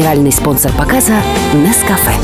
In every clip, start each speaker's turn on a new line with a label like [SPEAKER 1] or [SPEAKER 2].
[SPEAKER 1] генеральный спонсор показа Nescafe.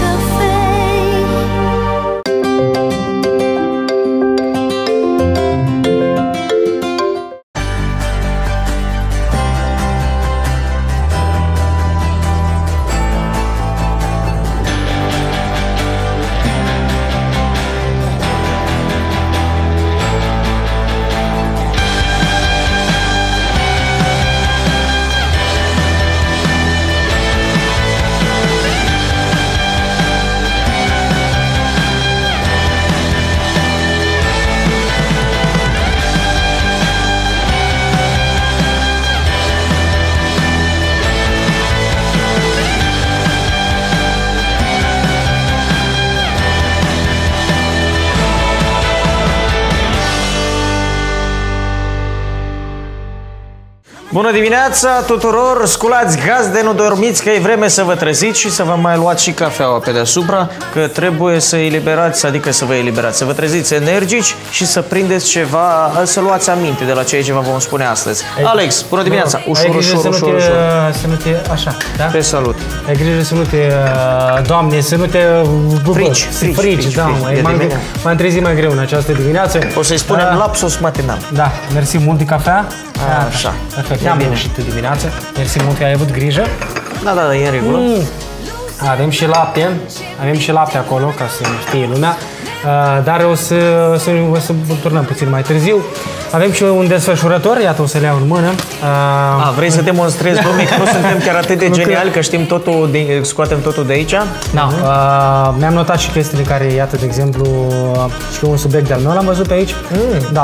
[SPEAKER 2] Bună dimineața tuturor! Sculați gazde, nu dormiți că e vreme să vă treziți și să vă mai luați și cafeaua pe deasupra, că trebuie să eliberați, adică să vă eliberați, să vă treziți energici și să prindeți ceva, să luați aminte de la ceea ce vă vom spune astăzi. Alex, bună dimineața! Ușor, ușor.
[SPEAKER 3] Să nu te, așa, da?
[SPEAKER 2] Pe salut!
[SPEAKER 3] Ai grijă să nu te, Doamne, să nu te frici, da, m-am trezit mai greu în această dimineață.
[SPEAKER 2] O să-i spunem lapsus matinal.
[SPEAKER 3] Da, mersi mult de cafea.
[SPEAKER 2] Așa.
[SPEAKER 3] Perfect, am reușit de dimineață. Mersi mult că ai avut grijă.
[SPEAKER 2] Da, e în regulă.
[SPEAKER 3] Avem și lapte acolo, ca să știe lumea. Dar o să turnăm puțin mai târziu. Avem și un desfășurător, iată, o să le iau în mână.
[SPEAKER 2] Vrei să demonstrezi, domnule, că nu suntem chiar atât de geniali, că știm totul, scoatem totul de aici?
[SPEAKER 3] Da, mi-am notat și chestiile care, iată, de exemplu, și un subiect de-al meu l-am văzut pe aici. Da.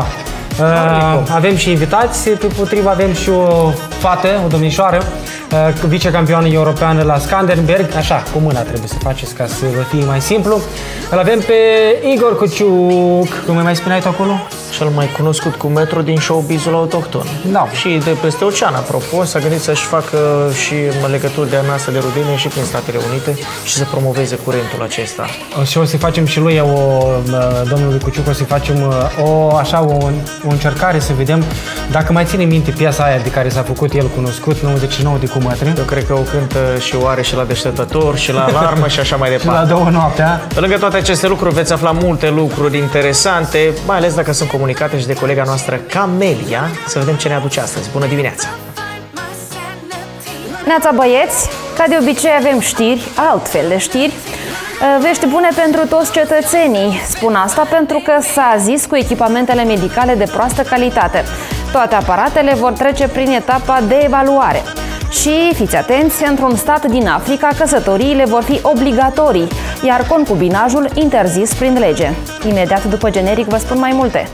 [SPEAKER 3] Avem și invitați, pe potrivă avem și o fată, o domnișoară, vicecampioană europeană la Skanderbeg, așa, cu mâna trebuie să faceți ca să vă fie mai simplu. Îl avem pe Igor Cuciuc, cum mai spuneai tu acolo?
[SPEAKER 2] Cel mai cunoscut cu metro din showbizul autohton.
[SPEAKER 3] Da.
[SPEAKER 2] Și de peste ocean, apropo, s-a gândit să-și facă și legături de noastră de rudine și prin Statele Unite și să promoveze curentul acesta.
[SPEAKER 3] Și o să facem și lui, domnului Cuciuc, o să facem o încercare să vedem dacă mai ține minte piesa aia de care s-a făcut el cunoscut, 99 de cumătri.
[SPEAKER 2] Eu cred că o cântă și o are și la deșteptător și la alarmă și așa mai departe.
[SPEAKER 3] Și la 2 noaptea.
[SPEAKER 2] Pe lângă toate aceste lucruri veți afla multe lucruri interesante, mai ales dacă sunt comunicate și de colega noastră Camelia. Să vedem ce ne aduce astăzi. Bună dimineața!
[SPEAKER 4] Neața băieți, ca de obicei avem știri, altfel de știri. Vești bune pentru toți cetățenii. Spun asta pentru că s-a zis cu echipamentele medicale de proastă calitate. Toate aparatele vor trece prin etapa de evaluare. Și fiți atenți, într-un stat din Africa, căsătoriile vor fi obligatorii, iar concubinajul interzis prin lege. Imediat după generic vă spun mai multe.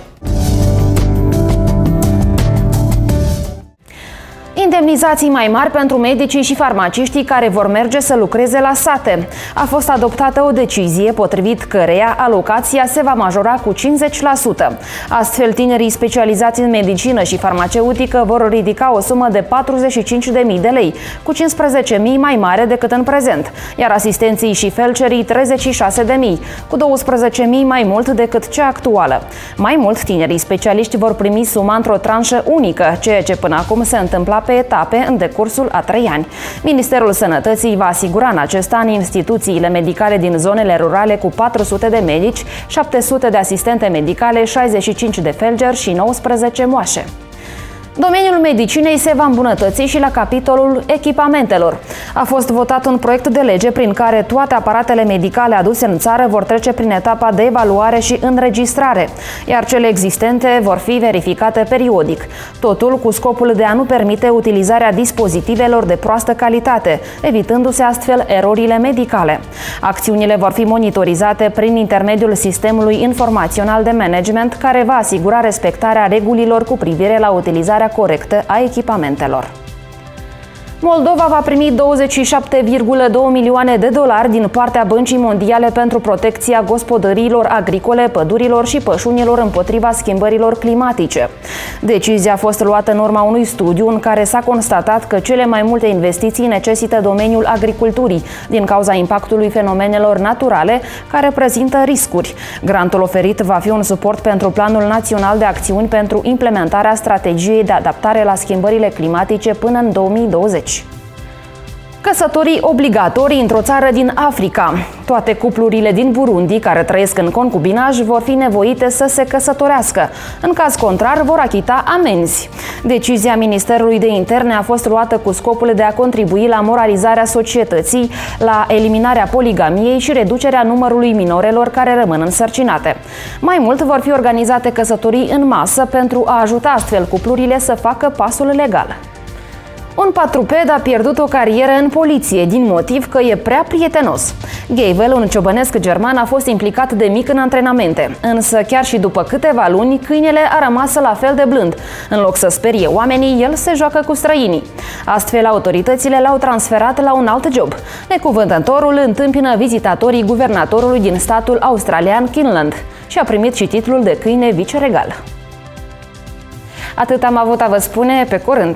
[SPEAKER 4] Indemnizații mai mari pentru medicii și farmaciștii care vor merge să lucreze la sate. A fost adoptată o decizie potrivit căreia alocația se va majora cu 50%. Astfel, tinerii specializați în medicină și farmaceutică vor ridica o sumă de 45.000 de lei, cu 15.000 mai mare decât în prezent, iar asistenții și felcerii 36.000, cu 12.000 mai mult decât cea actuală. Mai mult, tinerii specialiști vor primi suma într-o tranșă unică, ceea ce până acum se întâmpla pe etape în decursul a 3 ani. Ministerul Sănătății va asigura în acest an instituțiile medicale din zonele rurale cu 400 de medici, 700 de asistente medicale, 65 de felgeri și 19 moașe. Domeniul medicinei se va îmbunătăți și la capitolul echipamentelor. A fost votat un proiect de lege prin care toate aparatele medicale aduse în țară vor trece prin etapa de evaluare și înregistrare, iar cele existente vor fi verificate periodic. Totul cu scopul de a nu permite utilizarea dispozitivelor de proastă calitate, evitându-se astfel erorile medicale. Acțiunile vor fi monitorizate prin intermediul sistemului informațional de management, care va asigura respectarea regulilor cu privire la utilizarea corectă a echipamentelor. Moldova va primi 27,2 milioane de dolari din partea Băncii Mondiale pentru protecția gospodăriilor agricole, pădurilor și pășunilor împotriva schimbărilor climatice. Decizia a fost luată în urma unui studiu în care s-a constatat că cele mai multe investiții necesită domeniul agriculturii din cauza impactului fenomenelor naturale care prezintă riscuri. Grantul oferit va fi un suport pentru Planul Național de Acțiuni pentru implementarea strategiei de adaptare la schimbările climatice până în 2020. Căsătorii obligatorii într-o țară din Africa. Toate cuplurile din Burundi care trăiesc în concubinaj vor fi nevoite să se căsătorească. În caz contrar, vor achita amenzi. Decizia Ministerului de Interne a fost luată cu scopul de a contribui la moralizarea societății, la eliminarea poligamiei și reducerea numărului minorelor care rămân însărcinate. Mai mult, vor fi organizate căsătorii în masă pentru a ajuta astfel cuplurile să facă pasul legal. Un patruped a pierdut o carieră în poliție din motiv că e prea prietenos. Geivel, un ciobănesc german, a fost implicat de mic în antrenamente, însă chiar și după câteva luni, câinele a rămas la fel de blând. În loc să sperie oamenii, el se joacă cu străinii. Astfel, autoritățile l-au transferat la un alt job. Necuvântătorul întâmpină vizitatorii guvernatorului din statul australian Queensland și a primit și titlul de câine viceregal. Atât am avut a vă spune, pe curând!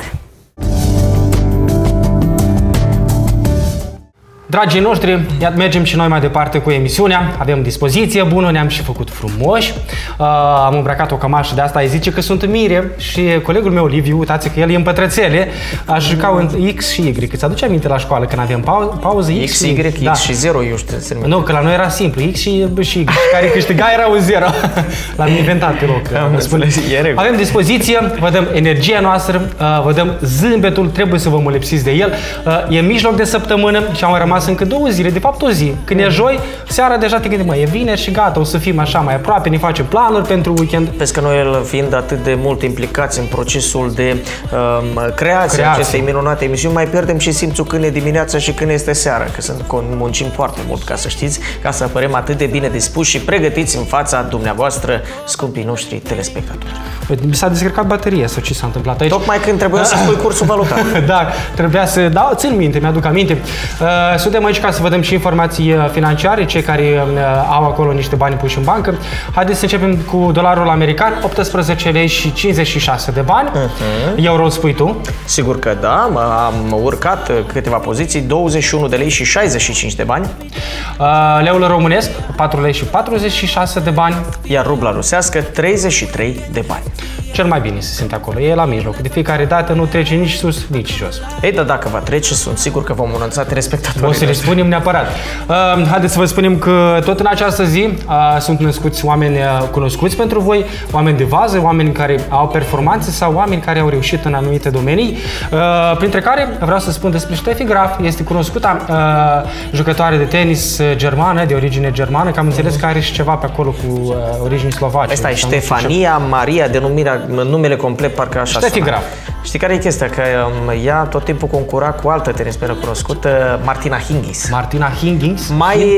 [SPEAKER 3] Dragii noștri, mergem și noi mai departe cu emisiunea. Avem dispoziție bună, ne-am și făcut frumoși. Am îmbrăcat o cămașă de asta, îi zice că sunt mire. Și colegul meu, Liviu, uitați că el e în pătrățele, a jucat în X și Y. Îți aduce aminte la școală când aveam pauză?
[SPEAKER 2] X, Y, da. X și 0, eu știu.
[SPEAKER 3] Nu, că la noi era simplu, X și Y. Care câștiga era un 0. L-am inventat pe loc. Avem dispoziție, vă dăm energia noastră, vă dăm zâmbetul, trebuie să vă molipsiți de el. E mijloc de săptămână și am rămas încă 2 zile, de fapt o zi. Când e joi, seara deja te gândești, mă, e vineri și gata, o să fim așa mai aproape, ne facem planuri pentru weekend.
[SPEAKER 2] Vezi că noi, fiind atât de mult implicați în procesul de creație acestei minunate emisiuni, mai pierdem și simțul când e dimineața și când este seara, că muncim foarte mult, ca să știți, ca să apărem atât de bine dispuși și pregătiți în fața dumneavoastră, scumpii noștri telespectatori.
[SPEAKER 3] Mi s-a descărcat bateria sau ce s-a întâmplat aici?
[SPEAKER 2] Tocmai când trebuia să spui cursul valutar.
[SPEAKER 3] Da, trebuia să... Da, țin minte, mi-aduc aminte. Suntem aici ca să vă dăm și informații financiare, cei care au acolo niște bani puși în bancă. Haideți să începem cu dolarul american, 18 lei și 56 de bani. Euro spui tu?
[SPEAKER 2] Sigur că da, am urcat câteva poziții, 21 de lei și 65 de bani.
[SPEAKER 3] Leul românesc, 4 lei și 46 de bani.
[SPEAKER 2] Iar rubla rusească, 33 de bani.
[SPEAKER 3] Cel mai bine se simte acolo, e la mijloc. De fiecare dată nu trece nici sus, nici jos.
[SPEAKER 2] Ei, dar dacă va trece, sunt sigur că vom anunța telespectatorii.
[SPEAKER 3] O să le spunem neapărat. Haideți să vă spunem că tot în această zi sunt născuți oameni cunoscuți pentru voi, oameni de vază, oameni care au performanțe sau oameni care au reușit în anumite domenii. Printre care vreau să spun despre Steffi Graf, este cunoscută jucătoare de tenis germană, de origine germană, că am înțeles că are și ceva pe acolo cu origini slovace.
[SPEAKER 2] Asta e Ștefania Maria, denumirea, numele complet parcă așa
[SPEAKER 3] Steffi Graf.
[SPEAKER 2] Știi care e chestia? Că ea tot timpul concura cu altă tenismenă cunoscută, Martina Hingis.
[SPEAKER 3] Martina Hingis?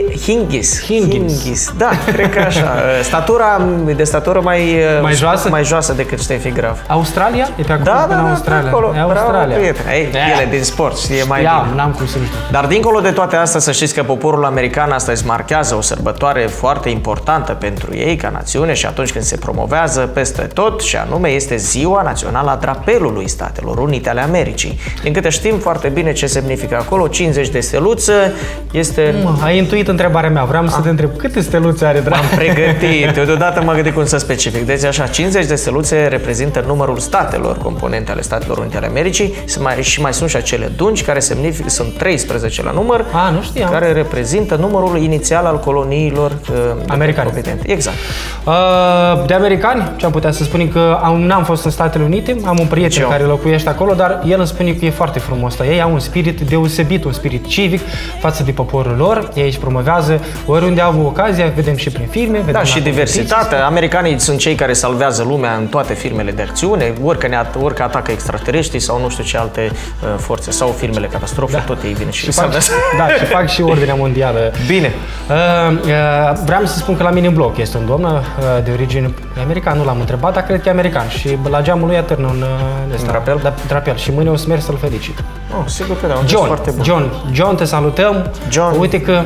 [SPEAKER 2] Hingis. Da, cred că așa. Statura mai joasă decât Steffi Graf.
[SPEAKER 3] Australia? E pe acolo?
[SPEAKER 2] Da,
[SPEAKER 3] Australia.
[SPEAKER 2] acolo.
[SPEAKER 3] E Australia.
[SPEAKER 2] Ele din sport, știe mai bine.
[SPEAKER 3] N-am cum să nu știu.
[SPEAKER 2] Dar dincolo de toate astea, să știți că poporul american astăzi marchează o sărbătoare foarte importantă pentru ei ca națiune și atunci când se promovează peste tot, și anume este Ziua Națională a Drapelului Statelor Unite ale Americii. Din câte știm foarte bine ce semnifică acolo, 50 de steluțe este...
[SPEAKER 3] Ai intuit întrebarea mea, vreau să te întreb, câte steluțe are drapelul?
[SPEAKER 2] M-am pregătit, eu deodată mă gândesc cum să specific. Deci așa, 50 de steluțe reprezintă numărul statelor, componente ale Statelor Unite ale Americii, și mai sunt și acele dungi care sunt 13 la număr,
[SPEAKER 3] nu știam,
[SPEAKER 2] care reprezintă numărul inițial al coloniilor
[SPEAKER 3] americane.
[SPEAKER 2] Exact.
[SPEAKER 3] De americani, ce am putea să spunem, că n-am fost în Statele Unite, am un prieten care locuiește acolo, dar el îmi spune că e foarte frumos. Ei au un spirit deosebit, un spirit civic față de poporul lor. Ei își promovează oriunde au ocazia, vedem și prin filme.
[SPEAKER 2] Da, și diversitatea. Americanii sunt cei care salvează lumea în toate filmele de acțiune, orică atacă extraterestri sau nu știu ce alte forțe, sau filmele catastrofe, tot ei vin și salvează.
[SPEAKER 3] Și fac și ordinea mondială.
[SPEAKER 2] Bine.
[SPEAKER 3] Vreau să spun că la mine în bloc este un domn de origine american, nu l-am întrebat, dar cred că e american și la geamul lui atârnă un drapel și mâine o să merg să-l felicit.
[SPEAKER 2] Sigur că da,
[SPEAKER 3] John, te salutăm.
[SPEAKER 2] John.
[SPEAKER 3] Uite că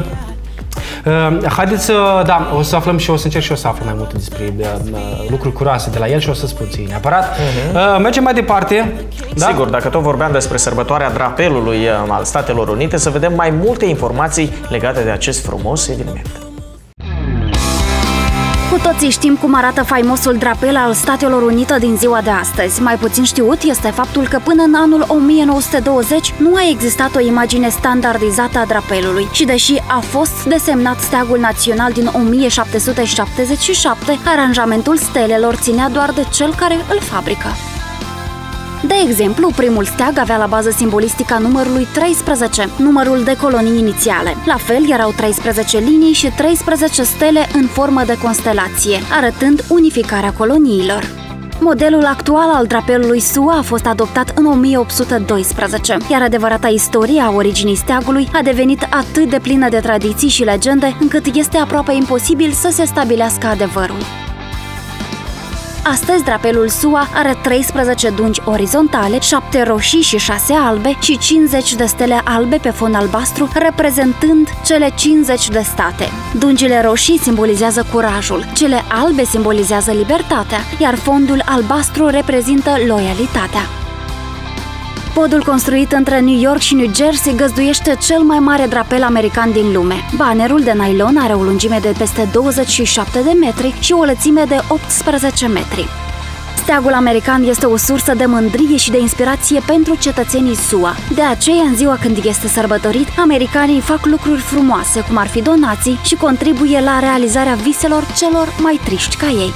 [SPEAKER 3] haideți să, o să aflăm și o să încerc și eu să aflu mai multe despre lucruri curioase de la el și o să spun ție neapărat. Mergem mai departe. Da?
[SPEAKER 2] Sigur, dacă tot vorbeam despre sărbătoarea drapelului al Statelor Unite, să vedem mai multe informații legate de acest frumos eveniment.
[SPEAKER 1] Cu
[SPEAKER 5] toții știm cum arată faimosul drapel al Statelor Unite din ziua de astăzi. Mai puțin știut este faptul că până în anul 1920 nu a existat o imagine standardizată a drapelului și deși a fost desemnat steagul național din 1777, aranjamentul stelelor ținea doar de cel care îl fabrică. De exemplu, primul steag avea la bază simbolistica numărului 13, numărul de colonii inițiale. La fel, erau 13 linii și 13 stele în formă de constelație, arătând unificarea coloniilor. Modelul actual al drapelului SUA a fost adoptat în 1812, iar adevărata istorie a originii steagului a devenit atât de plină de tradiții și legende, încât este aproape imposibil să se stabilească adevărul. Astăzi, drapelul SUA are 13 dungi orizontale, 7 roșii și 6 albe și 50 de stele albe pe fond albastru, reprezentând cele 50 de state. Dungile roșii simbolizează curajul, cele albe simbolizează libertatea, iar fondul albastru reprezintă loialitatea. Podul construit între New York și New Jersey găzduiește cel mai mare drapel american din lume. Bannerul de nylon are o lungime de peste 27 de metri și o lățime de 18 metri. Steagul american este o sursă de mândrie și de inspirație pentru cetățenii SUA. De aceea, în ziua când este sărbătorit, americanii fac lucruri frumoase, cum ar fi donații, și contribuie la realizarea viselor celor mai triști ca ei.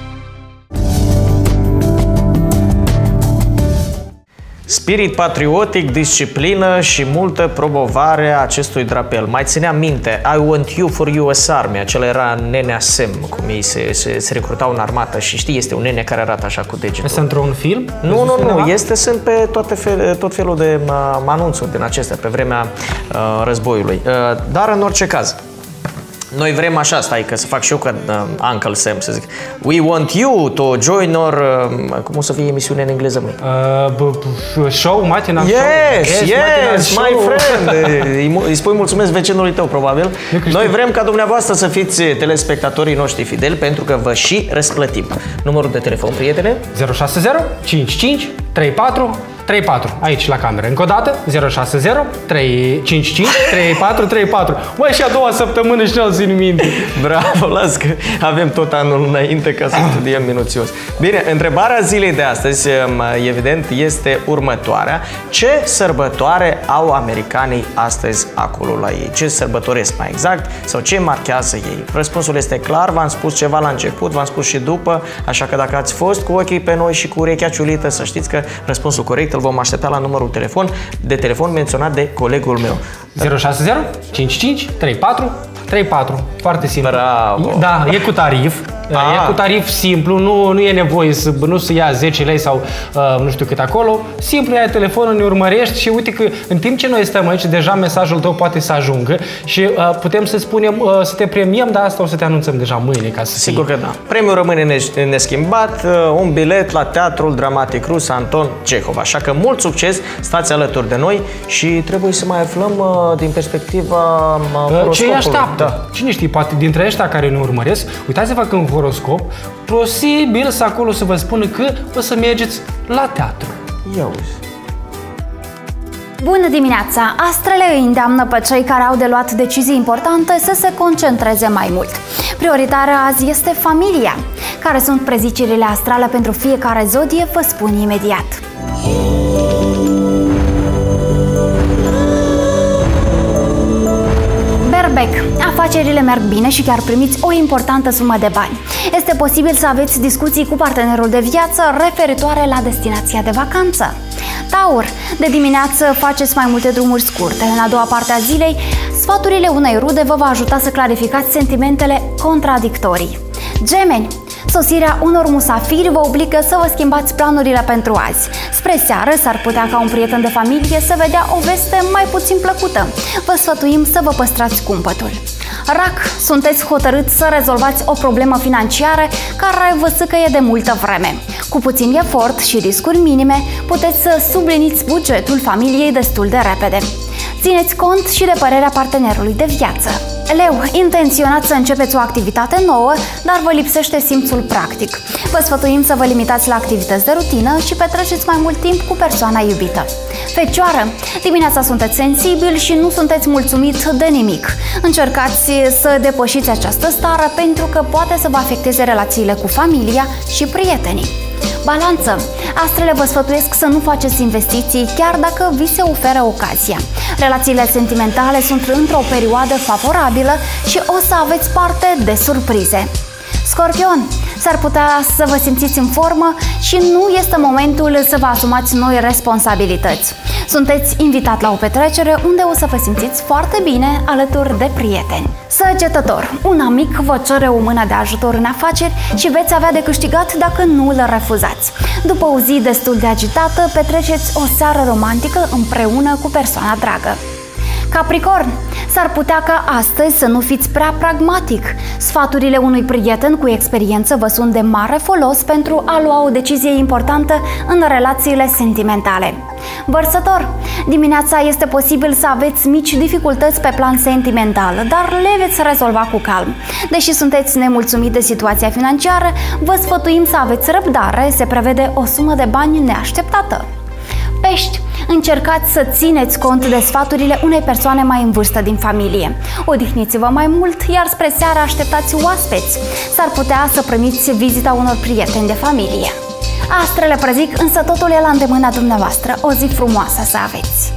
[SPEAKER 2] Spirit patriotic, disciplină și multă promovare a acestui drapel. Mai țineam minte, I want you for US Army, acela era nenea Sam, cum ei se recrutau în armată și știi, este un nene care arată așa cu degetul.
[SPEAKER 3] Este într-un film?
[SPEAKER 2] Nu, sunt pe tot felul de anunțuri din acestea pe vremea războiului. Dar în orice caz, noi vrem așa, stai că să fac și eu ca Uncle Sam, să zic. We want you to join our... cum o să fie emisiunea în engleză, măi?
[SPEAKER 3] Show, matinal show.
[SPEAKER 2] Yes, my friend. Îi spui mulțumesc vecinului tău, probabil. Noi vrem ca dumneavoastră să fiți telespectatorii noștri fideli, pentru că vă și răsplătim. Numărul de telefon, prietene?
[SPEAKER 3] 060 55 34 34, aici la cameră. Încă o dată, 060 355 3434. Mai și a doua săptămână și nu țin minte.
[SPEAKER 2] Bravo, las că avem tot anul înainte ca să studiem minuțios. Bine, întrebarea zilei de astăzi, evident, este următoarea. Ce sărbătoare au americanii astăzi acolo la ei? Ce sărbătoresc mai exact? Sau ce marchează ei? Răspunsul este clar, v-am spus ceva la început, v-am spus și după, așa că dacă ați fost cu ochii pe noi și cu urechea ciulită, să știți că răspunsul corect îl vom aștepta la numărul de telefon menționat de colegul meu.
[SPEAKER 3] 060 55 34 34. Foarte simplu.
[SPEAKER 2] Bravo.
[SPEAKER 3] Da, e cu tarif. E cu tarif simplu, nu e nevoie să ia 10 lei sau nu știu cât acolo. Simplu, ai telefonul, ne urmărești și uite că în timp ce noi stăm aici, deja mesajul tău poate să ajungă și putem să spunem, să te premiem, dar asta o să te anunțăm deja mâine ca să
[SPEAKER 2] Sigur că da. Premiul rămâne neschimbat, un bilet la Teatrul Dramatic Rus Anton Cehov. Așa că mult succes, stați alături de noi și trebuie să mai aflăm din perspectiva horoscopului.
[SPEAKER 3] Ce îi așteaptă? Da. Cine știe, poate dintre ăștia care ne urmăresc, uitați-vă că în horoscop, posibil să acolo să vă spună că o să mergeți la teatru.
[SPEAKER 2] Ia uzi.
[SPEAKER 5] Bună dimineața! Astrele îi îndeamnă pe cei care au de luat decizii importante să se concentreze mai mult. Prioritară azi este familia. Care sunt prezicerile astrale pentru fiecare zodie, vă spun imediat. Berbec, afacerile merg bine și chiar primiți o importantă sumă de bani. Este posibil să aveți discuții cu partenerul de viață referitoare la destinația de vacanță. Taur, de dimineață faceți mai multe drumuri scurte. În a doua parte a zilei, sfaturile unei rude vă va ajuta să clarificați sentimentele contradictorii. Gemeni, sosirea unor musafiri vă obligă să vă schimbați planurile pentru azi. Spre seară s-ar putea ca un prieten de familie să vedea o veste mai puțin plăcută. Vă sfătuim să vă păstrați cumpătul. Rac, sunteți hotărâți să rezolvați o problemă financiară care vă sâcăie de multă vreme. Cu puțin efort și riscuri minime, puteți să subliniți bugetul familiei destul de repede. Țineți cont și de părerea partenerului de viață. Leu, intenționați să începeți o activitate nouă, dar vă lipsește simțul practic. Vă sfătuim să vă limitați la activități de rutină și petreceți mai mult timp cu persoana iubită. Fecioară, dimineața sunteți sensibil și nu sunteți mulțumit de nimic. Încercați să depășiți această stare pentru că poate să vă afecteze relațiile cu familia și prietenii. Balanță. Astrele vă sfătuiesc să nu faceți investiții chiar dacă vi se oferă ocazia. Relațiile sentimentale sunt într-o perioadă favorabilă și o să aveți parte de surprize. Scorpion, s-ar putea să vă simțiți în formă și nu este momentul să vă asumați noi responsabilități. Sunteți invitat la o petrecere unde o să vă simțiți foarte bine alături de prieteni. Săgetător, un amic vă cere o mână de ajutor în afaceri și veți avea de câștigat dacă nu îl refuzați. După o zi destul de agitată, petreceți o seară romantică împreună cu persoana dragă. Capricorn, s-ar putea ca astăzi să nu fiți prea pragmatic. Sfaturile unui prieten cu experiență vă sunt de mare folos pentru a lua o decizie importantă în relațiile sentimentale. Vărsător, dimineața este posibil să aveți mici dificultăți pe plan sentimental, dar le veți rezolva cu calm. Deși sunteți nemulțumit de situația financiară, vă sfătuim să aveți răbdare, se prevede o sumă de bani neașteptată. Pești, încercați să țineți cont de sfaturile unei persoane mai în vârstă din familie. Odihniți-vă mai mult, iar spre seară așteptați oaspeți. S-ar putea să primiți vizita unor prieteni de familie. Astrele prezic, însă totul e la îndemâna dumneavoastră. O zi frumoasă să aveți!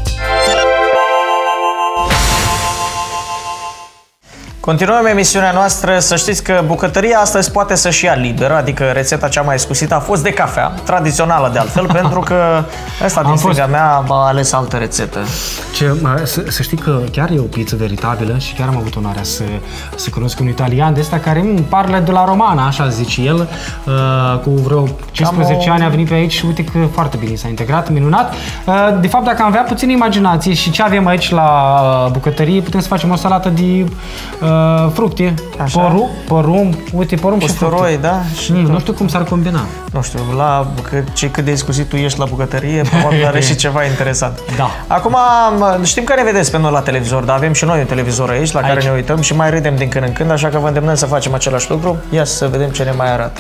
[SPEAKER 2] Continuăm emisiunea noastră. Să știți că bucătăria astăzi poate să-și ia liber, adică rețeta cea mai scusită a fost de cafea, tradițională de altfel, pentru că ăsta din stânga mea a ales altă rețetă.
[SPEAKER 3] Să știi că chiar e o pizza veritabilă și chiar am avut onoarea să cunosc un italian de ăsta care parle de la romana, așa zice el, cu vreo 15 ani a venit pe aici și uite că foarte bine s-a integrat, minunat. De fapt, dacă am avea puțină imaginație și ce avem aici la bucătărie, putem să facem o salată de fructe, porumb, uite, porumb și fructe.
[SPEAKER 2] Da? Și
[SPEAKER 3] nu știu cum s-ar combina.
[SPEAKER 2] Nu știu, cât de excusit tu ești la bucătărie, probabil are și ceva interesant.
[SPEAKER 3] Da.
[SPEAKER 2] Acum, știm că ne vedeți pe noi la televizor, dar avem și noi un televizor aici, la care ne uităm și mai râdem din când în când, așa că vă îndemnăm să facem același lucru. Ia să vedem ce ne mai arată.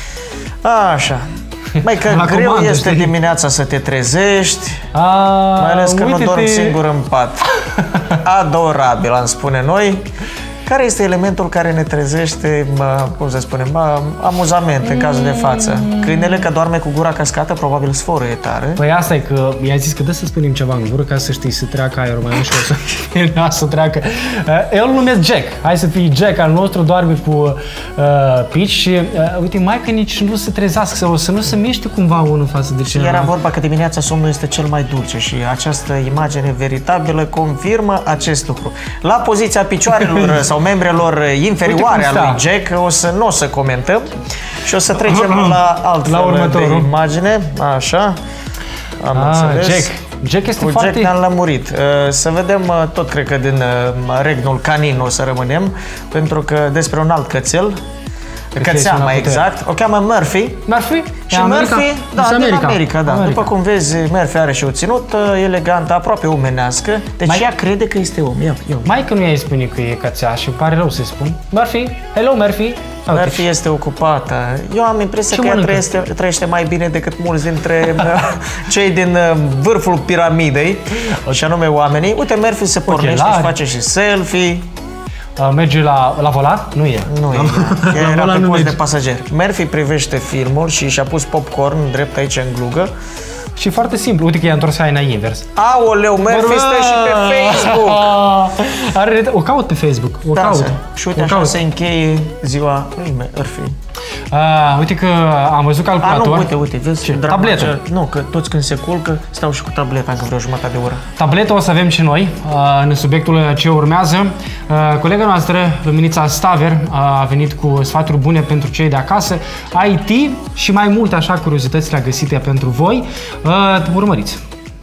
[SPEAKER 2] Așa. Mai că greu este dimineața să te trezești, mai ales că nu dormi singur în pat. Adorabil, am spune noi. Care este elementul care ne trezește, cum să spunem, amuzament în cazul de față? Câinele că doarme cu gura cascată, probabil sforă e tare.
[SPEAKER 3] Păi asta e că i-a zis că dă să spunem ceva în gură ca să știi, să treacă aerul mai ușor, să treacă. Eu îl numesc Jack. Hai să fii Jack al nostru, doarme cu pici și uite, mai că nici nu se trezească sau să nu se miște cumva unul față de celălalt.
[SPEAKER 2] Era vorba că dimineața somnul este cel mai dulce și această imagine veritabilă confirmă acest lucru. La poziția picioarelor sau membrelor inferioare al lui Jack nu o să comentăm și o să trecem la altfel de imagine. Așa, am înțeles.
[SPEAKER 3] Jack este
[SPEAKER 2] cu
[SPEAKER 3] foarte...
[SPEAKER 2] Jack ne-am lămurit. Să vedem, tot cred că din regnul canin o să rămânem, pentru că despre un alt cățel, cățea mai exact, o cheamă Murphy.
[SPEAKER 3] Murphy?
[SPEAKER 2] Și Murphy, din America, da. După cum vezi, Murphy are și o ținută elegantă, aproape omenească, deci ea crede că este om.
[SPEAKER 3] Mai că nu i-ai spune că e cățea și îmi pare rău să-i spun. Murphy, hello Murphy.
[SPEAKER 2] Murphy este ocupată. Eu am impresia că ea trăiește mai bine decât mulți dintre cei din vârful piramidei, și anume oamenii. Uite, Murphy se pornește și face și selfie.
[SPEAKER 3] Merge la volan? Nu e.
[SPEAKER 2] Nu e. Era pe post de pasager. Murphy privește filmul și și-a pus popcorn drept aici în glugă.
[SPEAKER 3] Și foarte simplu. Uite că i-a întors haina invers.
[SPEAKER 2] Aoleu, Murphy stă și pe Facebook.
[SPEAKER 3] O caut pe Facebook. O caut.
[SPEAKER 2] Și uite, așa se încheie ziua lui Murphy.
[SPEAKER 3] Uite că am văzut calculator.
[SPEAKER 2] Uite, vezi?
[SPEAKER 3] Tabletă.
[SPEAKER 2] Nu, că toți când se culcă stau și cu tableta încă vreo jumătate de oră.
[SPEAKER 3] Tableta o să avem și noi în subiectul ce urmează. Colega noastră, Luminița Staver, a venit cu sfaturi bune pentru cei de acasă, IT și mai multe așa curiozități găsite pentru voi. Urmăriți!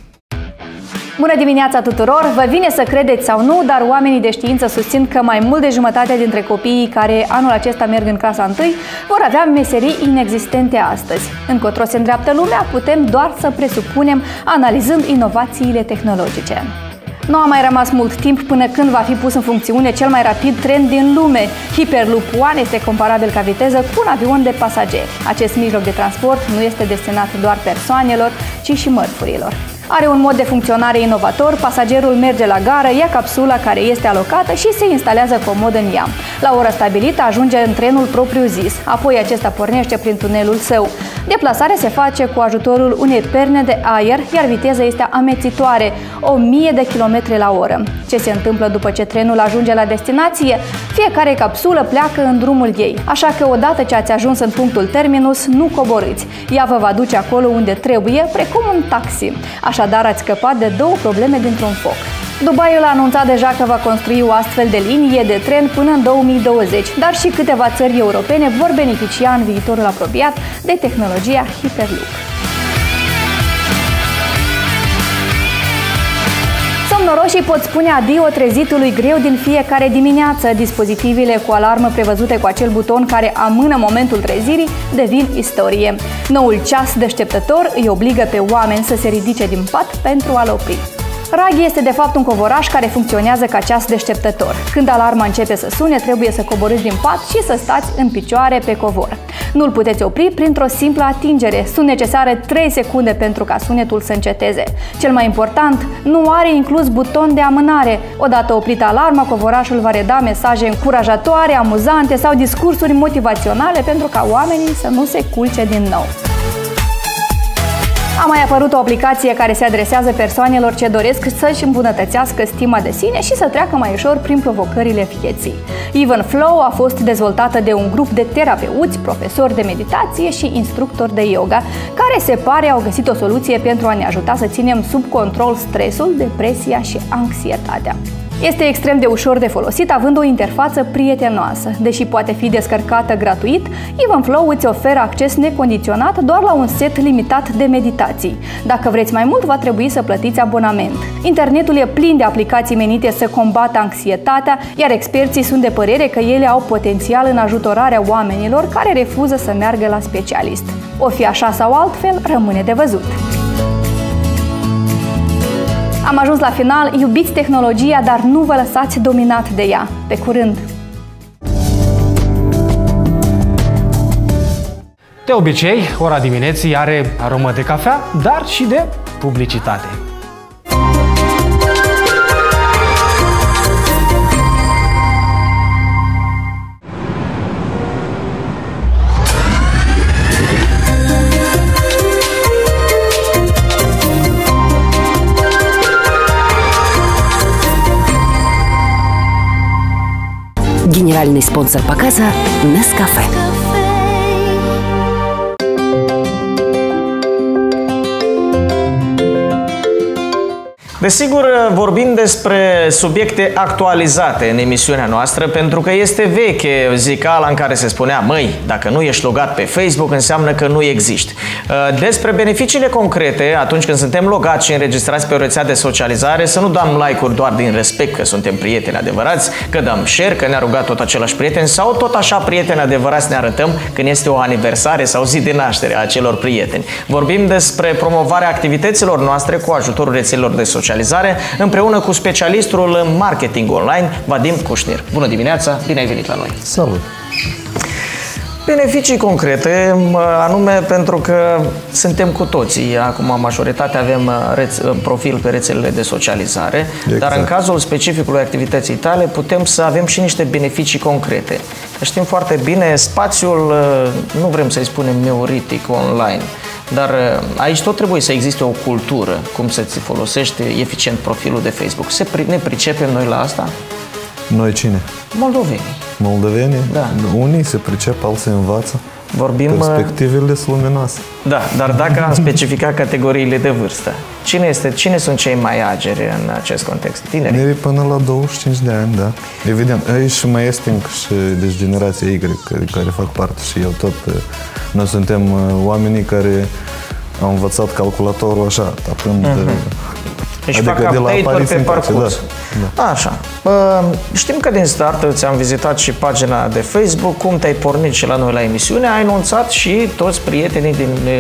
[SPEAKER 6] Bună dimineața tuturor! Vă vine să credeți sau nu, dar oamenii de știință susțin că mai mult de jumătate dintre copiii care anul acesta merg în clasa 1 vor avea meserii inexistente astăzi. Încotro se îndreaptă lumea, putem doar să presupunem analizând inovațiile tehnologice. Nu a mai rămas mult timp până când va fi pus în funcțiune cel mai rapid tren din lume. Hyperloop One este comparabil ca viteză cu un avion de pasageri. Acest mijloc de transport nu este destinat doar persoanelor, ci și mărfurilor. Are un mod de funcționare inovator, pasagerul merge la gară, ia capsula care este alocată și se instalează comod în ea. La ora stabilită ajunge în trenul propriu-zis, apoi acesta pornește prin tunelul său. Deplasarea se face cu ajutorul unei perne de aer, iar viteza este amețitoare, 1000 de km la oră. Ce se întâmplă după ce trenul ajunge la destinație? Fiecare capsulă pleacă în drumul ei, așa că odată ce ați ajuns în punctul terminus, nu coborâți. Ea vă va duce acolo unde trebuie, precum un taxi. Așadar, ați scăpat de două probleme dintr-un foc. Dubaiul a anunțat deja că va construi o astfel de linie de tren până în 2020, dar și câteva țări europene vor beneficia în viitorul apropiat de tehnologia Hyperloop. Somnoroșii pot spune adio trezitului greu din fiecare dimineață. Dispozitivele cu alarmă prevăzute cu acel buton care amână momentul trezirii devin istorie. Noul ceas deșteptător îi obligă pe oameni să se ridice din pat pentru a-l opri. Raghi este de fapt un covoraș care funcționează ca ceas deșteptător. Când alarma începe să sune, trebuie să coborâți din pat și să stați în picioare pe covor. Nu-l puteți opri printr-o simplă atingere. Sunt necesare 3 secunde pentru ca sunetul să înceteze. Cel mai important, nu are inclus buton de amânare. Odată oprită alarma, covorașul va reda mesaje încurajatoare, amuzante sau discursuri motivaționale pentru ca oamenii să nu se culce din nou. A mai apărut o aplicație care se adresează persoanelor ce doresc să-și îmbunătățească stima de sine și să treacă mai ușor prin provocările vieții. Even Flow a fost dezvoltată de un grup de terapeuți, profesori de meditație și instructori de yoga, care se pare au găsit o soluție pentru a ne ajuta să ținem sub control stresul, depresia și anxietatea. Este extrem de ușor de folosit, având o interfață prietenoasă. Deși poate fi descărcată gratuit, Even Flow îți oferă acces necondiționat doar la un set limitat de meditații. Dacă vreți mai mult, va trebui să plătiți abonament. Internetul e plin de aplicații menite să combată anxietatea, iar experții sunt de părere că ele au potențial în ajutorarea oamenilor care refuză să meargă la specialist. O fi așa sau altfel, rămâne de văzut. Am ajuns la final, iubiți tehnologia, dar nu vă lăsați dominat de ea. Pe curând!
[SPEAKER 3] De obicei, ora dimineții are aromă de cafea, dar și de publicitate.
[SPEAKER 1] Генеральный спонсор показа Nescafe.
[SPEAKER 2] Desigur, vorbim despre subiecte actualizate în emisiunea noastră, pentru că este veche zicala în care se spunea: măi, dacă nu ești logat pe Facebook, înseamnă că nu existi. Despre beneficiile concrete, atunci când suntem logați și înregistrați pe o rețea de socializare, să nu dăm like-uri doar din respect că suntem prieteni adevărați, că dăm share, că ne-a rugat tot același prieten, sau tot așa prieteni adevărați ne arătăm când este o aniversare sau zi de naștere a acelor prieteni. Vorbim despre promovarea activităților noastre cu ajutorul rețelelor de socializare, împreună cu specialistul în marketing online, Vadim Cușnir. Bună dimineața, bine ai venit la noi!
[SPEAKER 7] Salut!
[SPEAKER 2] Beneficii concrete, anume pentru că suntem cu toții, acum majoritatea avem profil pe rețelele de socializare, exact. Dar în cazul specificului activității tale putem să avem și niște beneficii concrete. Știm foarte bine, spațiul, nu vrem să-i spunem neolitic online, dar aici tot trebuie să existe o cultură, cum să-ți folosești eficient profilul de Facebook. Ne pricepem noi la asta?
[SPEAKER 7] Noi cine?
[SPEAKER 2] Moldovenii.
[SPEAKER 7] Moldovenii?
[SPEAKER 2] Da.
[SPEAKER 7] Unii se pricep, alții învață.
[SPEAKER 2] Vorbim...
[SPEAKER 7] Perspectivele sunt luminoase.
[SPEAKER 2] Da, dar dacă am specificat categoriile de vârstă, cine sunt cei mai ageri în acest context? Tineri?
[SPEAKER 7] Până la 25 de ani, da. Evident. Aici mai este încă și deci generația Y, care fac parte și eu tot. Noi suntem oamenii care au învățat calculatorul așa, tapând
[SPEAKER 2] Deci
[SPEAKER 7] adică
[SPEAKER 2] fac
[SPEAKER 7] de la
[SPEAKER 2] update-uri pe parcurs.
[SPEAKER 7] Da.
[SPEAKER 2] Așa. Știm că din start ți-am vizitat și pagina de Facebook, cum te-ai pornit și la noi la emisiune, ai anunțat și toți prietenii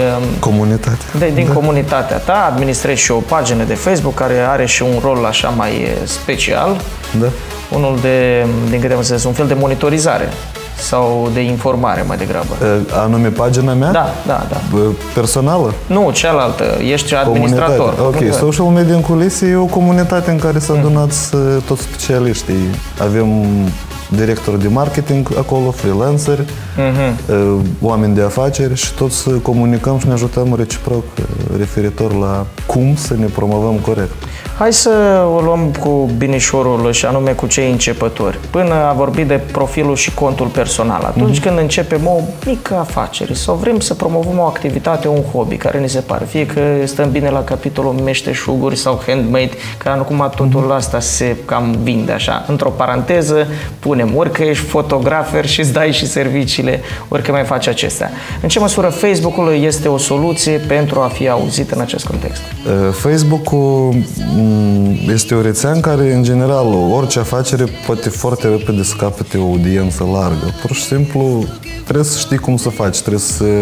[SPEAKER 2] din comunitatea ta, administrezi și o pagină de Facebook care are și un rol așa mai special.
[SPEAKER 7] Da.
[SPEAKER 2] Unul din câte am înțeles, un fel de monitorizare sau de informare mai degrabă.
[SPEAKER 7] Anume pagina mea?
[SPEAKER 2] Da.
[SPEAKER 7] Personală?
[SPEAKER 2] Nu, cealaltă. Ești administrator.
[SPEAKER 7] Ok, Social Media în culise e o comunitate în care s-au adunat toți specialiștii. Avem director de marketing acolo, freelanceri, oameni de afaceri și toți comunicăm și ne ajutăm reciproc referitor la cum să ne promovăm corect.
[SPEAKER 2] Hai să o luăm cu binișorul și anume cu cei începători. Până a vorbit de profilul și contul personal. Atunci când începem o mică afacere sau vrem să promovăm o activitate, un hobby care ne se pare, fie că stăm bine la capitolul meșteșuguri sau handmade, că acum totul asta se cam vinde așa. Într-o paranteză punem ori că ești fotografer și îți dai și serviciile, ori că mai faci acestea. În ce măsură Facebook-ul este o soluție pentru a fi auzit în acest context?
[SPEAKER 7] Facebook-ul este o rețea în care, în general, orice afacere poate foarte repede să capete o audiență largă. Pur și simplu, trebuie să știi cum să faci, trebuie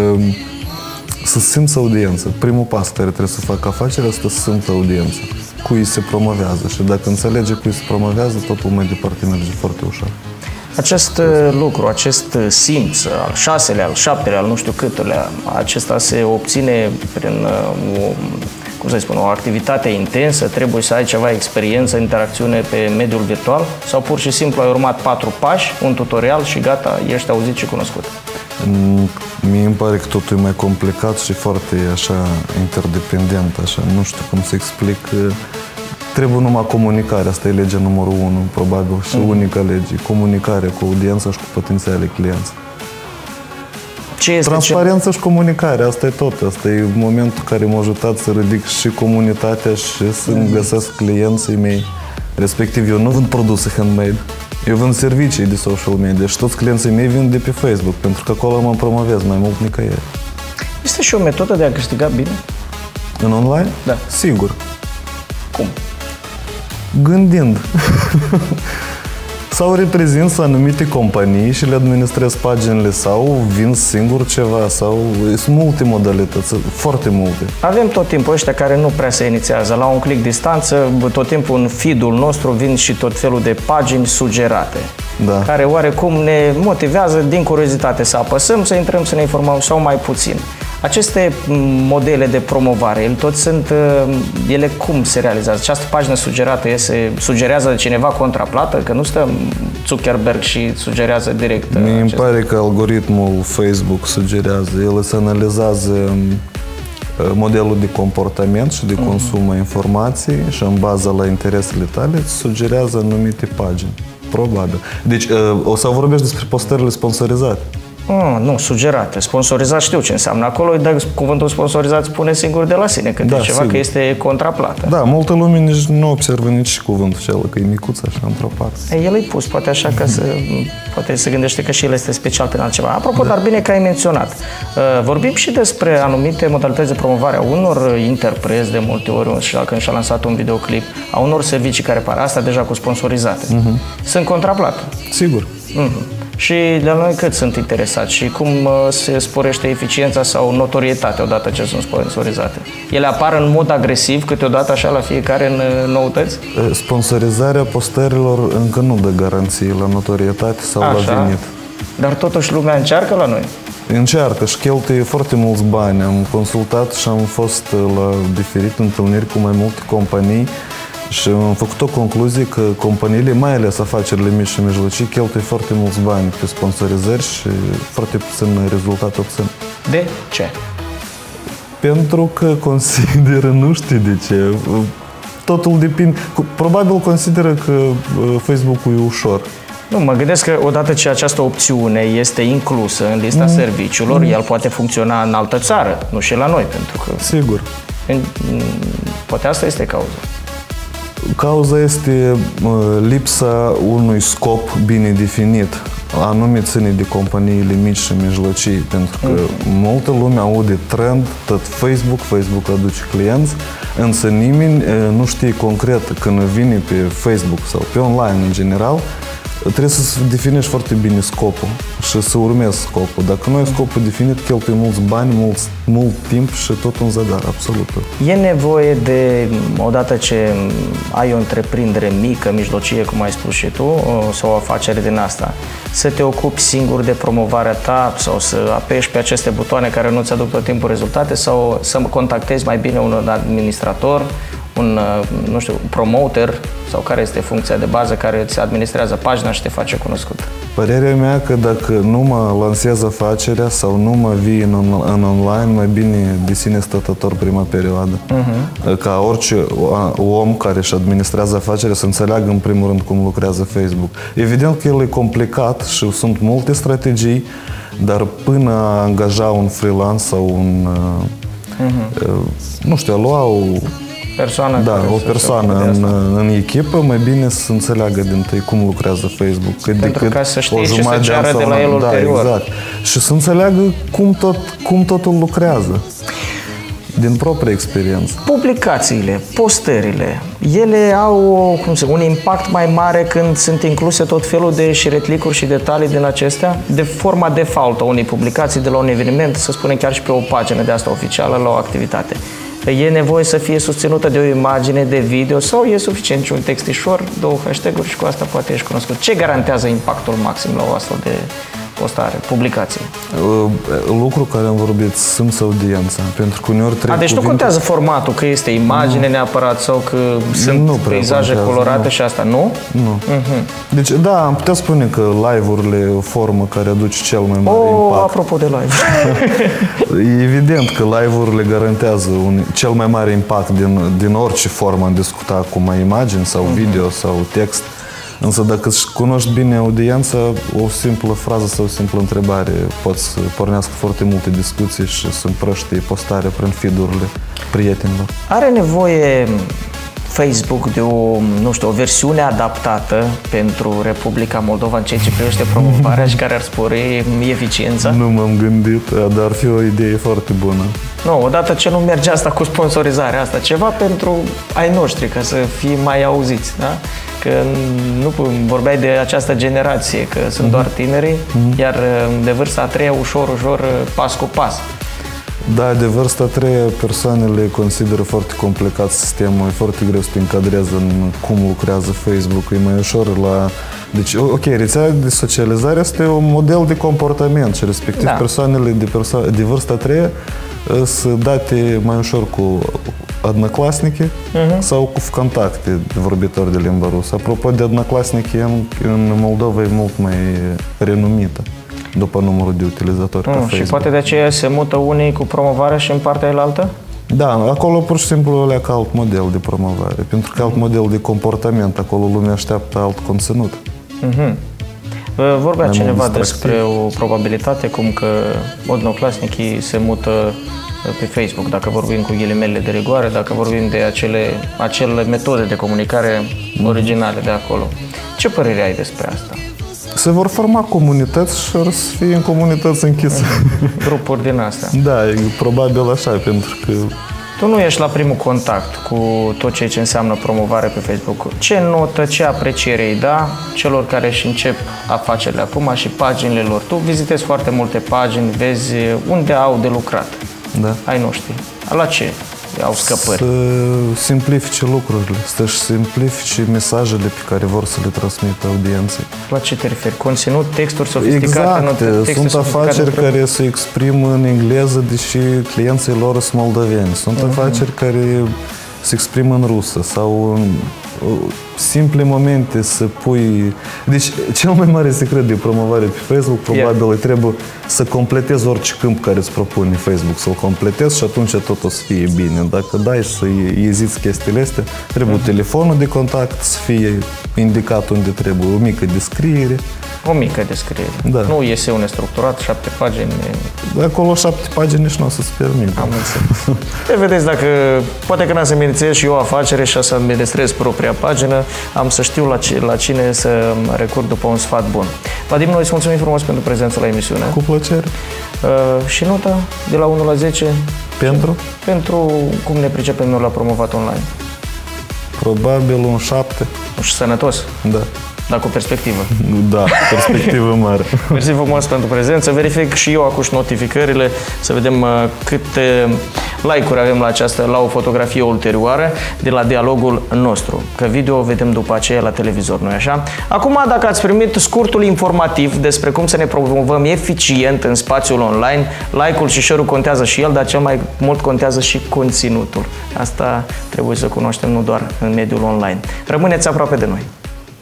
[SPEAKER 7] să simți audiență. Primul pas care trebuie să facă afacerea este să simți audiență. Cui se promovează și dacă înțelege cui se promovează, totul mai departe merge foarte ușor. Acest
[SPEAKER 2] lucru, acest simț, al 6-lea, al 7-lea, al nu știu câtelea, acesta se obține prin o activitate intensă, trebuie să ai ceva experiență, interacțiune pe mediul virtual sau pur și simplu ai urmat 4 pași, un tutorial și gata, ești auzit și cunoscut?
[SPEAKER 7] Mie îmi pare că totul e mai complicat și foarte așa interdependent, așa, nu știu cum să explic. Trebuie numai comunicarea, asta e legea numărul 1, probabil, și unica lege, comunicarea cu audiența și cu potențiale clienți. Transparență și comunicare, asta e tot. Asta e momentul care m-a ajutat să ridic și comunitatea și să-mi găsesc clienții mei. Respectiv, eu nu vând produse handmade, eu vând servicii de social media și toți clienții mei vin de pe Facebook, pentru că acolo mă promovez mai mult nicăieri.
[SPEAKER 2] Este și o metodă de a câștiga bine?
[SPEAKER 7] În online?
[SPEAKER 2] Da.
[SPEAKER 7] Sigur.
[SPEAKER 2] Cum?
[SPEAKER 7] Gândind. Sau reprezint anumite companii și le administrez paginile sau vin singur ceva sau sunt multe modalități, foarte multe.
[SPEAKER 2] Avem tot timpul ăștia care nu prea se inițiază. La un click distanță, tot timpul în feed-ul nostru vin și tot felul de pagini sugerate.
[SPEAKER 7] Da. Care
[SPEAKER 2] oarecum ne motivează din curiozitate să apăsăm, să intrăm, să ne informăm sau mai puțin. Aceste modele de promovare, ele cum se realizează? Această pagină sugerată sugerează cineva contraplată? Că nu stă Zuckerberg și sugerează direct?
[SPEAKER 7] Mie îmi pare că algoritmul Facebook sugerează. El îți analizează modelul de comportament și de consum a informației și în baza la interesele tale îți sugerează anumite pagini. Probabil. Deci, o să vorbești despre postările sponsorizate.
[SPEAKER 2] Nu, sugerate. Sponsorizat știu ce înseamnă. Acolo, dacă cuvântul sponsorizat spune singur de la sine, că e ceva că este contraplată.
[SPEAKER 7] Da, multă lume nici nu observă nici cuvântul acela, că e micuț așa într-o parte.
[SPEAKER 2] El e pus, poate așa că poate se gândește că și el este special pe altceva. Apropo, dar bine că ai menționat. Vorbim și despre anumite modalități de promovare a unor interpreți de multe ori, și când și-a lansat un videoclip, a unor servicii care par asta deja cu sponsorizate. Sunt contraplată.
[SPEAKER 7] Sigur.
[SPEAKER 2] Și de la noi cât sunt interesați și cum se sporește eficiența sau notorietatea odată ce sunt sponsorizate? Ele apar în mod agresiv câteodată așa la fiecare în noutăți?
[SPEAKER 7] Sponsorizarea postărilor încă nu dă garanții la notorietate sau la venit.
[SPEAKER 2] Dar totuși lumea încearcă la noi?
[SPEAKER 7] Încearcă și cheltuie foarte mulți bani. Am consultat și am fost la diferite întâlniri cu mai multe companii și am făcut o concluzie că companiile, mai ales afacerile mici și mijlocii, cheltuie foarte mulți bani pe sponsorizări și foarte puțin rezultat obțin.
[SPEAKER 2] De ce?
[SPEAKER 7] Pentru că consideră, nu știu de ce, totul depinde, probabil consideră că Facebook-ul e ușor.
[SPEAKER 2] Nu, mă gândesc că odată ce această opțiune este inclusă în lista serviciilor, el poate funcționa în altă țară, nu și la noi, pentru că...
[SPEAKER 7] Sigur.
[SPEAKER 2] Poate asta este cauza.
[SPEAKER 7] Cauza este lipsa unui scop bine definit, anume ține de companiile mici și mijlocii, pentru că multă lume aude trend, tot Facebook aduce clienți, însă nimeni nu știe concret când vine pe Facebook sau pe online în general, trebuie să definești foarte bine scopul și să urmezi scopul. Dacă nu ai scopul definit, cheltui mulți bani, mult timp și tot în zadar, absolut.
[SPEAKER 2] E nevoie de, odată ce ai o întreprindere mică, mijlocie, cum ai spus și tu, sau o afacere din asta, să te ocupi singur de promovarea ta sau să apeși pe aceste butoane care nu-ți aduc tot timpul rezultate sau să contactezi mai bine un administrator, un, nu știu, promoter sau care este funcția de bază care îți administrează pagina și te face cunoscut?
[SPEAKER 7] Părerea mea că dacă nu mă lansez afacerea sau nu mă vii în online, mai bine de sine stătător prima perioadă. Ca orice om care își administrează afacerea să înțeleagă în primul rând cum lucrează Facebook. Evident că el e complicat și sunt multe strategii, dar până a angaja un freelance sau un, nu știu, a lua o persoană în echipă, mai bine să înțeleagă din tâi cum lucrează Facebook.
[SPEAKER 2] Pentru ca să știi ce să ceară de la el ulterior.
[SPEAKER 7] Exact. Și să înțeleagă cum totul lucrează. Din propria experiență.
[SPEAKER 2] Publicațiile, postările, ele au un impact mai mare când sunt incluse tot felul de șiretlicuri și detalii din acestea, de forma default a unei publicații de la un eveniment, să spunem chiar și pe o pagină de asta oficială, la o activitate. E nevoie să fie susținută de o imagine, de video sau e suficient și un textișor, 2 hashtag-uri și cu asta poate ești cunoscut? Ce garantează impactul maxim la o astfel de postare, publicație?
[SPEAKER 7] Lucru care am vorbit, simți audiența, pentru că uneori trebuie
[SPEAKER 2] deci nu contează formatul, că este imagine neapărat sau că sunt peisaje colorate și asta, nu?
[SPEAKER 7] Nu. Deci, da, am putea spune că live-urile o formă care aduce cel mai mare impact.
[SPEAKER 2] Apropo de live.
[SPEAKER 7] Evident că live-urile garantează cel mai mare impact din orice formă am discutat, cu mai imagini sau video sau text. Însă dacă îți cunoști bine audiența, o simplă frază sau o simplă întrebare poți să pornească foarte multe discuții și să împrăști postarea prin feed-urile prietenilor.
[SPEAKER 2] Are nevoie Facebook de o versiune adaptată pentru Republica Moldova în ceea ce privește promovarea și care ar spori eficiența?
[SPEAKER 7] Nu m-am gândit, dar ar fi o idee foarte bună.
[SPEAKER 2] Nu, odată ce nu merge asta cu sponsorizarea asta, ceva pentru ai noștri, ca să fie mai auziți, da? Că nu vorbeai de această generație, că sunt doar tinerii, iar de vârsta a treia, ușor, pas cu pas.
[SPEAKER 7] Da, de vârsta a treia, persoanele consideră foarte complicat sistemul, e foarte greu să te încadrezi în cum lucrează Facebook, e mai ușor la... Deci, ok, rețea de socializare este un model de comportament și respectiv persoanele de vârsta a treia sunt date mai ușor cu Одноклассники sau cu contacte de vorbitori de limba rusă. Apropo de Одноклассники, în Moldova e mult mai renumită după numărul de utilizatori pe Facebook.
[SPEAKER 2] Și poate de aceea se mută unii cu promovarea și în partea elaltă?
[SPEAKER 7] Da, acolo pur și simplu alea ca alt model de promovare, pentru că alt model de comportament, acolo lumea așteaptă alt conținut.
[SPEAKER 2] Vorbea cineva despre o probabilitate cum că Одноклассники se mută pe Facebook, dacă vorbim cu ghilimele de rigoare, dacă vorbim de acele metode de comunicare originale de acolo. Ce părere ai despre asta?
[SPEAKER 7] Se vor forma comunități și or să fie în comunități închise.
[SPEAKER 2] Grupuri din astea.
[SPEAKER 7] Da, e probabil așa, pentru că...
[SPEAKER 2] Tu nu ești la primul contact cu tot ceea ce înseamnă promovare pe Facebook. Ce notă, ce apreciere îi da celor care își încep afacerile acum și paginile lor? Tu vizitezi foarte multe pagini, vezi unde au de lucrat.
[SPEAKER 7] Da.
[SPEAKER 2] Ai noștri. La ce au scăpări?
[SPEAKER 7] Să simplifice lucrurile, să-și simplifice mesajele pe care vor să le transmită audienței.
[SPEAKER 2] La ce te referi? Conținut, texturi sofisticate?
[SPEAKER 7] Exact. Sunt afaceri care se exprimă în engleză, deși clienții lor sunt moldoveni. Sunt afaceri care se exprimă în rusă sau în simple momente să pui... Deci, cel mai mare secret de promovare pe Facebook, probabil, trebuie să completezi orice câmp care îți propune Facebook, să-l completezi și atunci tot o să fie bine. Dacă dai să eziți chestiile astea, trebuie telefonul de contact să fie indicat unde trebuie, o mică descriere
[SPEAKER 2] O mică descriere.
[SPEAKER 7] Da.
[SPEAKER 2] Nu eseu nestructurat, 7 pagini.
[SPEAKER 7] De acolo 7 pagini și nu o să-ți permit.
[SPEAKER 2] Am înțeles. Te vedeți dacă, poate că n-am să-mi inițiez și eu o afacere și să administrez propria pagină, am să știu la cine să recurg după un sfat bun. Vadim, noi îți mulțumim frumos pentru prezența la emisiune.
[SPEAKER 7] Cu plăcere.
[SPEAKER 2] Și nota de la 1 la 10? Pentru cum ne pricepem noi la promovat online.
[SPEAKER 7] Probabil un 7.
[SPEAKER 2] Și sănătos?
[SPEAKER 7] Da.
[SPEAKER 2] Dar cu perspectivă.
[SPEAKER 7] Da, perspectivă mare.
[SPEAKER 2] Mersi frumos pentru prezență. Verific și eu acum notificările să vedem câte like-uri avem la o fotografie ulterioară de la dialogul nostru. Că video o vedem după aceea la televizor, nu-i așa? Acum, dacă ați primit scurtul informativ despre cum să ne promovăm eficient în spațiul online, like-ul și share-ul contează și el, dar cel mai mult contează și conținutul. Asta trebuie să cunoaștem nu doar în mediul online. Rămâneți aproape de noi.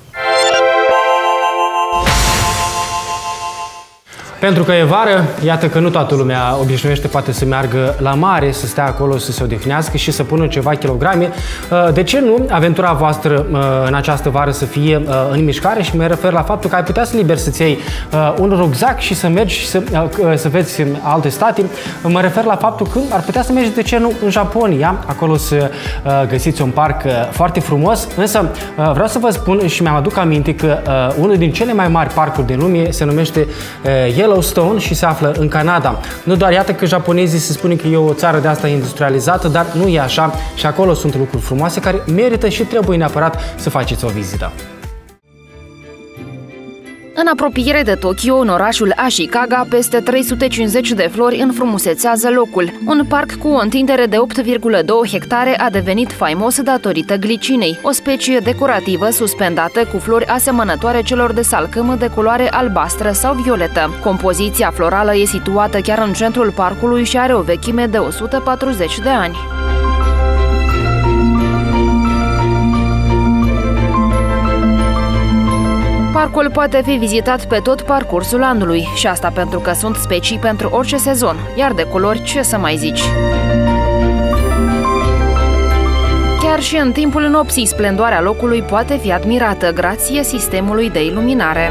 [SPEAKER 3] Pentru că e vară, iată că nu toată lumea obișnuiește poate să meargă la mare, să stea acolo, să se odihnească și să pună ceva kilograme. De ce nu aventura voastră în această vară să fie în mișcare? Și mă refer la faptul că ai putea să liberi să-ți iei un rucsac și să mergi și să vezi alte state. Mă refer la faptul că ar putea să mergi, de ce nu, în Japonia, acolo să găsiți un parc foarte frumos. Însă vreau să vă spun și mi-am aduc aminte că unul din cele mai mari parcuri din lume se numește Yellowstone și se află în Canada. Nu doar, iată că japonezii se spune că e o țară de asta industrializată, dar nu e așa și acolo sunt lucruri frumoase care merită și trebuie neapărat să faceți o vizită.
[SPEAKER 4] În apropiere de Tokyo, în orașul Ashikaga, peste 350 de flori înfrumusețează locul. Un parc cu o întindere de 8,2 hectare a devenit faimos datorită glicinei, o specie decorativă suspendată cu flori asemănătoare celor de salcâm de culoare albastră sau violetă. Compoziția florală e situată chiar în centrul parcului și are o vechime de 140 de ani. Parcul poate fi vizitat pe tot parcursul anului și asta pentru că sunt specii pentru orice sezon, iar de culori ce să mai zici. Chiar și în timpul nopții, splendoarea locului poate fi admirată grație sistemului de iluminare.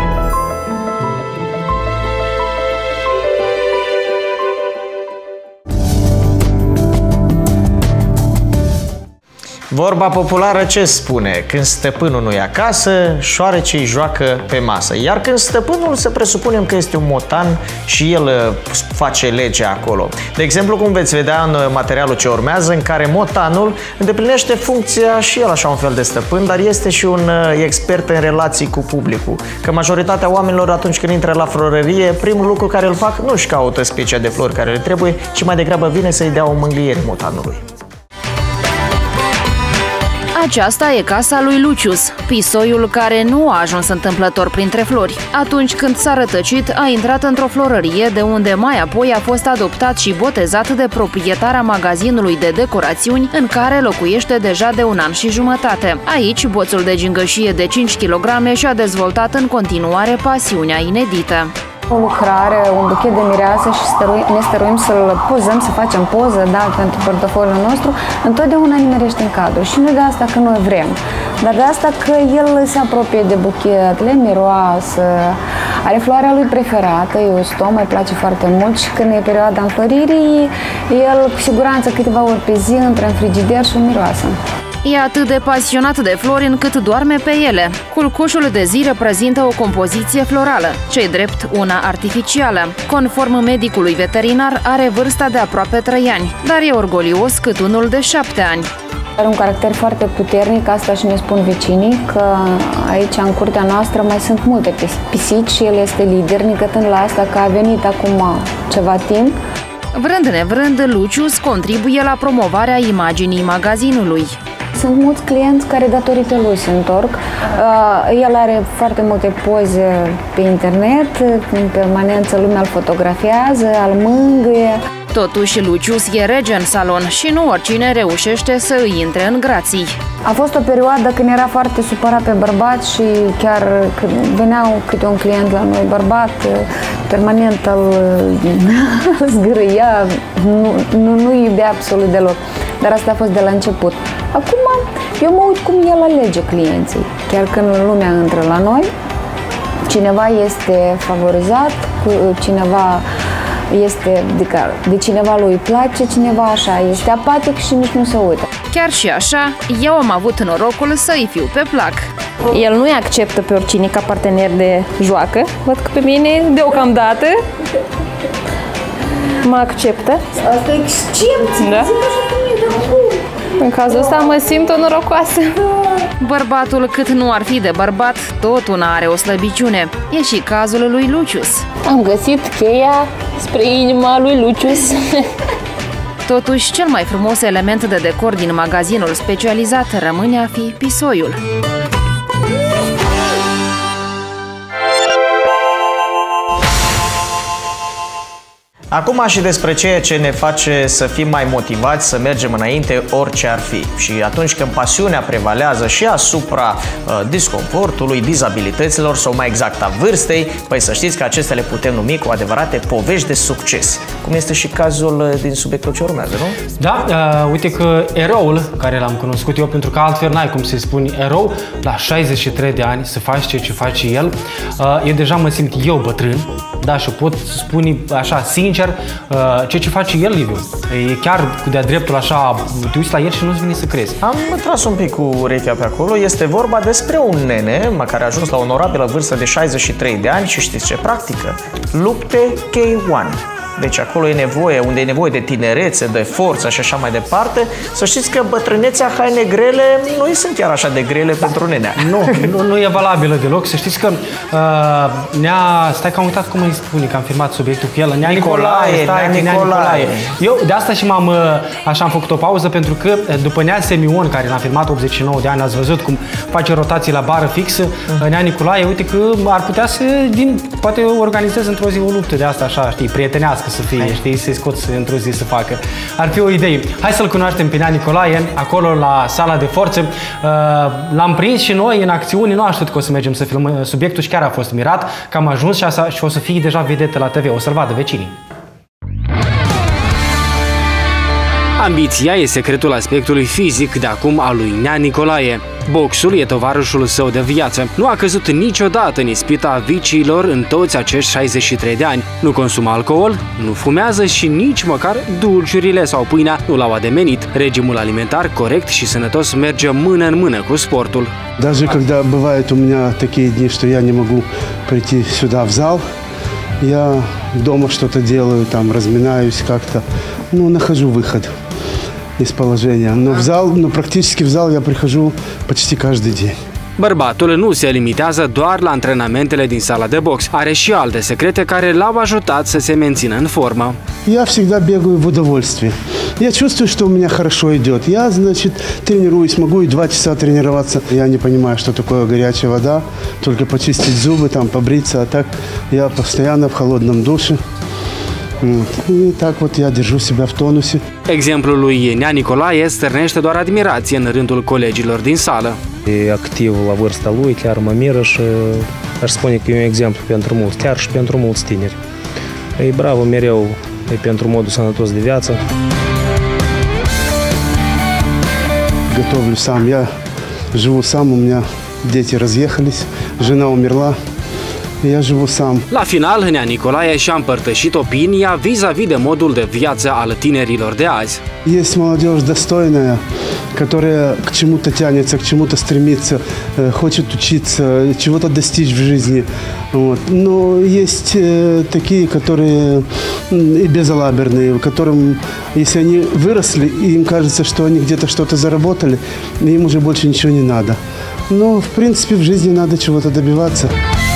[SPEAKER 2] Vorba populară ce spune? Când stăpânul nu e acasă, șoarecii joacă pe masă. Iar când stăpânul, să presupunem că este un motan și el face legea acolo. De exemplu, cum veți vedea în materialul ce urmează, în care motanul îndeplinește funcția și el așa un fel de stăpân, dar este și un expert în relații cu publicul. Că majoritatea oamenilor, atunci când intră la florărie, primul lucru care îl fac nu-și caută specia de flori care le trebuie, ci mai degrabă vine să-i dea o mângâiere motanului.
[SPEAKER 4] Aceasta e casa lui Lucius, pisoiul care nu a ajuns întâmplător printre flori. Atunci când s-a rătăcit, a intrat într-o florărie, de unde mai apoi a fost adoptat și botezat de proprietara magazinului de decorațiuni, în care locuiește deja de 1 an și jumătate. Aici, boțul de gingășie de 5 kg și-a dezvoltat în continuare pasiunea inedită.
[SPEAKER 6] O lucrare, un buchet de mireasă și ne stăruim să-l pozăm, să facem poză, da, pentru portofoliul nostru, întotdeauna nimerește în cadru. Și nu de asta că noi vrem, dar de asta că el se apropie de buchet, le miroasă, are floarea lui preferată, eustom, îi place foarte mult și când e perioada înfloririi, el cu siguranță câteva ori pe zi intră în frigider și o miroasă.
[SPEAKER 4] E atât de pasionat de flori încât doarme pe ele. Culcușul de zi reprezintă o compoziție florală, ce-i drept una artificială. Conform medicului veterinar, are vârsta de aproape 3 ani, dar e orgolios cât unul de 7 ani.
[SPEAKER 6] Are un caracter foarte puternic, asta și ne spun vecinii, că aici, în curtea noastră, mai sunt multe pisici și el este lider, nicătând la asta că a venit acum ceva timp.
[SPEAKER 4] Vrând nevrând, Lucius contribuie la promovarea imaginii magazinului.
[SPEAKER 6] Sunt mulți clienți care datorită lui se întorc. El are foarte multe poze pe internet, în permanență lumea îl fotografiază, îl mângâie.
[SPEAKER 4] Totuși, Lucius e rege în salon și nu oricine reușește să îi intre în grații.
[SPEAKER 6] A fost o perioadă când era foarte supărat pe bărbat și chiar când veneau câte un client la noi bărbat, permanent îl zgârâia, nu iubea absolut deloc. Dar asta a fost de la început. Acum, eu mă uit cum el alege clienții. Chiar când lumea intră la noi,
[SPEAKER 8] cineva este favorizat, cineva este de cineva lui place, cineva așa este apatic și nici nu se uită.
[SPEAKER 4] Chiar și așa, eu am avut norocul să-i fiu pe plac.
[SPEAKER 6] El nu-i acceptă pe oricine ca partener de joacă. Văd că pe mine, deocamdată, mă acceptă.
[SPEAKER 8] Asta e accept.
[SPEAKER 6] Da? În cazul ăsta mă simt o norocoasă.
[SPEAKER 4] Bărbatul, cât nu ar fi de bărbat, tot una are o slăbiciune. E și cazul lui Lucius.
[SPEAKER 6] Am găsit cheia spre inima lui Lucius.
[SPEAKER 4] Totuși, cel mai frumos element de decor din magazinul specializat rămâne a fi pisoiul.
[SPEAKER 2] Acum și despre ceea ce ne face să fim mai motivați să mergem înainte orice ar fi. Și atunci când pasiunea prevalează și asupra disconfortului, dizabilităților sau mai exact a vârstei, păi să știți că acestea le putem numi cu adevărate povești de succes. Cum este și cazul din subiectul ce urmează, nu?
[SPEAKER 3] Da, uite că eroul care l-am cunoscut eu, pentru că altfel n-ai cum să-i spuni erou, la 63 de ani să faci ceea ce face el, eu deja mă simt eu bătrân, da, și pot spune așa, sincer, ceea ce face el, Liviu, e chiar de-a dreptul așa, te uiți la el și nu-ți vine să crezi.
[SPEAKER 2] Am tras un pic cu urechea pe acolo, este vorba despre un nene care a ajuns la o onorabilă vârstă de 63 de ani și știți ce practică? Lupte K1. Deci acolo e nevoie, unde e nevoie de tinerețe, de forță și așa mai departe. Să știți că bătrânețea, haine grele, nu sunt chiar așa de grele pentru nenea.
[SPEAKER 3] Nu e valabilă deloc. Să știți că stai că am uitat cum îi spune, că am filmat subiectul cu el. Nea Nicolae. Eu de asta și am făcut o pauză, pentru că după Nea Semion, care l-a filmat 89 de ani, ați văzut cum face rotații la bară fixă, Nea Nicolae, uite că ar putea să, poate organizeze într-o zi o luptă de asta, așa, știi, prietenească să fie, știi, să-i scoți într-o zi să facă. Ar fi o idee. Hai să-l cunoaștem pe Nea Nicolae, acolo la sala de forță. L-am prins și noi în acțiune, nu aștept că o să mergem să filmăm subiectul și chiar a fost mirat că am ajuns și o să fie deja vedetă la TV, o să-l vadă vecinii. Ambiția e secretul aspectului fizic de acum al lui Nea Nicolae. Boxul e tovarășul său de viață. Nu a căzut niciodată în ispita viciilor în toți acești 63 de ani. Nu consumă alcool, nu fumează și nici măcar dulciurile sau pâinea nu l-au ademenit. Regimul alimentar corect și sănătos merge mână în mână cu sportul.
[SPEAKER 9] Даже когда бывают у меня такие дни, что я не могу прийти сюда в зал, я дома что-то делаю, там разминаюсь как-то, нахожу выход из положения. Но практически в зал я прихожу почти каждый день.
[SPEAKER 3] Bărbatul nu se limitează doar la antrenamentele din sala de box. Are și alte secrete care l-au ajutat să se mențină în formă.
[SPEAKER 9] Я всегда бегаю в удовольствие. Я чувствую, что у меня хорошо идет. Я, значит, тренируюсь, могу и 2 часа тренироваться. Я не понимаю, что такое горячая вода, только почистить зубы, там, побриться, а так я постоянно в холодном душе. И так вот я держу себя в тонусе.
[SPEAKER 3] Exemplul lui Nea Nicolae stârnește doar admirație în rândul colegilor din sală.
[SPEAKER 10] E activ la vârsta lui, chiar mă miră și aș spune că e un exemplu pentru mulți, chiar și pentru mulți tineri. E bravo mereu, e pentru modul sănătos de viață.
[SPEAKER 9] Готовлю сам. Я живу сам, у меня дети разъехались, жена умерла. Я живу сам.
[SPEAKER 3] La final, Nea Nicolae și-a împărtășit opinia vis-a-vis de modul de viață al tinerilor de azi.
[SPEAKER 9] Есть молодежь достойная, которая к чему-то тянется, к чему-то стремится, хочет учиться, чего-то достичь в жизни. Вот. Но есть такие, которые и безалаберные, которым, если они выросли, и им кажется, что они где-то что-то заработали, им уже больше ничего не надо. Но, в принципе, в жизни надо чего-то добиваться.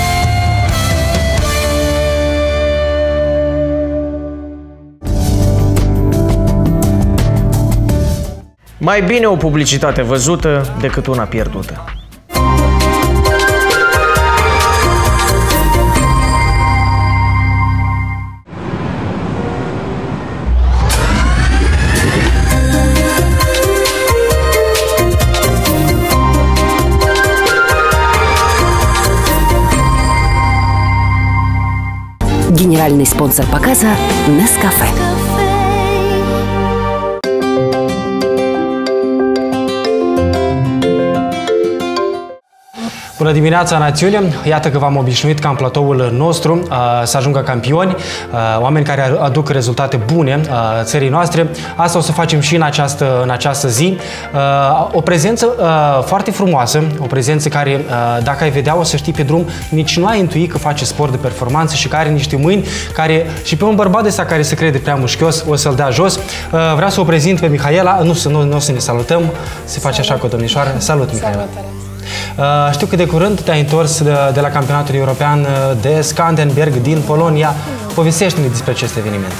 [SPEAKER 2] Mai bine o publicitate văzută decât una pierdută.
[SPEAKER 1] Генеральный спонсор показа Nescafe.
[SPEAKER 3] Bună dimineața, națiune! Iată că v-am obișnuit ca în platoul nostru să ajungă campioni, oameni care aduc rezultate bune țării noastre. Asta o să facem și în această zi. O prezență foarte frumoasă, o prezență care, dacă ai vedea, o să știi pe drum, nici nu ai intuit că face sport de performanță și care are niște mâini, care și pe un bărbat ăsta care se crede prea mușchios, o să-l dea jos. Vreau să o prezint pe Mihaela, nu o să ne salutăm, se face așa cu o domnișoară. Salut, Mihaela! Știu că de curând te-ai întors de la campionatul european de Skanderberg din Polonia. Povestește-ne despre acest eveniment.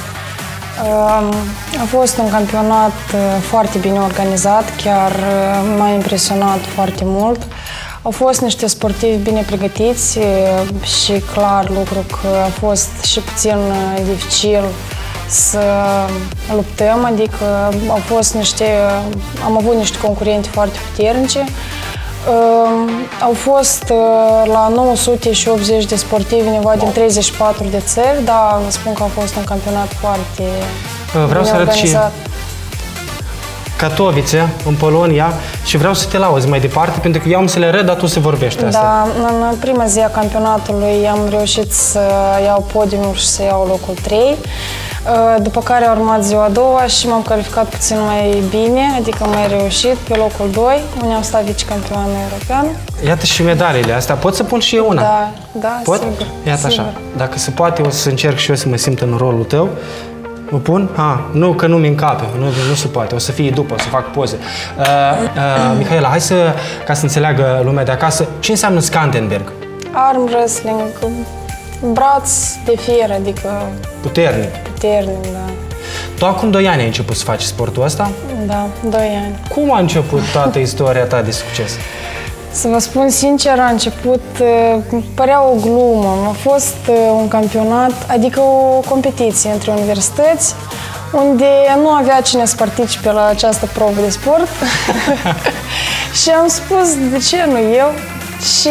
[SPEAKER 11] A fost un campionat foarte bine organizat, chiar m-a impresionat foarte mult. Au fost niște sportivi bine pregătiți și clar lucru că a fost și puțin dificil să luptăm, adică am avut niște concurenti foarte puternice. Au fost la 980 de sportivi undeva din 34 de țări, dar vă spun că a fost un campionat foarte
[SPEAKER 3] Vreau să arăt și Katowice, în Polonia, și vreau să te lauzi mai departe, pentru că eu am să le arăt, dar tu să vorbești asta.
[SPEAKER 11] Da, în prima zi a campionatului am reușit să iau podiumul și să iau locul 3. După care a urmat ziua a doua și m-am calificat puțin mai bine, adică am mai reușit pe locul 2, unde am stat vicecampioană europeană.
[SPEAKER 3] Iată și medalele astea. Pot să pun și eu una?
[SPEAKER 11] Da,
[SPEAKER 3] pot?
[SPEAKER 11] sigur.
[SPEAKER 3] Iată
[SPEAKER 11] sigur.
[SPEAKER 3] așa. Dacă se poate, o să încerc și eu să mă simt în rolul tău. O pun? Nu, că nu mi încape. Nu se poate. O să fie după, o să fac poze. Mihaela, hai ca să înțeleagă lumea de acasă, ce înseamnă Skanderberg?
[SPEAKER 11] Arm wrestling, braț de fier, adică...
[SPEAKER 3] Puternic.
[SPEAKER 11] Puternic, da.
[SPEAKER 3] Tu acum 2 ani ai început să faci sportul ăsta?
[SPEAKER 11] Da, 2 ani.
[SPEAKER 3] Cum a început toată istoria ta de succes?
[SPEAKER 11] Să vă spun sincer, a început, părea o glumă. A fost un campionat, adică o competiție între universități, unde nu avea cine să participe la această probă de sport. Și am spus, de ce nu eu? Și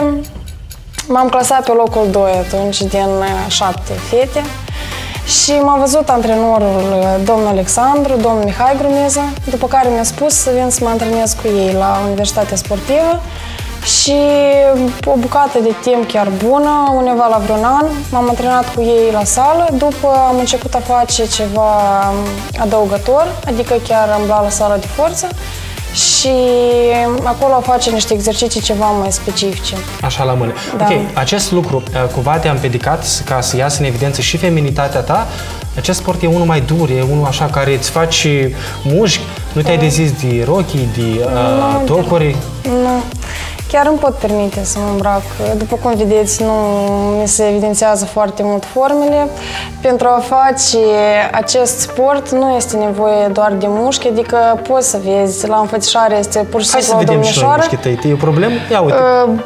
[SPEAKER 11] m-am clasat pe locul 2 atunci, din 7 fete. Și m-a văzut antrenorul, domnul Alexandru, domnul Mihai Grumeza, după care mi-a spus să vin să mă antrenez cu ei la Universitatea Sportivă. Și o bucată de timp chiar bună, undeva la vreun an, m-am antrenat cu ei la sală, după am început a face ceva adăugător, adică chiar am luat la sală de forță. Și acolo face niște exerciții ceva mai specifice.
[SPEAKER 3] Așa la mână.
[SPEAKER 11] Da.
[SPEAKER 3] Ok, acest lucru cumva te-a împiedicat ca să iasă în evidență și feminitatea ta? Acest sport e unul mai dur, e unul așa care îți faci mușchi, nu te-ai dezis de rochii, de tocuri?
[SPEAKER 11] Nu. Chiar îmi pot permite să mă îmbrac. După cum vedeți, nu mi se evidențiază foarte mult formele. Pentru a face acest sport nu este nevoie doar de mușchi, adică poți să vezi, la înfățișare este pur și simplu o domnișoară.
[SPEAKER 3] Hai să vedem și noi mușchii tăi. E o problemă? Ia uite.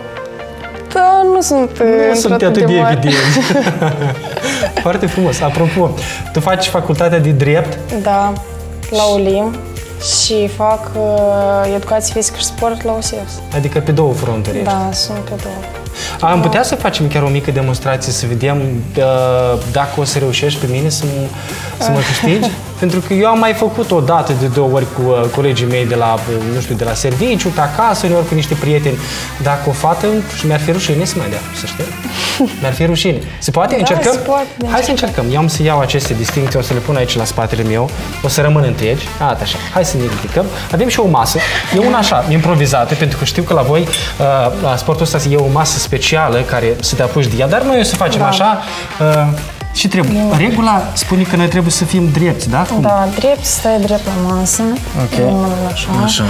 [SPEAKER 11] Da, nu sunt
[SPEAKER 3] atât de evident. Foarte frumos. Apropo, tu faci facultatea de drept?
[SPEAKER 11] Da, la ULIM. Și fac educație fizică și sport la USEFS.
[SPEAKER 3] Adică pe 2 fronturi.
[SPEAKER 11] Da, sunt pe 2.
[SPEAKER 3] Am putea să facem chiar o mică demonstrație, să vedem dacă o să reușești pe mine să mă câștigi? Pentru că eu am mai făcut o dată de 2 ori cu colegii mei de la, nu știu, de la serviciu, pe acasă, uneori cu niște prieteni. Dacă o fată, și mi-ar fi rușine să mai dea, să știi? Mi-ar fi rușine. Se poate?
[SPEAKER 11] Da,
[SPEAKER 3] încercăm?
[SPEAKER 11] Se poate.
[SPEAKER 3] Hai să încercăm. Eu am să iau aceste distincții, o să le pun aici la spatele meu, o să rămân întregi. Iată așa. Hai să ne ridicăm. Avem și o masă. E una așa, improvizată, pentru că știu că la voi, la sportul ăsta, e o masă specială care să te apuci de ea, dar noi o să facem așa. Și trebuie. Regula spune că noi trebuie să fim drepți, da? Cum?
[SPEAKER 11] Da, drept, stai drept la masă.
[SPEAKER 3] Ok.
[SPEAKER 11] Așa.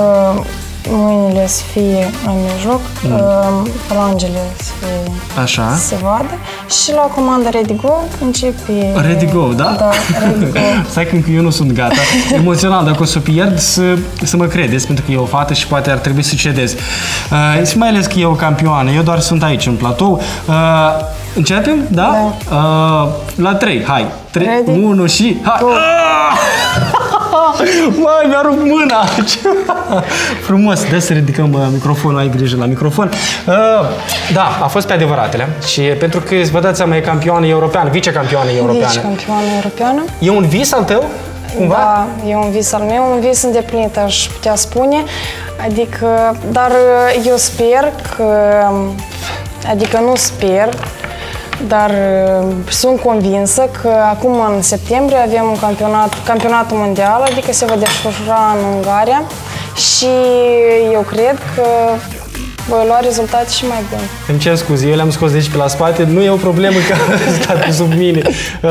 [SPEAKER 11] Mâinile să fie în mijloc, falangele să fie
[SPEAKER 3] așa.
[SPEAKER 11] Se vadă și la comanda Ready Go începe...
[SPEAKER 3] Ready Go, da?
[SPEAKER 11] Da, Ready Go.
[SPEAKER 3] Stai că eu nu sunt gata. Emoțional, dacă o să pierd, să mă credeți, pentru că e o fată și poate ar trebui să cedez. Și mai ales că e o campioană, eu doar sunt aici în platou. Începem? Da? La 3, hai. 3, 1 și... Hai! Mai mi-a rupt mâna! Frumos, dă să ridicăm microfonul, ai grijă la microfon. Da, a fost pe adevăratele și pentru că vă dați seama, e campioană europeană, vicecampioană europeană.
[SPEAKER 11] Vicecampioană europeană.
[SPEAKER 3] E un vis al tău? Cumva?
[SPEAKER 11] Da, e un vis al meu, un vis îndeplinit, aș putea spune. Adică, dar eu sper că, adică nu sper, dar sunt convinsă că acum în septembrie avem un campionatul mondial, adică se va desfășura în Ungaria și eu cred că voi lua rezultate și mai bune.
[SPEAKER 3] Îmi cer scuze, eu le-am scos de aici pe la spate, nu e o problemă că statul sub mine.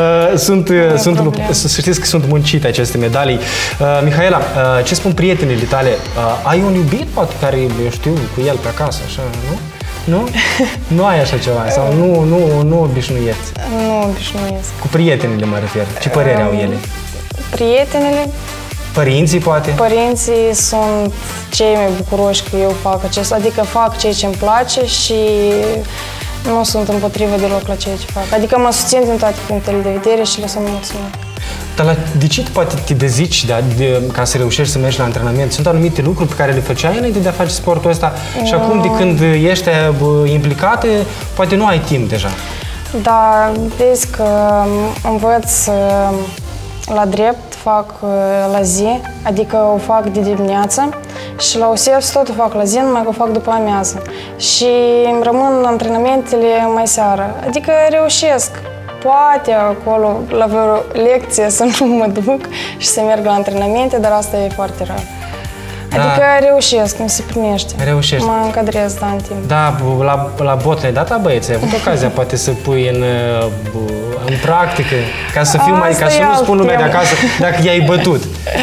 [SPEAKER 3] Să știți că sunt muncite aceste medalii. Mihaela, ce spun prietenele tale? Ai un iubit, poate, care, eu știu, cu el pe acasă, așa, nu? Nu? Nu ai așa ceva? Sau nu obișnuieți?
[SPEAKER 11] Nu obișnuiesc.
[SPEAKER 3] Cu prietenele mă refer. Ce părere au ele?
[SPEAKER 11] Prietenele?
[SPEAKER 3] Părinții, poate?
[SPEAKER 11] Părinții sunt cei mai bucuroși că eu fac acest, adică fac ceea ce îmi place și nu sunt împotrivă deloc la ceea ce fac. Adică mă susțin din toate punctele de vedere și le sunt mulțumit.
[SPEAKER 3] Dar de ce poate te dezici ca să reușești să mergi la antrenament? Sunt anumite lucruri pe care le făceai înainte de a face sportul ăsta și acum de când ești implicată, poate nu ai timp deja.
[SPEAKER 11] Da, vezi că învăț la drept, fac la zi, adică o fac de dimineață și la OSEFS tot o fac la zi, numai că o fac după amiază. Și îmi rămân antrenamentele mai seară, adică reușesc. Poate acolo, la vreo lecție, să nu mă duc și să merg la antrenamente, dar asta e foarte rar. Adică reușesc, mi se primește.
[SPEAKER 3] Reușești.
[SPEAKER 11] Mă încadrez, da, în timp.
[SPEAKER 3] Da, la bot le-ai dat, băieți, ai avut ocazia poate să pui în practică, ca să fiu mai, ca să nu spun lumea de acasă dacă i-ai bătut.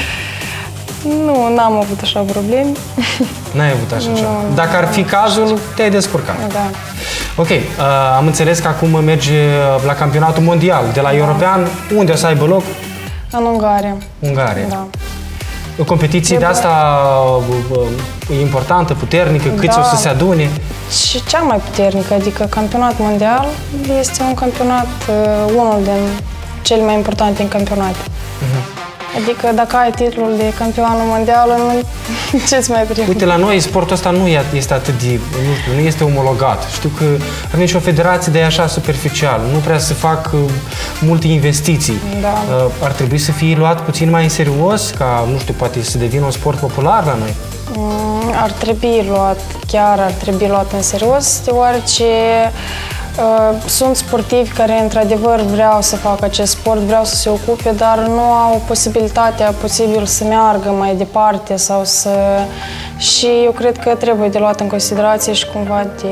[SPEAKER 11] Nu, n-am avut așa probleme.
[SPEAKER 3] N-ai avut așa ceva. Dacă ar fi cazul, te-ai descurcat.
[SPEAKER 11] Da.
[SPEAKER 3] Ok, am înțeles că acum mergi la campionatul mondial, de la european, unde o să aibă loc?
[SPEAKER 11] În Ungaria.
[SPEAKER 3] Ungaria.
[SPEAKER 11] Da.
[SPEAKER 3] O competiție de asta importantă, puternică, câți o să se adune?
[SPEAKER 11] Și cea mai puternică, adică campionatul mondial este un campionat, unul din cele mai importante în campionate. Adică dacă ai titlul de campionul mondial, ce-ți mai trebuie?
[SPEAKER 3] Uite, la noi sportul ăsta nu este atât de, nu știu, nu este omologat. Știu că avem și o federație de așa superficial, nu prea se fac multe investiții.
[SPEAKER 11] Da.
[SPEAKER 3] Ar trebui să fie luat puțin mai în serios, ca, nu știu, poate să devină un sport popular la noi?
[SPEAKER 11] Ar trebui luat, chiar ar trebui luat în serios, deoarece sunt sportivi care într-adevăr vreau să facă acest sport, vreau să se ocupe, dar nu au posibilitatea posibil să meargă mai departe sau să... Și eu cred că trebuie de luat în considerație și cumva de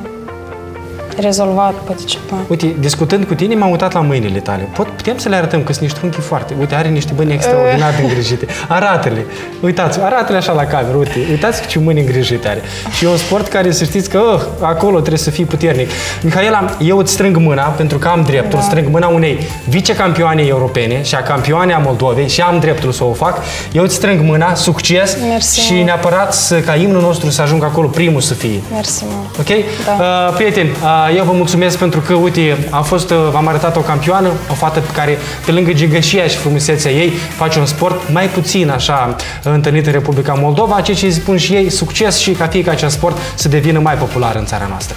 [SPEAKER 11] rezolvat, poate ceva.
[SPEAKER 3] Uite, discutând cu tine, m-am uitat la mâinile tale. Putem să le arătăm că sunt niște trunchi foarte... Uite, are niște mâini extraordinar de îngrijite. Arată-le! Uitați, arată-le așa la cameră. Uitați ce mâini îngrijite are. Și e un sport care să știți că acolo trebuie să fii puternic. Mihaela, eu îți strâng mâna, pentru că am dreptul, strâng mâna unei vicecampioane europene și a campioane a Moldovei și am dreptul să o fac. Eu îți strâng mâna, succes.
[SPEAKER 11] Mersi,
[SPEAKER 3] și neapărat ca imnul nostru să ajungă acolo primul să fie.
[SPEAKER 11] Mersi,
[SPEAKER 3] ok?
[SPEAKER 11] Da.
[SPEAKER 3] Prieteni, eu vă mulțumesc pentru că, uite, v-am arătat o campioană, o fată care, pe lângă gigășia și frumusețea ei, face un sport mai puțin așa întâlnit în Republica Moldova, ceea ce îi spun și ei, succes și ca fie ca acest sport să devină mai popular în țara noastră.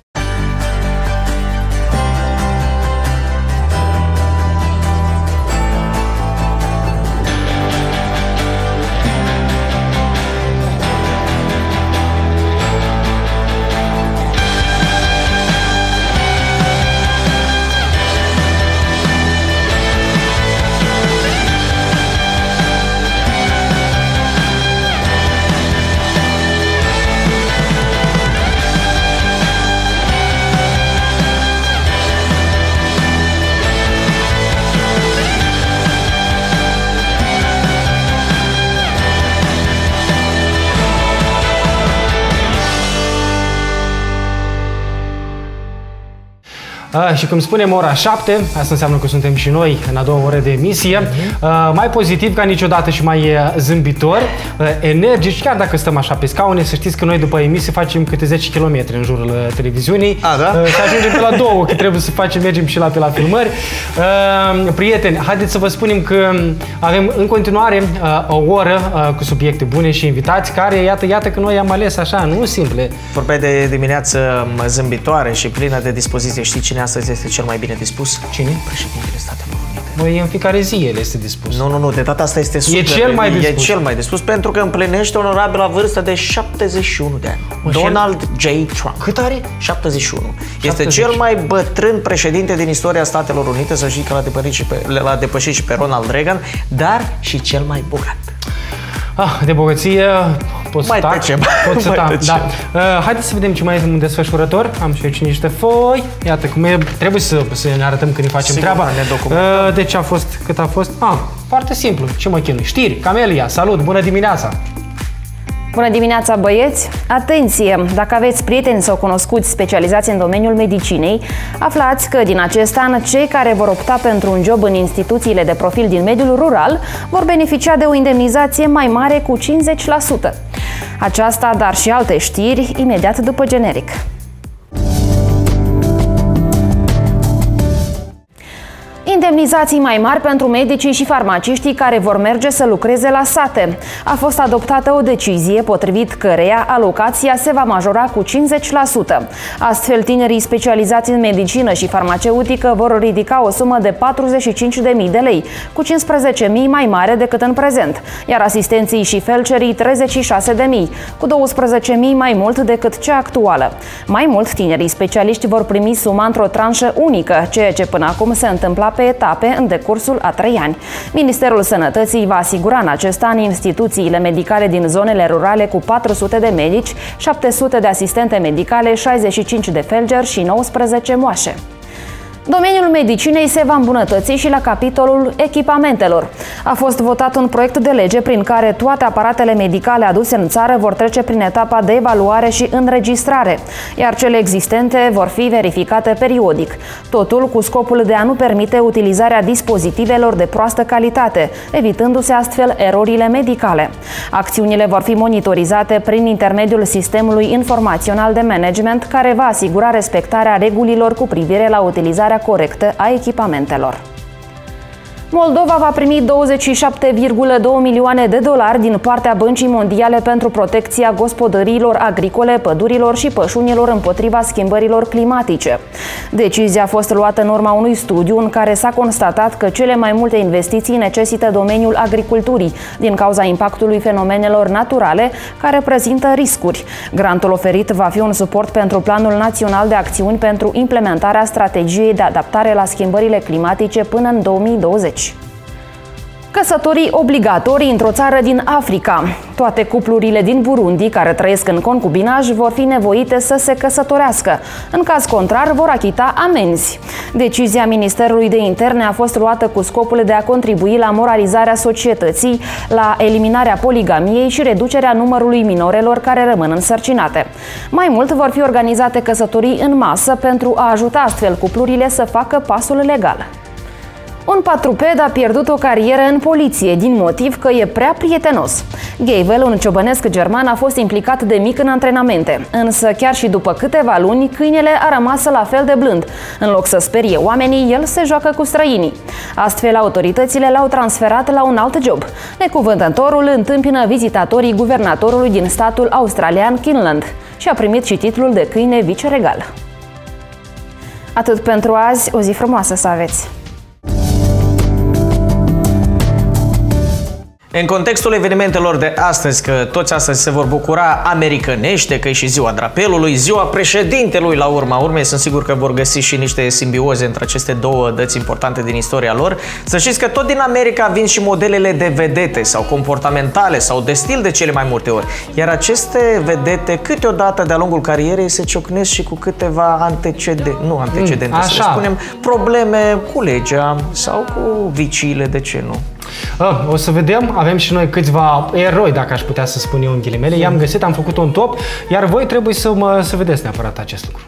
[SPEAKER 3] Și cum spunem, ora 7, asta înseamnă că suntem și noi în a doua oră de emisie, mai pozitiv ca niciodată și mai zâmbitor, energici, chiar dacă stăm așa pe scaune, să știți că noi după emisie facem câte 10 km în jurul televiziunii. Să ajungem pe la 2, că trebuie să facem, și pe la filmări. Prieteni, haideți să vă spunem că avem în continuare o oră cu subiecte bune și invitați care, iată că noi am ales așa, nu simple.
[SPEAKER 2] Vorbeai de dimineață zâmbitoare și plină de dispoziție. Știi cine astăzi este cel mai bine dispus?
[SPEAKER 3] Cine?
[SPEAKER 2] Președintele Statelor Unite.
[SPEAKER 3] În fiecare zi el este dispus.
[SPEAKER 2] Nu, de data asta este super.
[SPEAKER 3] E cel mai dispus.
[SPEAKER 2] E cel mai dispus pentru că împlinește onorabila vârstă de 71 de ani. Donald J. Trump.
[SPEAKER 3] Cât are?
[SPEAKER 2] 71. Este cel mai bătrân președinte din istoria Statelor Unite, să știi că l-a depășit și pe Ronald Reagan, dar și cel mai bogat.
[SPEAKER 3] De bogăție pot să tac. Da. Haideți să vedem ce mai avem în desfășurător. Am și aici niște foi. Iată cum e. Trebuie să ne arătăm când ne facem treaba. Deci a fost, cât a fost? Foarte simplu. Ce mă chinui? Știri. Camelia, salut, bună dimineața!
[SPEAKER 4] Bună dimineața, băieți! Atenție! Dacă aveți prieteni sau cunoscuți specializați în domeniul medicinei, aflați că din acest an cei care vor opta pentru un job în instituțiile de profil din mediul rural vor beneficia de o indemnizație mai mare cu 50%. Aceasta, dar și alte știri, imediat după generic. Indemnizații mai mari pentru medicii și farmaciștii care vor merge să lucreze la sate. A fost adoptată o decizie potrivit căreia alocația se va majora cu 50%. Astfel, tinerii specializați în medicină și farmaceutică vor ridica o sumă de 45.000 de lei, cu 15.000 mai mare decât în prezent, iar asistenții și felcerii 36.000, cu 12.000 mai mult decât cea actuală. Mai mult, tinerii specialiști vor primi suma într-o tranșă unică, ceea ce până acum se întâmpla pe etape în decursul a 3 ani. Ministerul Sănătății va asigura în acest an instituțiile medicale din zonele rurale cu 400 de medici, 700 de asistente medicale, 65 de felgeri și 19 moașe. Domeniul medicinei se va îmbunătăți și la capitolul echipamentelor. A fost votat un proiect de lege prin care toate aparatele medicale aduse în țară vor trece prin etapa de evaluare și înregistrare, iar cele existente vor fi verificate periodic. Totul cu scopul de a nu permite utilizarea dispozitivelor de proastă calitate, evitându-se astfel erorile medicale. Acțiunile vor fi monitorizate prin intermediul sistemului informațional de management, care va asigura respectarea regulilor cu privire la utilizarea corectă a echipamentelor. Moldova va primi 27,2 milioane de dolari din partea Băncii Mondiale pentru protecția gospodăriilor agricole, pădurilor și pășunilor împotriva schimbărilor climatice. Decizia a fost luată în urma unui studiu în care s-a constatat că cele mai multe investiții necesită domeniul agriculturii din cauza impactului fenomenelor naturale care prezintă riscuri. Grantul oferit va fi un suport pentru Planul Național de Acțiuni pentru implementarea strategiei de adaptare la schimbările climatice până în 2020. Căsătorii obligatorii într-o țară din Africa. Toate cuplurile din Burundi care trăiesc în concubinaj vor fi nevoite să se căsătorească. În caz contrar, vor achita amenzi. Decizia Ministerului de Interne a fost luată cu scopul de a contribui la moralizarea societății, la eliminarea poligamiei și reducerea numărului minorelor care rămân însărcinate. Mai mult, vor fi organizate căsătorii în masă pentru a ajuta astfel cuplurile să facă pasul legal. Un patruped a pierdut o carieră în poliție din motiv că e prea prietenos. Geivel, un ciobănesc german, a fost implicat de mic în antrenamente, însă chiar și după câteva luni, câinele a rămas la fel de blând. În loc să sperie oamenii, el se joacă cu străinii. Astfel, autoritățile l-au transferat la un alt job. Necuvântătorul întâmpină vizitatorii guvernatorului din statul australian Queensland și a primit și titlul de câine viceregal. Atât pentru azi, o zi frumoasă să aveți!
[SPEAKER 2] În contextul evenimentelor de astăzi, că toți astăzi se vor bucura americanește, că e și ziua drapelului, ziua președintelui la urma urmei, sunt sigur că vor găsi și niște simbioze între aceste două dăți importante din istoria lor. Să știți că tot din America vin și modelele de vedete sau comportamentale sau de stil de cele mai multe ori. Iar aceste vedete câteodată de-a lungul carierei se ciocnesc și cu câteva antecedente, să le spunem, probleme cu legea sau cu viciile, de ce nu?
[SPEAKER 3] O să vedem, avem și noi câțiva eroi, dacă aș putea să spun eu în ghilimele. I-am găsit, am făcut un top, iar voi trebuie să vedeți neapărat acest lucru.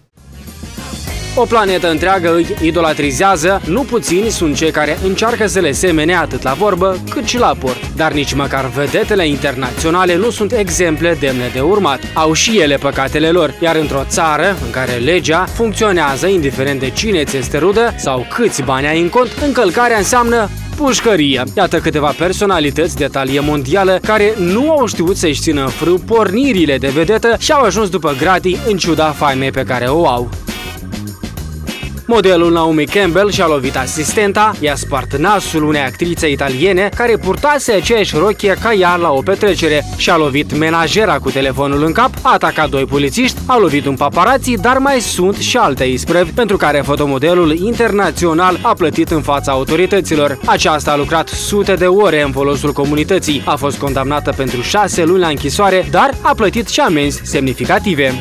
[SPEAKER 12] O planetă întreagă îi idolatrizează, nu puțini sunt cei care încearcă să le semene atât la vorbă cât și la port. Dar nici măcar vedetele internaționale nu sunt exemple demne de urmat. Au și ele păcatele lor, iar într-o țară în care legea funcționează indiferent de cine ți este rudă sau câți bani ai în cont, încălcarea înseamnă pușcărie. Iată câteva personalități de talie mondială care nu au știut să-și țină în frâu pornirile de vedetă și au ajuns după gratii în ciuda faimei pe care o au. Modelul Naomi Campbell și-a lovit asistenta, i-a spart nasul unei actrițe italiene care purtase aceeași rochie ca ea la o petrecere, și-a lovit menajera cu telefonul în cap, a atacat 2 polițiști, a lovit un paparazzi, dar mai sunt și alte isprăvi pentru care fotomodelul internațional a plătit în fața autorităților. Aceasta a lucrat sute de ore în folosul comunității, a fost condamnată pentru 6 luni la închisoare, dar a plătit și amenzi semnificative.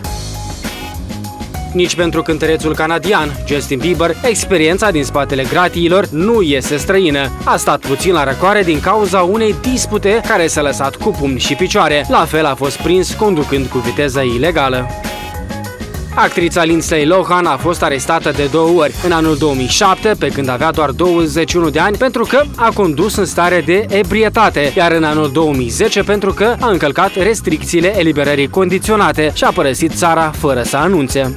[SPEAKER 12] Nici pentru cântărețul canadian Justin Bieber, experiența din spatele gratiilor nu iese străină. A stat puțin la răcoare din cauza unei dispute care s-a lăsat cu pumni și picioare. La fel a fost prins conducând cu viteză ilegală. Actrița Lindsay Lohan a fost arestată de 2 ori, în anul 2007, pe când avea doar 21 de ani, pentru că a condus în stare de ebrietate, iar în anul 2010 pentru că a încălcat restricțiile eliberării condiționate și a părăsit țara fără să anunțe.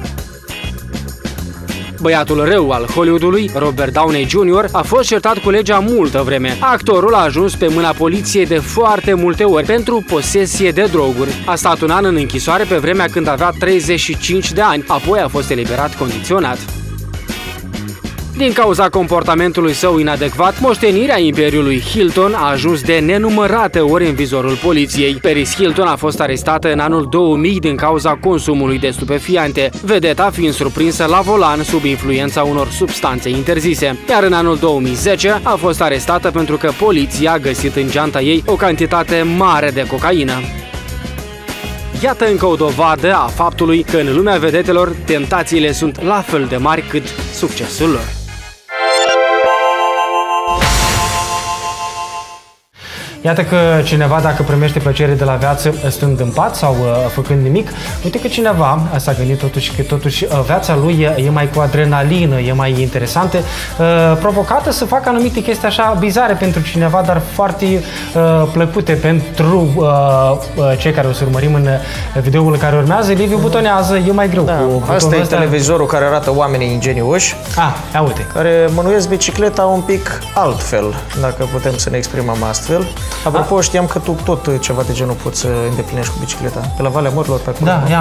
[SPEAKER 12] Băiatul rău al Hollywoodului, Robert Downey Jr., a fost certat cu legea multă vreme. Actorul a ajuns pe mâna poliției de foarte multe ori pentru posesie de droguri. A stat un an în închisoare pe vremea când avea 35 de ani, apoi a fost eliberat condiționat. Din cauza comportamentului său inadecvat, moștenirea imperiului Hilton a ajuns de nenumărate ori în vizorul poliției. Paris Hilton a fost arestată în anul 2000 din cauza consumului de stupefiante, vedeta fiind surprinsă la volan sub influența unor substanțe interzise. Iar în anul 2010 a fost arestată pentru că poliția a găsit în geanta ei o cantitate mare de cocaină. Iată încă o dovadă a faptului că în lumea vedetelor tentațiile sunt la fel de mari cât succesul lor.
[SPEAKER 3] Iată că cineva, dacă primește plăcere de la viață stând în pat sau făcând nimic, uite că cineva s-a gândit totuși viața lui e mai cu adrenalină, e mai interesantă, provocată să facă anumite chestii așa bizare pentru cineva, dar foarte plăcute pentru cei care o să urmărim în videoul care urmează. Liviu butonează, e mai greu.
[SPEAKER 2] Da, asta e televizorul care arată oamenii ingenioși,
[SPEAKER 3] uite,
[SPEAKER 2] care mânuiesc bicicleta un pic altfel, dacă putem să ne exprimăm astfel. Apropo, știam că tu tot ceva de genul poți să îndeplinești cu bicicleta. Pe la Valea Morilor, pe acolo.
[SPEAKER 3] Da,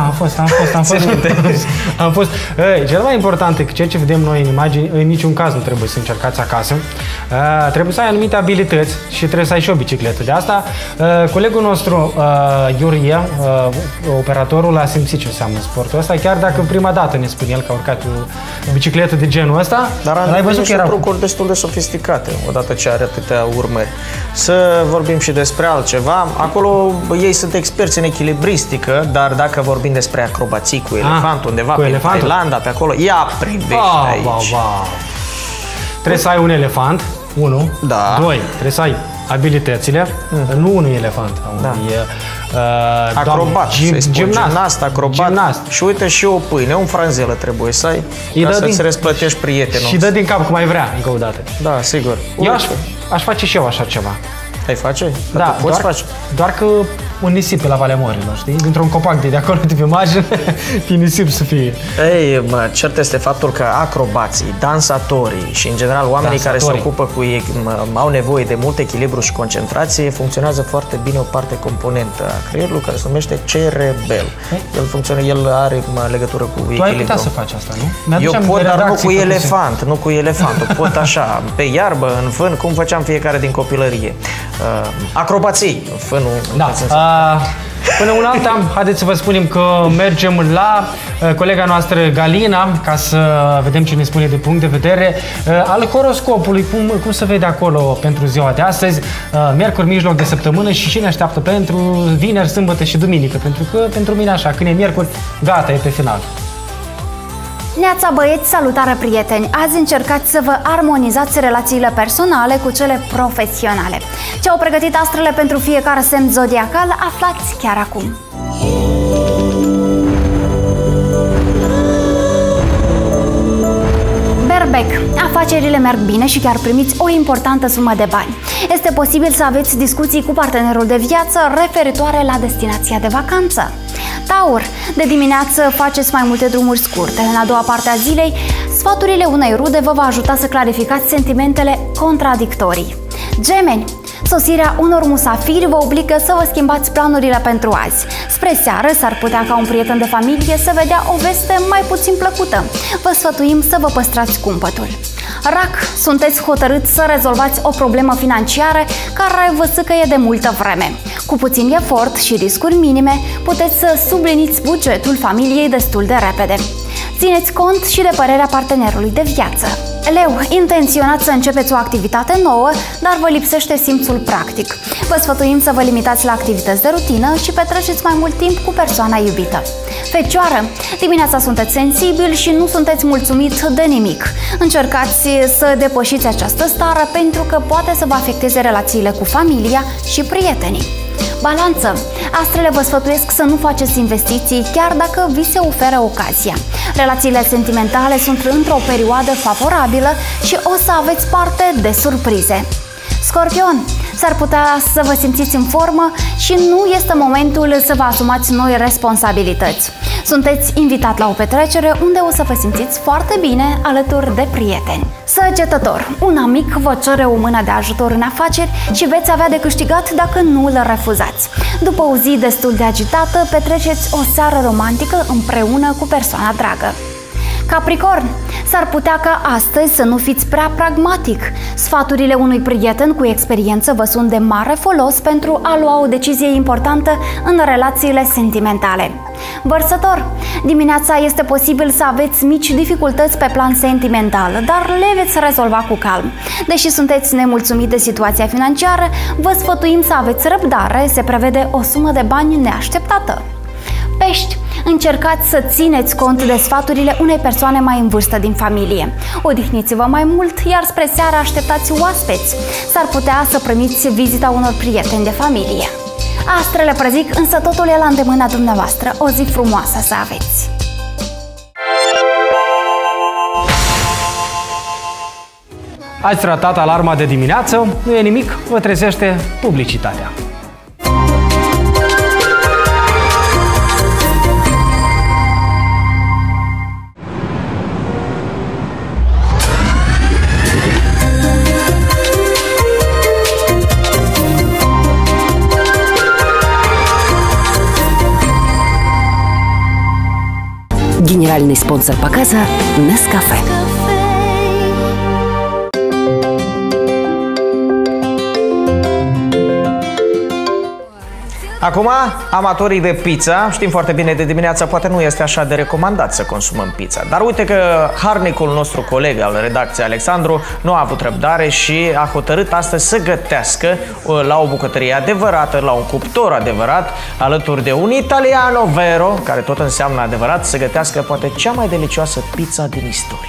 [SPEAKER 3] am fost. Cel mai important e că ceea ce vedem noi în imagini, în niciun caz nu trebuie să încercați acasă. Trebuie să ai anumite abilități și trebuie să ai și o bicicletă. De asta, colegul nostru, Iurie, operatorul, a simțit ce înseamnă sportul ăsta, chiar dacă prima dată ne spune el că a urcat o bicicletă de genul ăsta.
[SPEAKER 2] Dar am văzut și trucuri destul de sofisticate, odată ce are atâtea urmări. Să vorbim și despre altceva. Acolo ei sunt experți în echilibristică, dar dacă vorbim despre acrobații cu elefantul undeva pe Thailanda, pe acolo, ia privește aici.
[SPEAKER 3] Trebuie să ai un elefant, 1, 2, trebuie să ai abilitățile, nu unul elefant,
[SPEAKER 2] acrobat, gimnast, acrobat. Și uite, și o pâine, un franzelă trebuie să ai, ca să-ți răsplătești prietenul.
[SPEAKER 3] Și dă din cap cum ai vrea, încă o dată.
[SPEAKER 2] Da, sigur.
[SPEAKER 3] Eu aș face și eu așa ceva.
[SPEAKER 2] Ai face?
[SPEAKER 3] Da, doar că un nisip pe la Valea Morilor, știi? Dintr-un copac de acolo, de pe margine, pe nisip să fie.
[SPEAKER 2] Ei, cert este faptul că acrobații, dansatorii și, în general, oamenii care se ocupă cu ei, au nevoie de mult echilibru și concentrație, funcționează foarte bine o parte componentă a creierului care se numește cerebel. El are legătură cu echilibru.
[SPEAKER 3] Tu ai putea să faci asta, nu?
[SPEAKER 2] Eu pot, dar nu cu elefant, nu cu elefantul. Pot așa, pe iarbă, în fân, cum făceam fiecare din copilărie. Acrobații, fânul.
[SPEAKER 3] Da. Până una alta, haideți să vă spunem că mergem la colega noastră Galina ca să vedem ce ne spune de punct de vedere al horoscopului, cum se vede acolo pentru ziua de astăzi, miercuri, mijloc de săptămână, și ce ne așteaptă pentru vineri, sâmbătă și duminică, pentru că pentru mine așa, când e miercuri, gata, e pe final.
[SPEAKER 5] Neața băieți, salutare prieteni! Azi încercați să vă armonizați relațiile personale cu cele profesionale. Ce au pregătit astrele pentru fiecare semn zodiacal, aflați chiar acum! Berbec, afacerile merg bine și chiar primiți o importantă sumă de bani. Este posibil să aveți discuții cu partenerul de viață referitoare la destinația de vacanță. Taur, de dimineață faceți mai multe drumuri scurte. În a doua parte a zilei, sfaturile unei rude vă va ajuta să clarificați sentimentele contradictorii. Gemeni, Sosirea unor musafiri vă obligă să vă schimbați planurile pentru azi. Spre seară s-ar putea ca un prieten de familie să vedea o veste mai puțin plăcută. Vă sfătuim să vă păstrați cumpătul. Rac, sunteți hotărâți să rezolvați o problemă financiară care vă sâcăie de multă vreme. Cu puțin efort și riscuri minime, puteți să subliniți bugetul familiei destul de repede. Țineți cont și de părerea partenerului de viață. Leu, intenționați să începeți o activitate nouă, dar vă lipsește simțul practic. Vă sfătuim să vă limitați la activități de rutină și petreceți mai mult timp cu persoana iubită. Fecioară, dimineața sunteți sensibil și nu sunteți mulțumit de nimic. Încercați să depășiți această stare pentru că poate să vă afecteze relațiile cu familia și prietenii. Balanță, astrele vă sfătuiesc să nu faceți investiții chiar dacă vi se oferă ocazia. Relațiile sentimentale sunt într-o perioadă favorabilă și o să aveți parte de surprize. Scorpion, s-ar putea să vă simțiți în formă și nu este momentul să vă asumați noi responsabilități. Sunteți invitat la o petrecere unde o să vă simțiți foarte bine alături de prieteni. Săgetător, un amic vă cere o mână de ajutor în afaceri și veți avea de câștigat dacă nu îl refuzați. După o zi destul de agitată, petreceți o seară romantică împreună cu persoana dragă. Capricorn, s-ar putea ca astăzi să nu fiți prea pragmatic. Sfaturile unui prieten cu experiență vă sunt de mare folos pentru a lua o decizie importantă în relațiile sentimentale. Vărsător, dimineața este posibil să aveți mici dificultăți pe plan sentimental, dar le veți rezolva cu calm. Deși sunteți nemulțumit de situația financiară, vă sfătuim să aveți răbdare, se prevede o sumă de bani neașteptată. Pești, încercați să țineți cont de sfaturile unei persoane mai în vârstă din familie. Odihniți-vă mai mult, iar spre seară așteptați oaspeți. S-ar putea să primiți vizita unor prieteni de familie. Astrele prezic, însă totul e la îndemâna dumneavoastră. O zi frumoasă să aveți!
[SPEAKER 3] Ați ratat alarma de dimineață, nu e nimic, vă trezește publicitatea.
[SPEAKER 1] Генеральный спонсор показа Nescafe.
[SPEAKER 2] Acum, amatorii de pizza, știm foarte bine, de dimineața poate nu este așa de recomandat să consumăm pizza. Dar uite că harnicul nostru coleg al redacției, Alexandru, nu a avut răbdare și a hotărât astăzi să gătească la o bucătărie adevărată, la un cuptor adevărat, alături de un italiano vero, care tot înseamnă adevărat, să gătească poate cea mai delicioasă pizza din istorie.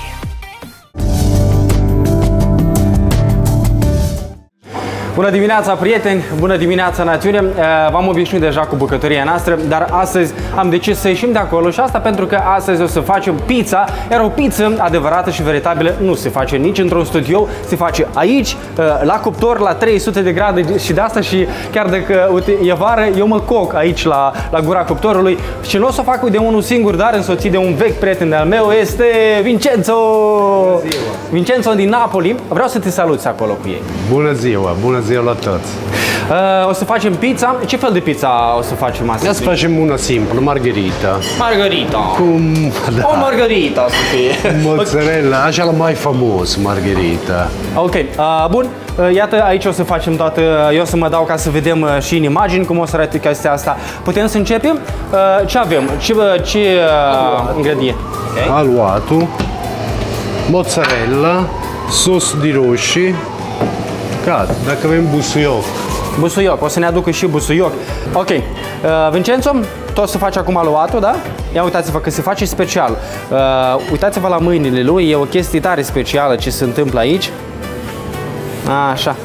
[SPEAKER 13] Bună dimineața, prieteni! Bună dimineața, națiune! V-am obișnuit deja cu bucătăria noastră, dar astăzi am decis să ieșim de acolo și asta pentru că astăzi o să facem pizza, iar o pizză adevărată și veritabilă nu se face nici într-un studio, se face aici, la cuptor, la 300 de grade și de asta și chiar dacă, uite, e vară, eu mă coc aici la gura cuptorului și nu o să o fac de unul singur, dar însoțit de un vechi prieten de-al meu, este Vincenzo! Bună ziua! Vincenzo din Napoli. Vreau să te saluți acolo cu ei.
[SPEAKER 14] Bună ziua! Bună ziua la toți!
[SPEAKER 13] O să facem pizza. Ce fel de pizza o să facem astăzi?
[SPEAKER 14] Ia să facem una simplă, margherita.
[SPEAKER 13] Margherita.
[SPEAKER 14] Da.
[SPEAKER 13] O margherita să fie.
[SPEAKER 14] Mozzarella, așa la mai frumos, margherita.
[SPEAKER 13] Ok, bun. Iată, aici o să facem toată, eu o să mă dau ca să vedem și în imagini cum o să arate chestia asta. Putem să începem? Ce avem? Ce ingrediente?
[SPEAKER 14] Okay. Aluatul, mozzarella, sos di roșii. Gata, dacă avem busuioc.
[SPEAKER 13] Busuioc, o să ne aducă și busuioc. Ok, Vincenzo, tu o să faci acum aluatul, da? Ia uitați-vă că se face special. Uitați-vă la mâinile lui, e o chestie tare specială ce se întâmplă aici. Așa.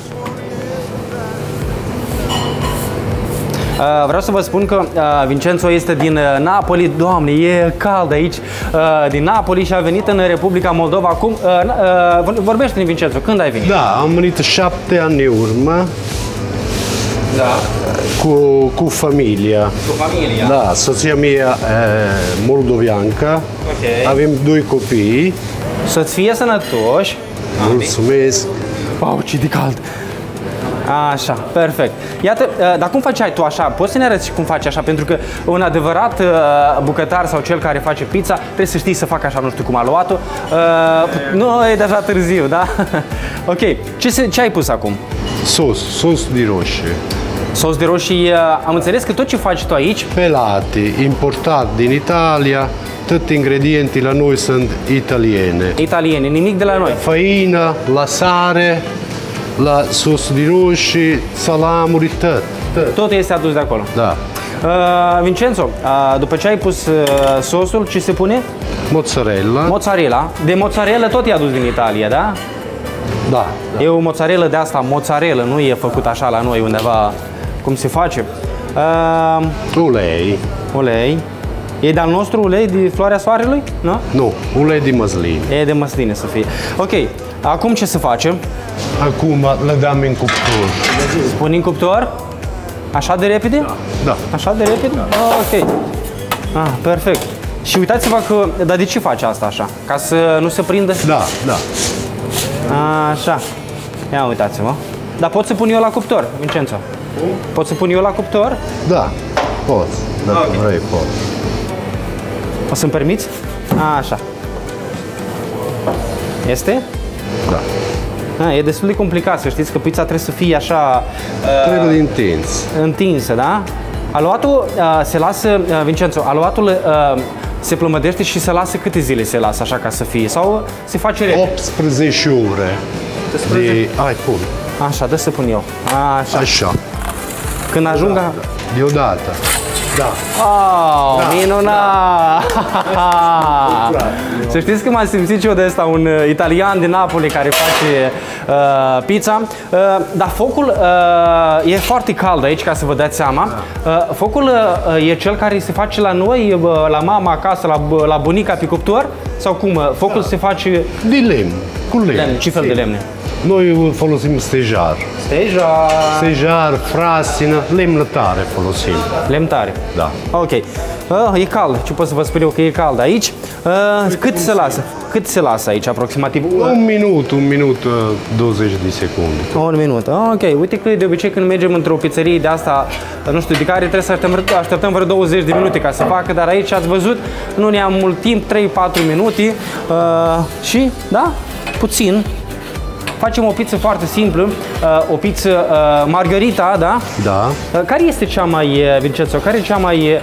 [SPEAKER 13] Vreau să vă spun că Vincenzo este din Napoli. Doamne, e cald aici. Din Napoli și a venit în Republica Moldova. Acum, vorbește-ne, Vincenzo, când ai venit?
[SPEAKER 14] Da, am venit 7 ani în urmă.
[SPEAKER 13] Da.
[SPEAKER 14] Cu familia.
[SPEAKER 13] Cu familia?
[SPEAKER 14] Da, soția mea e moldoveancă.
[SPEAKER 13] Ok.
[SPEAKER 14] Avem 2 copii.
[SPEAKER 13] Să-ți fie sănătoși.
[SPEAKER 14] Mulțumesc.
[SPEAKER 13] Wow, ce de cald. Așa, perfect. Iată, dar cum făceai tu așa? Poți să ne arăți cum faci așa? Pentru că un adevărat bucătar sau cel care face pizza trebuie să știi să facă așa, nu știu cum a luat-o. Nu, e deja târziu, da? Ok, ce ai pus acum?
[SPEAKER 14] Sos de roșie.
[SPEAKER 13] Sos de roșii, am înțeles că tot ce faci tu aici...
[SPEAKER 14] Pelate, importat din Italia, toate ingredientele la noi sunt italiene.
[SPEAKER 13] Italiene, nimic de la noi.
[SPEAKER 14] Făină, la sare, la sos de roșii, salamuri, tot.
[SPEAKER 13] Tot este adus de acolo.
[SPEAKER 14] Da.
[SPEAKER 13] Vincenzo, după ce ai pus sosul, ce se pune?
[SPEAKER 14] Mozzarella.
[SPEAKER 13] Mozzarella. De mozzarella tot e adus din Italia, da?
[SPEAKER 14] Da.
[SPEAKER 13] E o mozzarella de asta, mozzarella, nu e făcut așa la noi undeva, cum se face.
[SPEAKER 14] Ulei.
[SPEAKER 13] Ulei. E de-al nostru ulei de floarea soarelui? Nu?
[SPEAKER 14] Nu, ulei de măsline.
[SPEAKER 13] E de măsline să fie. Ok, acum ce să facem?
[SPEAKER 14] Acum le dăm în cuptor.
[SPEAKER 13] Spun în cuptor? Așa de repede?
[SPEAKER 14] Da.
[SPEAKER 13] Așa de repede? Ok. Perfect. Și uitați-vă că... Dar de ce faci asta așa? Ca să nu se prindă?
[SPEAKER 14] Da, da.
[SPEAKER 13] Așa. Ia uitați-vă. Dar pot să pun eu la cuptor, Vincenzo? Pot să pun eu la cuptor?
[SPEAKER 14] Da, poți. Dacă vrei, poți.
[SPEAKER 13] O să-mi permiți? Așa. Este?
[SPEAKER 14] Da.
[SPEAKER 13] E destul de complicat, să știți că pizza trebuie să fie așa...
[SPEAKER 14] Trebuie întins.
[SPEAKER 13] Întinsă, da? Aluatul se lasă, Vincenzo, aluatul se plămădește și se lasă câte zile se lasă așa ca să fie? Sau se face repede?
[SPEAKER 14] 18 ore. De... Hai, pun.
[SPEAKER 13] Așa, dă să pun eu. Așa.
[SPEAKER 14] Așa.
[SPEAKER 13] Când ajung...
[SPEAKER 14] Da. Deodată. Da.
[SPEAKER 13] Oh, da, minunat! Da. Să știți că m-am simțit eu de ăsta, un italian din Napoli care face pizza. Dar focul e foarte cald aici, ca să vă dați seama. Focul e cel care se face la noi, la mama acasă, la bunica pe cuptor? Sau cum? Focul se face...
[SPEAKER 14] De lemn, cu lemn.
[SPEAKER 13] Ce fel de lemne?
[SPEAKER 14] Noi folosim stejar.
[SPEAKER 13] Stejar?
[SPEAKER 14] Stejar, frasină, lemn tare folosim.
[SPEAKER 13] Lemn tare?
[SPEAKER 14] Da.
[SPEAKER 13] Ok. E cald. Ce pot să vă spun eu că e cald aici? Cât se lasă? Cât se lasă aici aproximativ?
[SPEAKER 14] Un minut, 20 de secunde.
[SPEAKER 13] Un minut. Ok. Uite că de obicei când mergem într-o pizzerie de asta, nu știu, de care trebuie să așteptăm vreo 20 de minute ca să facă, dar aici ați văzut, nu ne-am mult timp, 3-4 minute și, da, puțin. Facem o pizza foarte simplă, o pizza margherita, da?
[SPEAKER 14] Da.
[SPEAKER 13] Care este cea mai, Vincenzo, care e cea mai,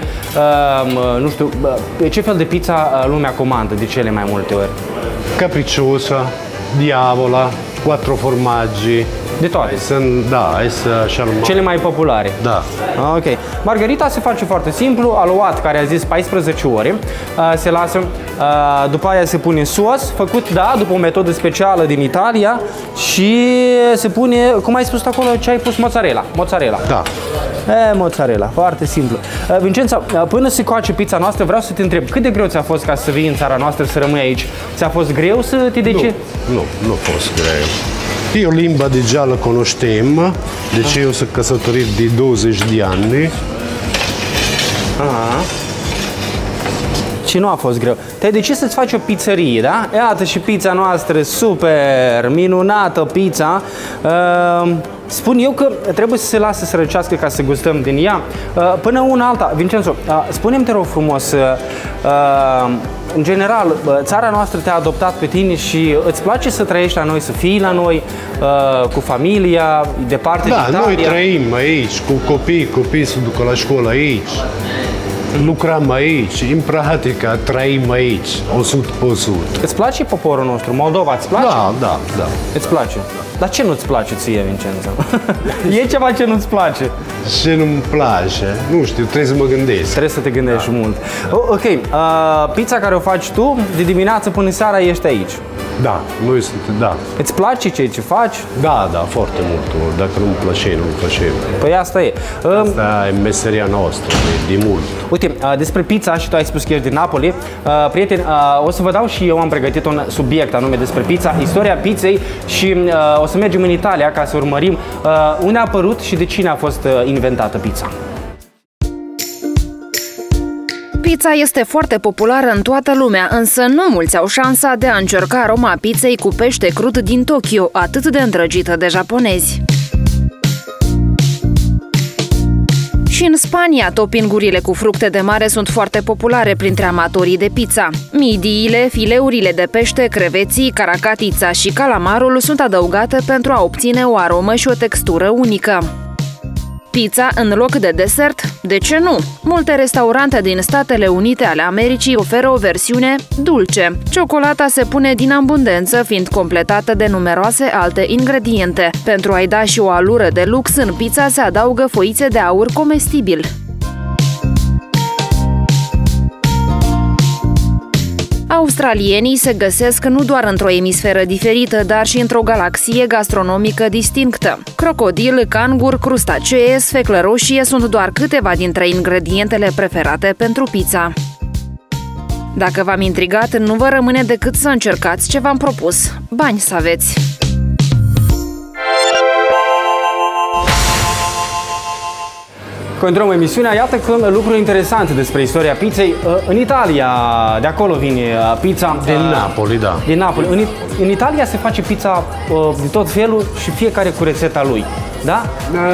[SPEAKER 13] nu știu, ce fel de pizza lumea comandă de cele mai multe ori?
[SPEAKER 14] Capricciosa, diavola, 4 formaggi.
[SPEAKER 13] De toate?
[SPEAKER 14] Sunt, da, așa
[SPEAKER 13] cele mai populare?
[SPEAKER 14] Da.
[SPEAKER 13] Ok. Margherita se face foarte simplu, aluat, care a zis 14 ore, se lasă, după aia se pune sos, făcut, da, după o metodă specială din Italia și se pune, cum ai spus acolo, ce ai pus? Mozzarella. Mozzarella.
[SPEAKER 14] Da.
[SPEAKER 13] Mozzarella, foarte simplu. Vincenzo, până se coace pizza noastră, vreau să te întreb, cât de greu ți-a fost ca să vii în țara noastră, să rămâi aici? Ți-a fost greu să te decizi?
[SPEAKER 14] Nu a fost greu. Eu limba deja la conoscem, deci eu sunt căsătorit de 20 de ani.
[SPEAKER 13] Și nu a fost greu. Te-ai decis să-ți faci o pizzerie, da? Iată și pizza noastră, super, minunată pizza. Spun eu că trebuie să se lasă să răcească ca să gustăm din ea. Până una alta, Vincenzo, spune-mi, te rog frumos, în general, țara noastră te-a adoptat pe tine și îți place să trăiești la noi, să fii la noi, cu familia, departe de Italia?
[SPEAKER 14] Da, noi trăim aici, cu copiii se duc la școală aici. Lucrăm aici, în practică trăim aici, 100%.
[SPEAKER 13] Îți place poporul nostru, Moldova, îți place?
[SPEAKER 14] Da.
[SPEAKER 13] Îți place? Dar ce nu-ți place ție, Vincenzo? E ceva ce nu-ți place?
[SPEAKER 14] Ce nu-mi place? Nu știu, trebuie să mă gândesc.
[SPEAKER 13] Trebuie să te gândești mult. Ok, pizza care o faci tu, de dimineață până seara ești aici.
[SPEAKER 14] Da, noi suntem, da.
[SPEAKER 13] Îți place ce faci?
[SPEAKER 14] Da, foarte mult. Dacă nu-mi place, nu-mi place.
[SPEAKER 13] Păi asta e.
[SPEAKER 14] Asta e meseria noastră, de mult.
[SPEAKER 13] Uite, despre pizza, și tu ai spus că ești din Napoli. Prieteni, o să vă dau și eu am pregătit un subiect anume despre pizza, istoria pizzei și o să mergem în Italia ca să urmărim unde a apărut și de cine a fost inventată pizza.
[SPEAKER 4] Pizza este foarte populară în toată lumea, însă nu mulți au șansa de a încerca aroma pizzei cu pește crud din Tokyo, atât de îndrăgită de japonezi. Și în Spania, toppingurile cu fructe de mare sunt foarte populare printre amatorii de pizza. Midiile, fileurile de pește, creveții, caracatița și calamarul sunt adăugate pentru a obține o aromă și o textură unică. Pizza în loc de desert? De ce nu? Multe restaurante din Statele Unite ale Americii oferă o versiune dulce. Ciocolata se pune din abundență, fiind completată de numeroase alte ingrediente. Pentru a-i da și o alură de lux, în pizza se adaugă foițe de aur comestibil. Australienii se găsesc nu doar într-o emisferă diferită, dar și într-o galaxie gastronomică distinctă. Crocodil, cangur, crustacee, sfeclă roșie sunt doar câteva dintre ingredientele preferate pentru pizza. Dacă v-am intrigat, nu vă rămâne decât să încercați ce v-am propus. Bani să aveți!
[SPEAKER 13] Continuăm emisiunea. Iată că lucruri interesante despre istoria pizzei. În Italia, de acolo vine pizza.
[SPEAKER 14] Din Napoli, da.
[SPEAKER 13] Din Napoli. În Italia se face pizza de tot felul și fiecare cu rețeta lui. Da?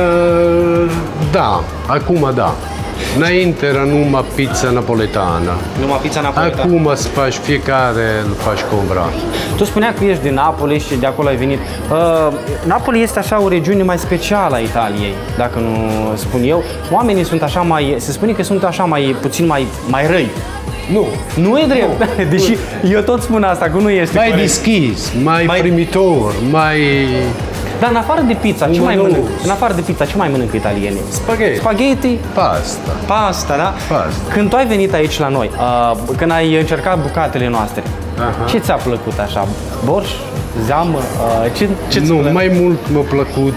[SPEAKER 14] Da, acum da. Înainte era numai pizza napoletană.
[SPEAKER 13] Numai pizza napoletană.
[SPEAKER 14] Acum îți faci fiecare, îl faci cum vrea.
[SPEAKER 13] Tu spunea că ești din Napoli și de acolo ai venit. Napoli este așa o regiune mai specială a Italiei, dacă nu spun eu. Oamenii sunt așa mai, se spune că sunt așa puțin mai răi.
[SPEAKER 14] Nu.
[SPEAKER 13] Nu e drept. Deși eu tot spun asta, că nu este
[SPEAKER 14] mai
[SPEAKER 13] corect.
[SPEAKER 14] deschis, mai primitor, mai...
[SPEAKER 13] Dar în afară de pizza, ce mai mănânc? În afară de pizza, ce mai mănânc italienii?
[SPEAKER 14] Spaghetti.
[SPEAKER 13] Spaghetti?
[SPEAKER 14] Pasta.
[SPEAKER 13] Pasta, da?
[SPEAKER 14] Pasta.
[SPEAKER 13] Când tu ai venit aici la noi, când ai încercat bucatele noastre, ce ți-a plăcut așa? Borș? Zeamă? Ce-ți
[SPEAKER 14] Nu,
[SPEAKER 13] plăcut?
[SPEAKER 14] mai mult m-a plăcut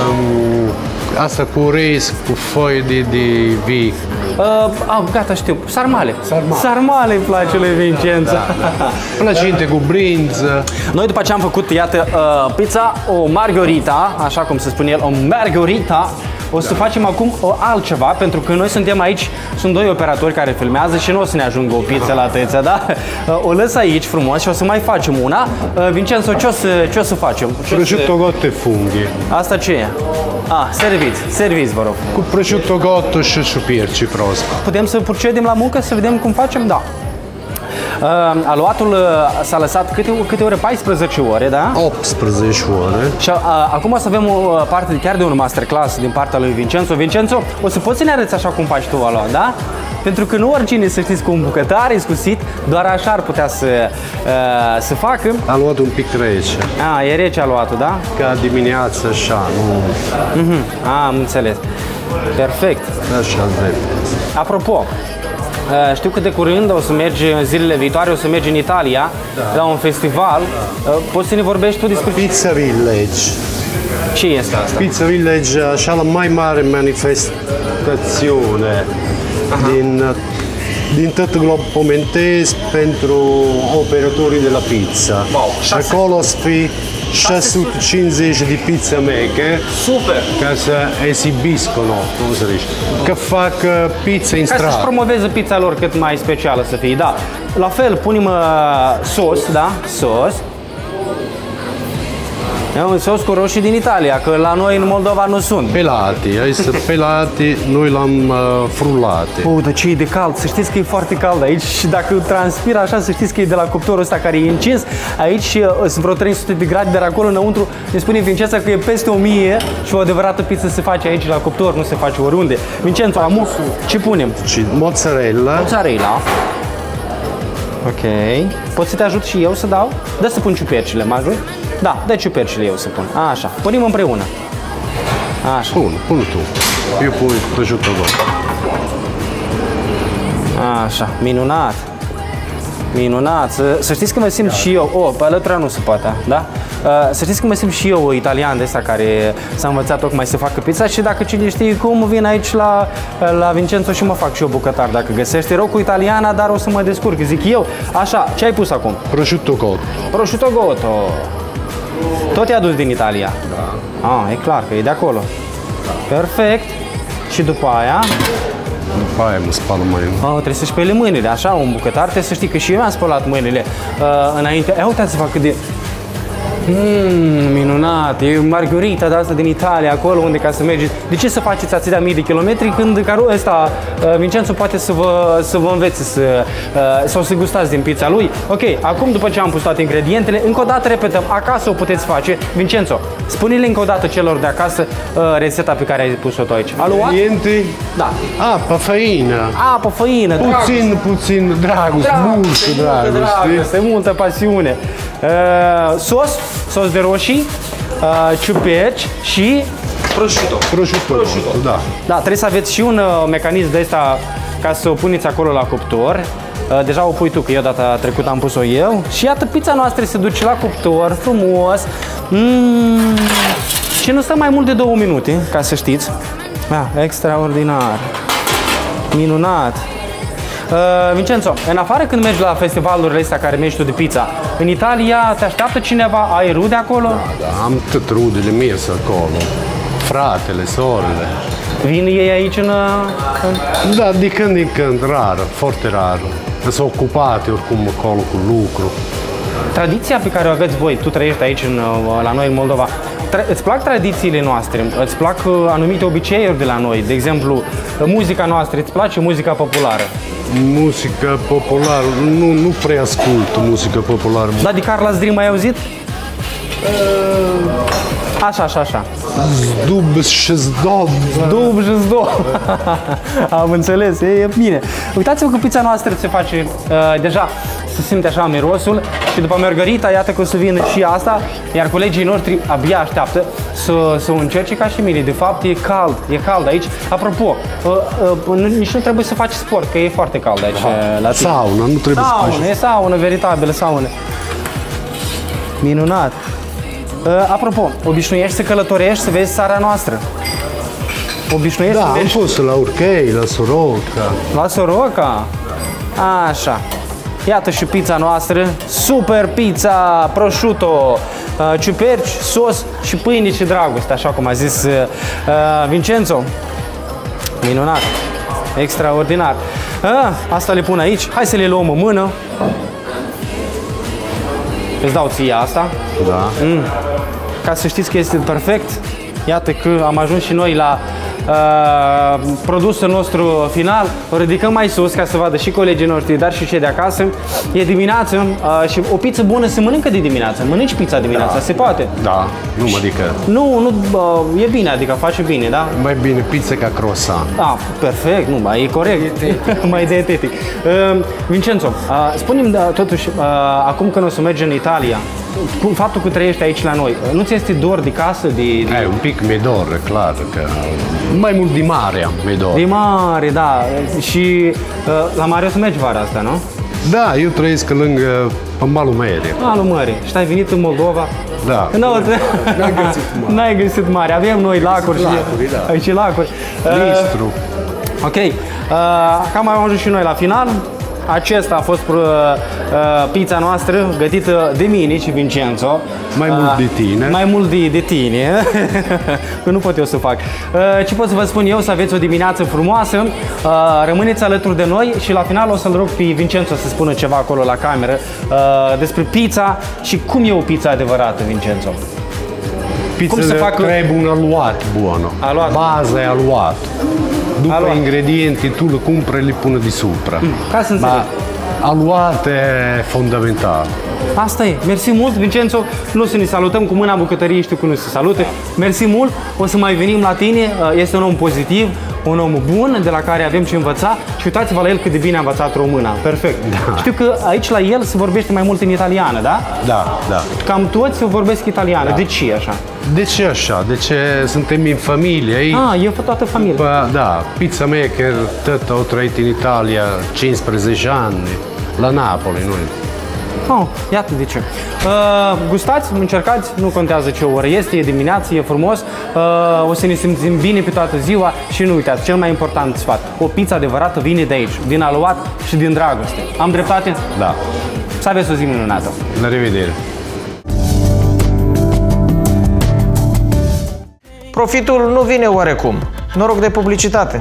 [SPEAKER 14] asta cu orez, cu foi de vii.
[SPEAKER 13] Gata, știu. Sarmale. Sarmale îmi place lui Vincenzo.
[SPEAKER 14] Da. Placinte cu brinză.
[SPEAKER 13] Noi după ce am făcut, iată, pizza, o margherita, așa cum se spune el, o margherita, o să facem acum altceva, pentru că noi suntem aici, sunt doi operatori care filmează și nu o să ne ajungă o pizza la tăiță, da? O lăs aici frumos și o să mai facem una. Vincenzo, ce o să facem?
[SPEAKER 14] Prosciutto cotto e funghi.
[SPEAKER 13] Asta ce e? Serviți, vă rog.
[SPEAKER 14] Cu prosciutto cotto și ciuperci proaspe.
[SPEAKER 13] Putem să procedem la muncă, să vedem cum facem? Da. Aluatul s-a lăsat câte ore? 14 ore, da?
[SPEAKER 14] 18 ore.
[SPEAKER 13] Și acum o să avem o parte chiar de un masterclass din partea lui Vincenzo. Vincenzo, o să poți să ne arăți așa cum faci tu aluat, da? Pentru că nu oricine, să știți, cu un bucătar iscusit, doar așa ar putea să facă.
[SPEAKER 14] Aluatul un pic rece.
[SPEAKER 13] E rece aluatul, da?
[SPEAKER 14] Ca dimineața așa, nu...
[SPEAKER 13] Am înțeles. Perfect.
[SPEAKER 14] Așa drept.
[SPEAKER 13] Apropo, știu că de curând o să mergi, în zilele viitoare, o să mergi în Italia, la un festival. Poți să ne vorbești tu despre...
[SPEAKER 14] Pizza Village.
[SPEAKER 13] Ce este asta?
[SPEAKER 14] Pizza Village, așa la mai mare manifestațiune din tot globul pământesc pentru operatorii de la pizza.
[SPEAKER 13] Wow,
[SPEAKER 14] acolo să fie 650 de pizza maker.
[SPEAKER 13] Super!
[SPEAKER 14] Ca să esibiscono, cum să zici, că fac pizza în stradă.
[SPEAKER 13] Ca să-și promoveze pizza lor cât mai specială să fie, da. La fel, punem sos, da? Sos. E un sos cu roșii din Italia, că la noi în Moldova nu sunt.
[SPEAKER 14] Pelati, aici sunt pelati, noi l-am frulate.
[SPEAKER 13] Dar ce e de cald, să știți că e foarte cald aici și dacă transpiră așa, să știți că e de la cuptorul ăsta care e încins. Aici sunt vreo 300 de grade, dar acolo înăuntru ne spune Vincenzo că e peste 1000 și o adevărată pizza se face aici la cuptor, nu se face oriunde. Vincenzo, ce punem?
[SPEAKER 14] Mozzarella.
[SPEAKER 13] Mozzarella. Ok. Pot să te ajut și eu să dau? Dă să pun ciupercile, mă ajut? Da, dă ciupercile eu să pun. Așa, punem împreună. Așa.
[SPEAKER 14] Pun tu. Eu pun prosciutto cotto.
[SPEAKER 13] Așa, minunat. Minunat. Să știți că mă simt și eu, pe alătura nu se poate, da? Să știți că mă simt și eu italian de ăsta care s-a învățat tocmai să facă pizza și dacă cine știe cum, vin aici la Vincenzo și mă fac și eu bucătar dacă găsește. Rog cu italiana, dar o să mă descurc, zic eu. Așa, ce ai pus acum?
[SPEAKER 14] Prosciutto cotto.
[SPEAKER 13] Prosciutto cotto. Tot i-a dus din Italia?
[SPEAKER 14] Da.
[SPEAKER 13] E clar că e de acolo. Perfect. Și după aia?
[SPEAKER 14] După aia mă spală mâinile.
[SPEAKER 13] Trebuie să speli mâinile, așa, un bucătar trebuie să știi că și eu mi-am spălat mâinile înainte. Uitați-vă cât de... Minunat! E margherita de asta din Italia, acolo unde ca să mergeți. De ce să faceți atâtea mii de kilometri când carul ăsta, Vincenzo, poate să vă învețe sau să gustați din pizza lui? Ok, acum după ce am pus toate ingredientele, încă o dată repetăm, acasă o puteți face. Vincenzo, spune-le încă o dată celor de acasă rețeta pe care ai pus-o tu aici.
[SPEAKER 14] Ingredienti?
[SPEAKER 13] Da.
[SPEAKER 14] Apă, făină.
[SPEAKER 13] Apă, făină,
[SPEAKER 14] puțin dragoste, multă dragoste.
[SPEAKER 13] Multă pasiune. Sos de roșii, ciuperci și
[SPEAKER 14] prosciutto, da.
[SPEAKER 13] Da, trebuie să aveți și un mecanism de ăsta ca să o puneți acolo la cuptor. Deja o pui tu, că eu data trecută am pus-o eu. Și iată, pizza noastră se duce la cuptor, frumos. Și nu stă mai mult de 2 minute, ca să știți. Extraordinar. Minunat. Vincenzo, în afară când mergi la festivalurile astea care mergi tu de pizza, în Italia te așteaptă cineva? Ai rude acolo?
[SPEAKER 14] Da, am tot rudele mie acolo. Fratele, sorele.
[SPEAKER 13] Vin ei aici în...
[SPEAKER 14] Da, de când în când, rar, foarte rar. Sunt ocupate oricum acolo cu lucru.
[SPEAKER 13] Tradiția pe care o aveți voi, tu trăiești aici la noi în Moldova, îți plac tradițiile noastre? Îți plac anumite obiceiuri de la noi? De exemplu, muzica noastră, îți place muzica populară?
[SPEAKER 14] Muzica populară? Nu prea ascult muzică populară.
[SPEAKER 13] Da, de Carla's Dream ai auzit? Așa.
[SPEAKER 14] Zdub și zdob.
[SPEAKER 13] Am înțeles, e bine. Uitați-vă că pizza noastră se face deja, se simte așa mirosul și după margherita, iată că o să vină și asta, iar colegii noștri abia așteaptă să o încerce ca și mine. De fapt, e cald aici. Apropo, nici nu trebuie să faci sport, că e foarte cald aici. La
[SPEAKER 14] sauna, nu trebuie să faci.
[SPEAKER 13] E saună, veritabilă saună. Minunat. Apropo, obișnuiești să călătorești, să vezi țara noastră? Obișnuiești să vezi?
[SPEAKER 14] Am fost la Urchei, la Soroca.
[SPEAKER 13] La Soroca? Așa. Iată și pizza noastră. Super pizza, prosciutto, ciuperci, sos și pâine și dragoste, așa cum a zis Vincenzo. Minunat. Extraordinar. Asta le pun aici. Hai să le luăm în mână. Îți dau ție asta.
[SPEAKER 14] Da.
[SPEAKER 13] Ca să știți că este perfect. Iată că am ajuns și noi la produsul nostru final. O ridicăm mai sus ca să vadă și colegii noștri, dar și cei de acasă. E dimineață și o pizza bună se mănâncă de dimineață. Mănânci pizza dimineața, se poate?
[SPEAKER 14] Da, nu mă adică.
[SPEAKER 13] Nu, e bine, adică face bine, da?
[SPEAKER 14] Mai bine pizza ca croissant.
[SPEAKER 13] Perfect, e corect. Mai dietetic. Vincenzo, spune-mi totuși, acum când o să mergi în Italia, cu faptul că trăiești aici la noi, nu ți este dor de casă?
[SPEAKER 14] Un pic mi-e dor, clar, că mai mult de mare mi-e dor.
[SPEAKER 13] De mare, da. Și la mare o să mergi vara asta, nu?
[SPEAKER 14] Da, eu trăiesc lângă malul mării.
[SPEAKER 13] Malul mării. Și ai venit în Moldova?
[SPEAKER 14] Da.
[SPEAKER 13] N-ai găsit mare. Avem noi lacuri.
[SPEAKER 14] Lacuri, da.
[SPEAKER 13] Aici lacuri.
[SPEAKER 14] Nistru.
[SPEAKER 13] Ok. Cam am ajuns și noi la final. Acesta a fost pizza noastră gătită de mine și Vincenzo.
[SPEAKER 14] Mai mult de tine.
[SPEAKER 13] Mai mult de tine. Că nu pot eu să fac. Ce pot să vă spun eu? Să aveți o dimineață frumoasă. Rămâneți alături de noi și la final o să-l rog pe Vincenzo să spună ceva acolo la cameră despre pizza și cum e o pizza adevărată, Vincenzo.
[SPEAKER 14] Pizza trebuie un aluat buono. Baza e aluat. După ingredienti tu le cumperi e le pune di sopra.
[SPEAKER 13] Ca să înțeleg.
[SPEAKER 14] Aluat e fundamental.
[SPEAKER 13] Asta e. Mersi mult, Vincenzo. Nu să ne salutăm cu mâna bucătăriei, știu că nu se salută. Mersi mult. O să mai venim la tine. Este un om pozitiv, un om bun, de la care avem ce învăța. Și uitați-vă la el cât de bine a învățat româna. Perfect. Da. Știu că aici la el se vorbește mai mult în italiană, da?
[SPEAKER 14] Da.
[SPEAKER 13] Cam toți vorbesc italiană. Da. De ce așa?
[SPEAKER 14] De ce așa? De ce suntem în familie aici?
[SPEAKER 13] E toată familia.
[SPEAKER 14] Da, pizza maker, tata o trăit în Italia 15 ani, la Napoli, noi.
[SPEAKER 13] Iată de ce. Gustați, încercați, nu contează ce oră este, e dimineață, e frumos, o să ne simțim bine pe toată ziua și nu uitați, cel mai important sfat, o pizza adevărată vine de aici, din aluat și din dragoste. Am dreptate?
[SPEAKER 14] Da.
[SPEAKER 13] Să aveți o zi minunată.
[SPEAKER 14] La revedere.
[SPEAKER 2] Profitul nu vine oarecum. Noroc de publicitate.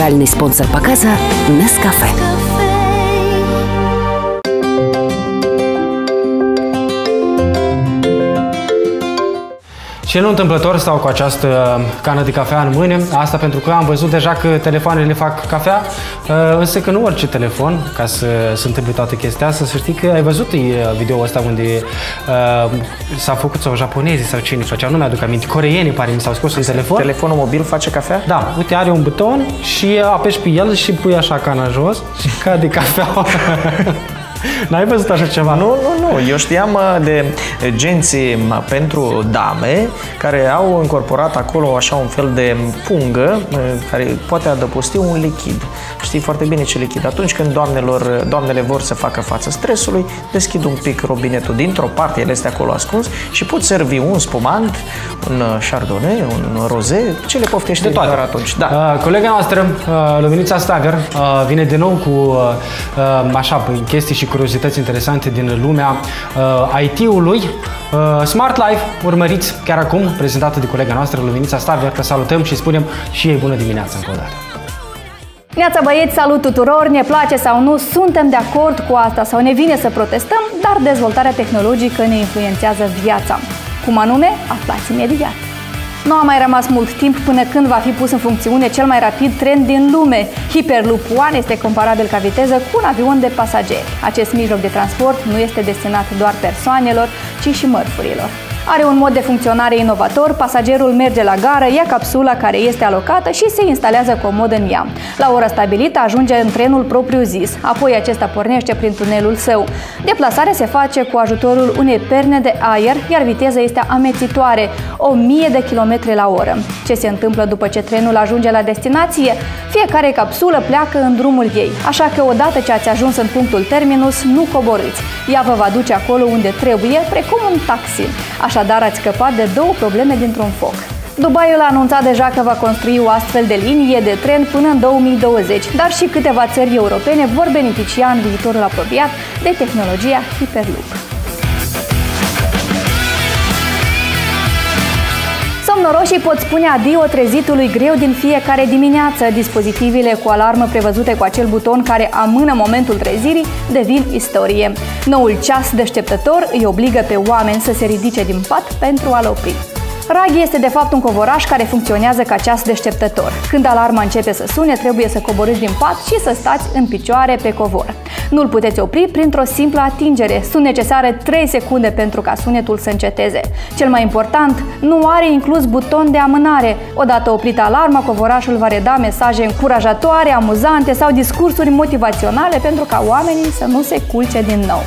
[SPEAKER 1] Генеральный спонсор показа Nescafe.
[SPEAKER 3] Și nu întâmplător stau cu această cană de cafea în mâine, asta pentru că am văzut deja că telefoanele fac cafea, însă că nu orice telefon, ca să se întâmple toată chestia asta, să știi că ai văzut video-ul ăsta unde s-a făcut sau japonezii sau cine făceau, nu mi-aduc aminte, coreenii pare mi s-au scos un telefon.
[SPEAKER 2] Telefonul mobil face cafea?
[SPEAKER 3] Da, uite, are un buton și apeși pe el și pui așa cana jos și cade cafea. N-ai văzut așa ceva?
[SPEAKER 2] Nu. Eu știam de genții pentru dame care au incorporat acolo așa un fel de pungă care poate adăposti un lichid. Știi foarte bine ce lichid. Atunci când doamnele vor să facă față stresului, deschid un pic robinetul dintr-o parte, el este acolo ascuns și pot servi un spumant, un chardonnay, un rosé, ce le poftește de toate atunci. Da.
[SPEAKER 3] Colega noastră, Luminița Staver, vine din nou cu așa chestii și curiozități interesante din lumea IT-ului. Smart Life, urmăriți chiar acum, prezentată de colega noastră, Luminița Staver, că salutăm și spunem și ei bună dimineața încă o dată.
[SPEAKER 6] Neața băieți, salut tuturor, ne place sau nu, suntem de acord cu asta sau ne vine să protestăm, dar dezvoltarea tehnologică ne influențează viața. Cum anume, aflați imediat. Nu a mai rămas mult timp până când va fi pus în funcțiune cel mai rapid tren din lume. Hyperloop One este comparabil ca viteză cu un avion de pasageri. Acest mijloc de transport nu este destinat doar persoanelor, ci și mărfurilor. Are un mod de funcționare inovator, pasagerul merge la gară, ia capsula care este alocată și se instalează comod în ea. La ora stabilită ajunge în trenul propriu-zis, apoi acesta pornește prin tunelul său. Deplasarea se face cu ajutorul unei perne de aer, iar viteza este amețitoare, 1000 de km la oră. Ce se întâmplă după ce trenul ajunge la destinație? Fiecare capsulă pleacă în drumul ei, așa că odată ce ați ajuns în punctul terminus, nu coborâți. Ea vă va duce acolo unde trebuie, precum un taxi. Așadar, ați scăpat de două probleme dintr-un foc. Dubaiul a anunțat deja că va construi o astfel de linie de tren până în 2020, dar și câteva țări europene vor beneficia în viitorul apropiat de tehnologia Hyperloop. Somnoroșii pot spune adio trezitului greu din fiecare dimineață. Dispozitivele cu alarmă prevăzute cu acel buton care amână momentul trezirii devin istorie. Noul ceas deșteptător îi obligă pe oameni să se ridice din pat pentru a-l opri. Raghi este de fapt un covoraș care funcționează ca ceas deșteptător. Când alarma începe să sune, trebuie să coborâți din pat și să stați în picioare pe covor. Nu-l puteți opri printr-o simplă atingere. Sunt necesare 3 secunde pentru ca sunetul să înceteze. Cel mai important, nu are inclus buton de amânare. Odată oprită alarma, covorașul va reda mesaje încurajatoare, amuzante sau discursuri motivaționale pentru ca oamenii să nu se culce din nou.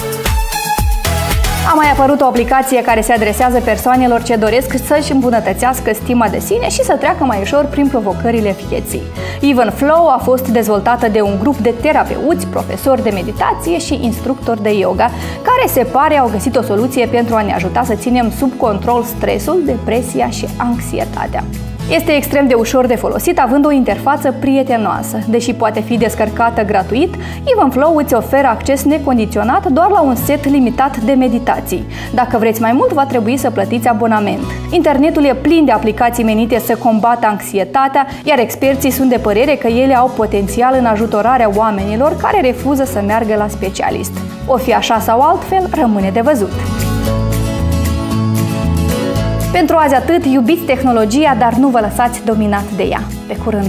[SPEAKER 6] A mai apărut o aplicație care se adresează persoanelor ce doresc să-și îmbunătățească stima de sine și să treacă mai ușor prin provocările vieții. Even Flow a fost dezvoltată de un grup de terapeuți, profesori de meditație și instructori de yoga, care se pare au găsit o soluție pentru a ne ajuta să ținem sub control stresul, depresia și anxietatea. Este extrem de ușor de folosit, având o interfață prietenoasă. Deși poate fi descărcată gratuit, Even Flow îți oferă acces necondiționat doar la un set limitat de meditații. Dacă vreți mai mult, va trebui să plătiți abonament. Internetul e plin de aplicații menite să combată anxietatea, iar experții sunt de părere că ele au potențial în ajutorarea oamenilor care refuză să meargă la specialist. O fi așa sau altfel, rămâne de văzut. Pentru azi atât, iubiți tehnologia, dar nu vă lăsați dominat de ea. Pe curând!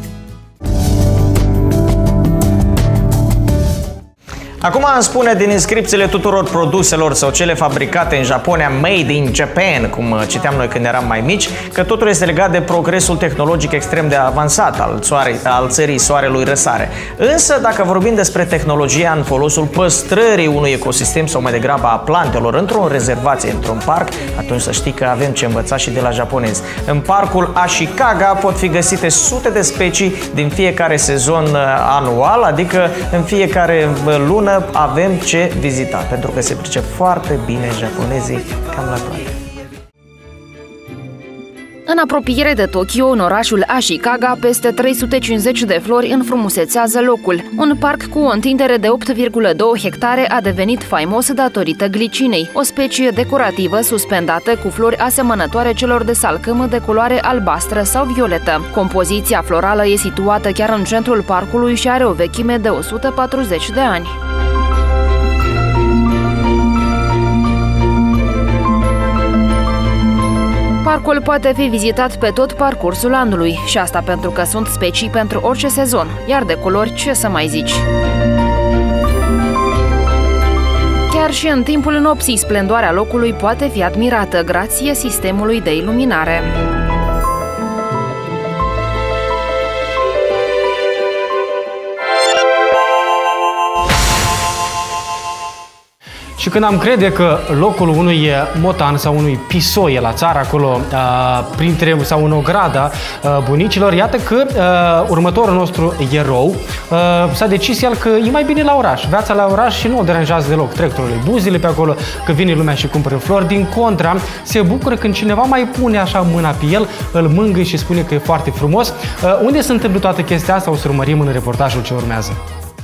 [SPEAKER 2] Acum îmi spune din inscripțiile tuturor produselor sau cele fabricate în Japonia, Made in Japan, cum citeam noi când eram mai mici, că totul este legat de progresul tehnologic extrem de avansat al țării soarelui răsare. Însă, dacă vorbim despre tehnologia în folosul păstrării unui ecosistem sau mai degrabă a plantelor într-o rezervație, într-un parc, atunci să știi că avem ce învăța și de la japonezi. În parcul Ashikaga pot fi găsite sute de specii din fiecare sezon anual, adică în fiecare lună avem ce vizita, pentru că se pricep foarte bine japonezii cam la toate.
[SPEAKER 4] În apropiere de Tokyo, în orașul Ashikaga, peste 350 de flori înfrumusețează locul. Un parc cu o întindere de 8,2 hectare a devenit faimos datorită glicinei, o specie decorativă suspendată cu flori asemănătoare celor de salcâm de culoare albastră sau violetă. Compoziția florală e situată chiar în centrul parcului și are o vechime de 140 de ani. Parcul poate fi vizitat pe tot parcursul anului și asta pentru că sunt specii pentru orice sezon, iar de culori ce să mai zici. Chiar și în timpul nopții, splendoarea locului poate fi admirată grație sistemului de iluminare.
[SPEAKER 13] Și când am crede că locul unui motan sau unui pisoie la țară acolo, printre sau în ograda bunicilor, iată că următorul nostru erou s-a decis el că e mai bine la oraș. Viața la oraș și nu o deranjează deloc. Trec buzile pe acolo, că vine lumea și cumpără flori. Din contra, se bucură când cineva mai pune așa mâna pe el, îl mângâie și spune că e foarte frumos. Unde se întâmplă toată chestia asta o să urmărim în reportajul ce urmează.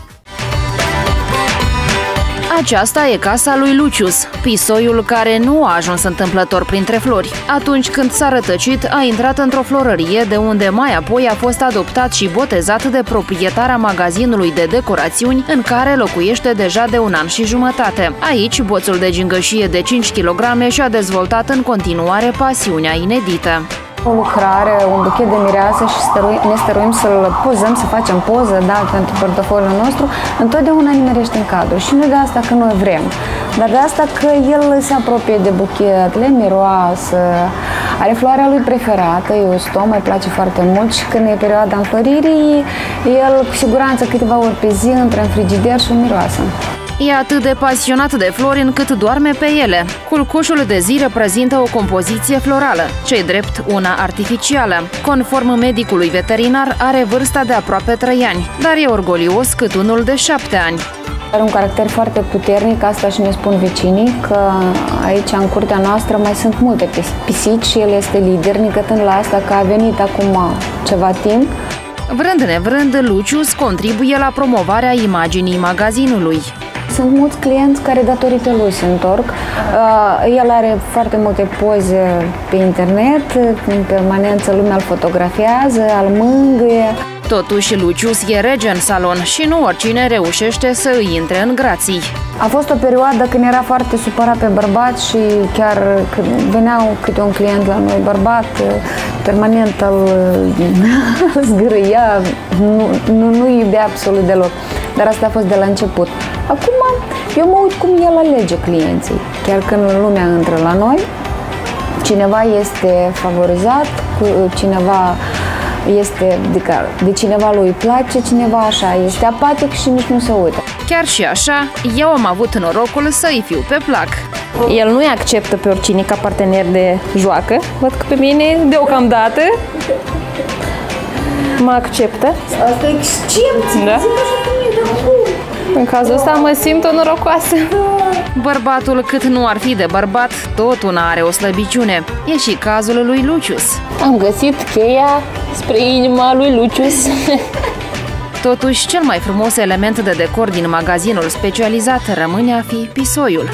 [SPEAKER 4] Aceasta e casa lui Lucius, pisoiul care nu a ajuns întâmplător printre flori. Atunci când s-a rătăcit, a intrat într-o florărie, de unde mai apoi a fost adoptat și botezat de proprietara magazinului de decorațiuni, în care locuiește deja de 1 an și jumătate. Aici, boțul de gingășie de 5 kg și-a dezvoltat în continuare pasiunea inedită.
[SPEAKER 8] O lucrare, un buchet de mireasă și ne stăruim să-l pozăm, să facem poză, da, pentru portofoliul nostru, întotdeauna nimerește în cadru. Și nu de asta că noi vrem, dar de asta că el se apropie de buchet, le miroasă, are floarea lui preferată, eustom, îi place foarte mult și când e perioada înfloririi, el cu siguranță câteva ori pe zi intră în frigider și îl miroasă.
[SPEAKER 4] E atât de pasionat de flori încât doarme pe ele. Culcușul de zi reprezintă o compoziție florală, ce-i drept una artificială. Conform medicului veterinar, are vârsta de aproape 3 ani, dar e orgolios cât unul de 7 ani.
[SPEAKER 8] Are un caracter foarte puternic, asta și ne spun vecinii, că aici, în curtea noastră, mai sunt multe pisici și el este lider, nicătând la asta că a venit acum ceva timp.
[SPEAKER 4] Vrând nevrând, Lucius contribuie la promovarea imaginii magazinului.
[SPEAKER 8] Sunt mulți clienți care datorită lui se întorc. El are foarte multe poze pe internet, în permanență lumea îl fotografiază, îl mângâie.
[SPEAKER 4] Totuși, Lucius e rege în salon și nu oricine reușește să îi intre în grații.
[SPEAKER 8] A fost o perioadă când era foarte supărat pe bărbat și chiar când veneau câte un client la noi bărbat, permanent îl zgârâia, nu iubea absolut deloc. Dar asta a fost de la început. Acum, eu mă uit cum el alege clienții. Chiar când lumea intră la noi, cineva este favorizat, cineva este de cineva lui place, cineva așa, este apatic și nici nu se uită.
[SPEAKER 4] Chiar și așa, eu am avut norocul să-i fiu pe plac.
[SPEAKER 15] El nu-i acceptă pe oricine ca partener de joacă. Văd că pe mine, deocamdată, mă acceptă.
[SPEAKER 8] Asta e excepție.
[SPEAKER 15] Da? În cazul ăsta mă simt o norocoasă.
[SPEAKER 4] Bărbatul, cât nu ar fi de bărbat, tot una are o slăbiciune. E și cazul lui Lucius.
[SPEAKER 15] Am găsit cheia spre inima lui Lucius.
[SPEAKER 4] Totuși, cel mai frumos element de decor din magazinul specializat rămâne a fi pisoiul.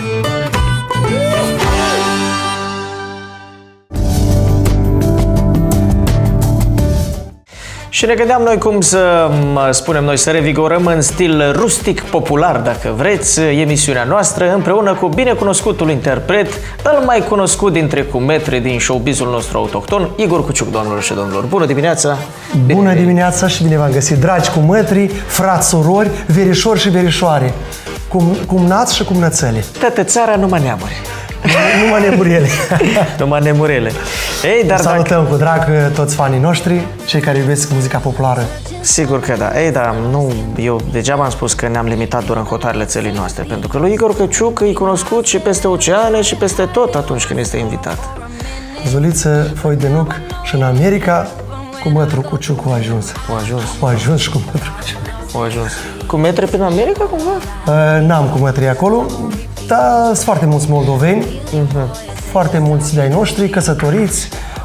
[SPEAKER 2] Și ne gândeam noi cum să spunem noi, să revigorăm în stil rustic popular, dacă vreți, emisiunea noastră, împreună cu binecunoscutul interpret, îl mai cunoscut dintre cumetre din showbizul nostru autohton, Igor Cuciuc, doamnelor și domnilor. Bună dimineața!
[SPEAKER 16] Bună dimineața și bine v-am găsit, dragi cumătri, frați, surori, verișori și verișoare, cumnați și cumnățele.
[SPEAKER 2] Toată țara numai neamuri.
[SPEAKER 16] Numai nemurele.
[SPEAKER 2] Numai nemurele. Ei, dar
[SPEAKER 16] salutăm cu drag toți fanii noștri, cei care iubesc muzica populară.
[SPEAKER 2] Sigur că da. Ei, dar nu, eu degeaba am spus că ne-am limitat doar în hotarele țării noastre, pentru că lui Igor Cuciuc e cunoscut și peste oceane și peste tot atunci când este invitat.
[SPEAKER 16] Zuliță, foi de nuc și în America, cu mătru Cuciuc a ajuns. A ajuns și cu mătru Cuciuc.
[SPEAKER 2] A ajuns. Cu metre prin America, cumva?
[SPEAKER 16] N-am cu mătri acolo, dar sunt foarte mulți moldoveni, foarte mulți de-ai noștri, căsătoriți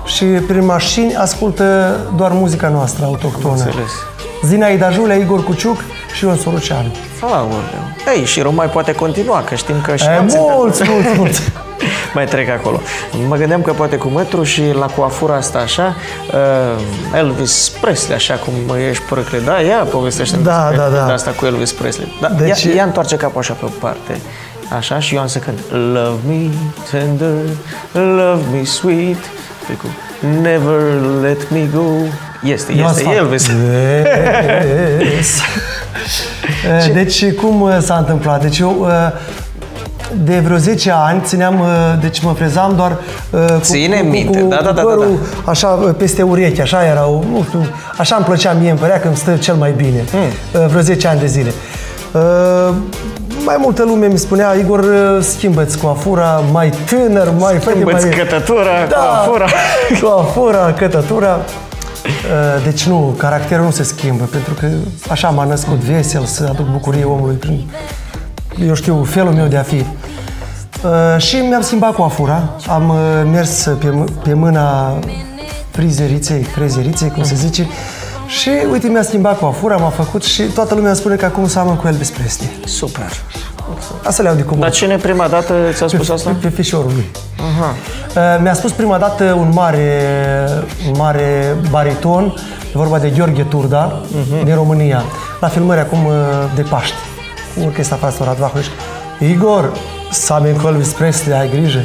[SPEAKER 16] și prin mașini ascultă doar muzica noastră autohtonă.
[SPEAKER 2] Înțeles.
[SPEAKER 16] Zinaida Julea, Igor Cuciuc și Ion Soroceanu.
[SPEAKER 2] Aoleu. Ei, și mai poate continua, că știm că și
[SPEAKER 16] mulți.
[SPEAKER 2] mai trec acolo. Mă gândeam că poate cu mătru și la coafura asta așa, Elvis Presley, așa cum ești părăcle, da? Ia povestește
[SPEAKER 16] de
[SPEAKER 2] asta cu Elvis Presley. Da,
[SPEAKER 16] deci...
[SPEAKER 2] ia întoarce capul așa pe o parte, așa, și eu am să cânt Love me tender, love me sweet, never let me go. Este Elvis.
[SPEAKER 16] Yes. Deci, cum s-a întâmplat? Deci eu de vreo 10 ani țineam, deci mă frezam doar cu părul așa peste ureche, așa era, nu știu, așa îmi plăcea mie, îmi părea că îmi stă cel mai bine, vreo 10 ani de zile. Mai multă lume mi spunea, Igor, schimbă-ți coafura, mai tânăr, mai...
[SPEAKER 2] Schimbă-ți cătătura,
[SPEAKER 16] coafura, cătătura. Deci nu, caracterul nu se schimbă, pentru că așa m-a născut, vesel, să aduc bucurie omului prin, eu știu, felul meu de a fi. Și mi-am schimbat coafura, am mers pe mâna crezeriței, cum se zice, și uite, mi-a schimbat coafura, m-a făcut și toată lumea spune că acum seamănă cu Elvis Presley.
[SPEAKER 2] Super!
[SPEAKER 16] Asta le-au de cum.
[SPEAKER 2] Dar cine prima dată ți-a spus asta?
[SPEAKER 16] Pe fișorul lui. Mi-a spus prima dată un mare bariton, e vorba de Gheorghe Turda, din România, la filmări acum de Paști, cu orchestra Pastorat Vahuș. Igor, seamănă cu Elvis Presley, ai grijă.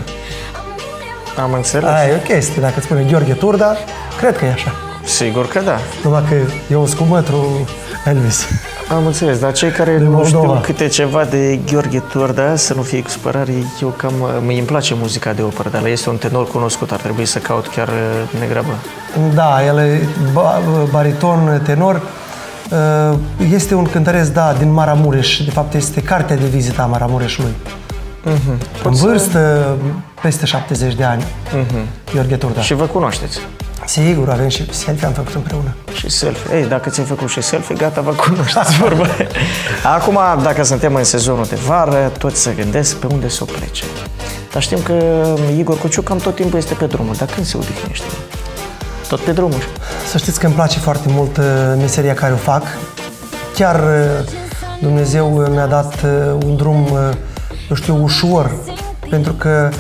[SPEAKER 2] Am înțeles.
[SPEAKER 16] Aia e o chestie, dacă îți spune Gheorghe Turda, cred că e așa.
[SPEAKER 2] Sigur că da.
[SPEAKER 16] Numai că eu sunt cu mătru Elvis.
[SPEAKER 2] Am înțeles, dar cei care nu știu câte ceva de Gheorghe Turda, să nu fie cu supărare, eu cam îmi place muzica de operă, dar este un tenor cunoscut, ar trebui să caut chiar negrabă.
[SPEAKER 16] Da, el e bariton, tenor, este un cântăresc, da, din Maramureș, de fapt este cartea de vizită a Maramureșului. În vârstă, peste 70 de ani, Gheorghe Turda.
[SPEAKER 2] Și vă cunoașteți?
[SPEAKER 16] Sigur, avem și selfie, am făcut împreună.
[SPEAKER 2] Și selfie. Ei, dacă ți-ai făcut și selfie, gata, vă cunoașteți vorba. Acum, dacă suntem în sezonul de vară, toți se gândesc pe unde să o plece. Dar știm că Igor Cuciuc cam tot timpul este pe drumuri. Dar când se odihnește? Tot pe drumuri.
[SPEAKER 16] Să știți că îmi place foarte mult meseria care o fac. Chiar Dumnezeu mi-a dat un drum, eu știu, ușor, pentru că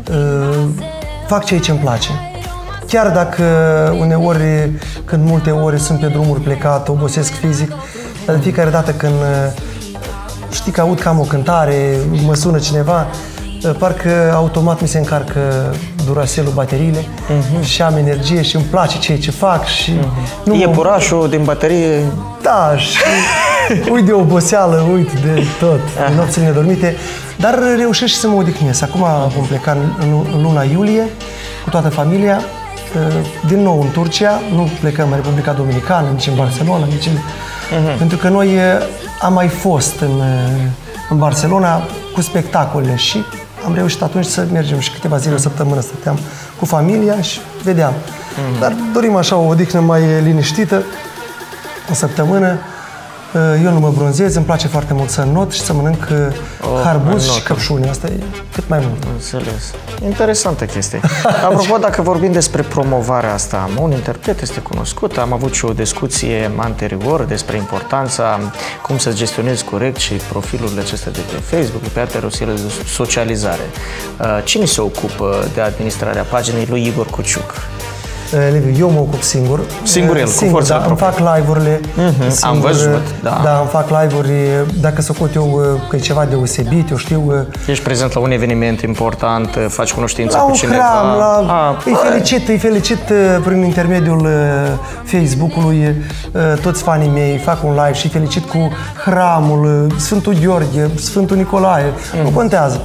[SPEAKER 16] fac ceea ce îmi place. Chiar dacă uneori, când multe ore sunt pe drumuri plecat, obosesc fizic, dar de fiecare dată când știi că aud că am o cântare, mă sună cineva, parcă automat mi se încarcă Duracelul bateriile și am energie și îmi place ceea ce fac. Și
[SPEAKER 2] e burașul din baterie?
[SPEAKER 16] Da, și uit de oboseală, uit de tot, de nopțile nedormite, dar reușesc și să mă odihnesc. Acum vom pleca în luna iulie cu toată familia, din nou în Turcia, nu plecăm în Republica Dominicană, nici în Barcelona, nici în... Pentru că noi am mai fost în Barcelona cu spectacole și am reușit atunci să mergem și câteva zile, o săptămână stăteam cu familia și vedeam. Dar dorim așa o odihnă mai liniștită, o săptămână. Eu nu mă bronzez, îmi place foarte mult să înnot și să mănânc harbuz și căpșuni. Asta e cât mai mult.
[SPEAKER 2] Înțeles. Interesantă chestie. Apropo, dacă vorbim despre promovarea asta, un interpret este cunoscut, am avut și o discuție anterior despre importanța cum să gestionezi corect și profilurile acestea de pe Facebook, pe alte rețele de socializare. Cine se ocupă de administrarea paginii lui Igor Cuciuc?
[SPEAKER 16] Liviu, eu mă ocup singur.
[SPEAKER 2] Singur el, cu forța
[SPEAKER 16] îmi fac live-urile.
[SPEAKER 2] Am văzut, da.
[SPEAKER 16] Da, îmi fac live-uri. Dacă socot eu că e ceva deosebit, eu știu...
[SPEAKER 2] Ești prezent la un eveniment important, faci cunoștință cu cineva?
[SPEAKER 16] Îi felicit prin intermediul Facebook-ului toți fanii mei, fac un live și îi felicit cu hramul, Sfântul Gheorghe, Sfântul Nicolae, nu contează.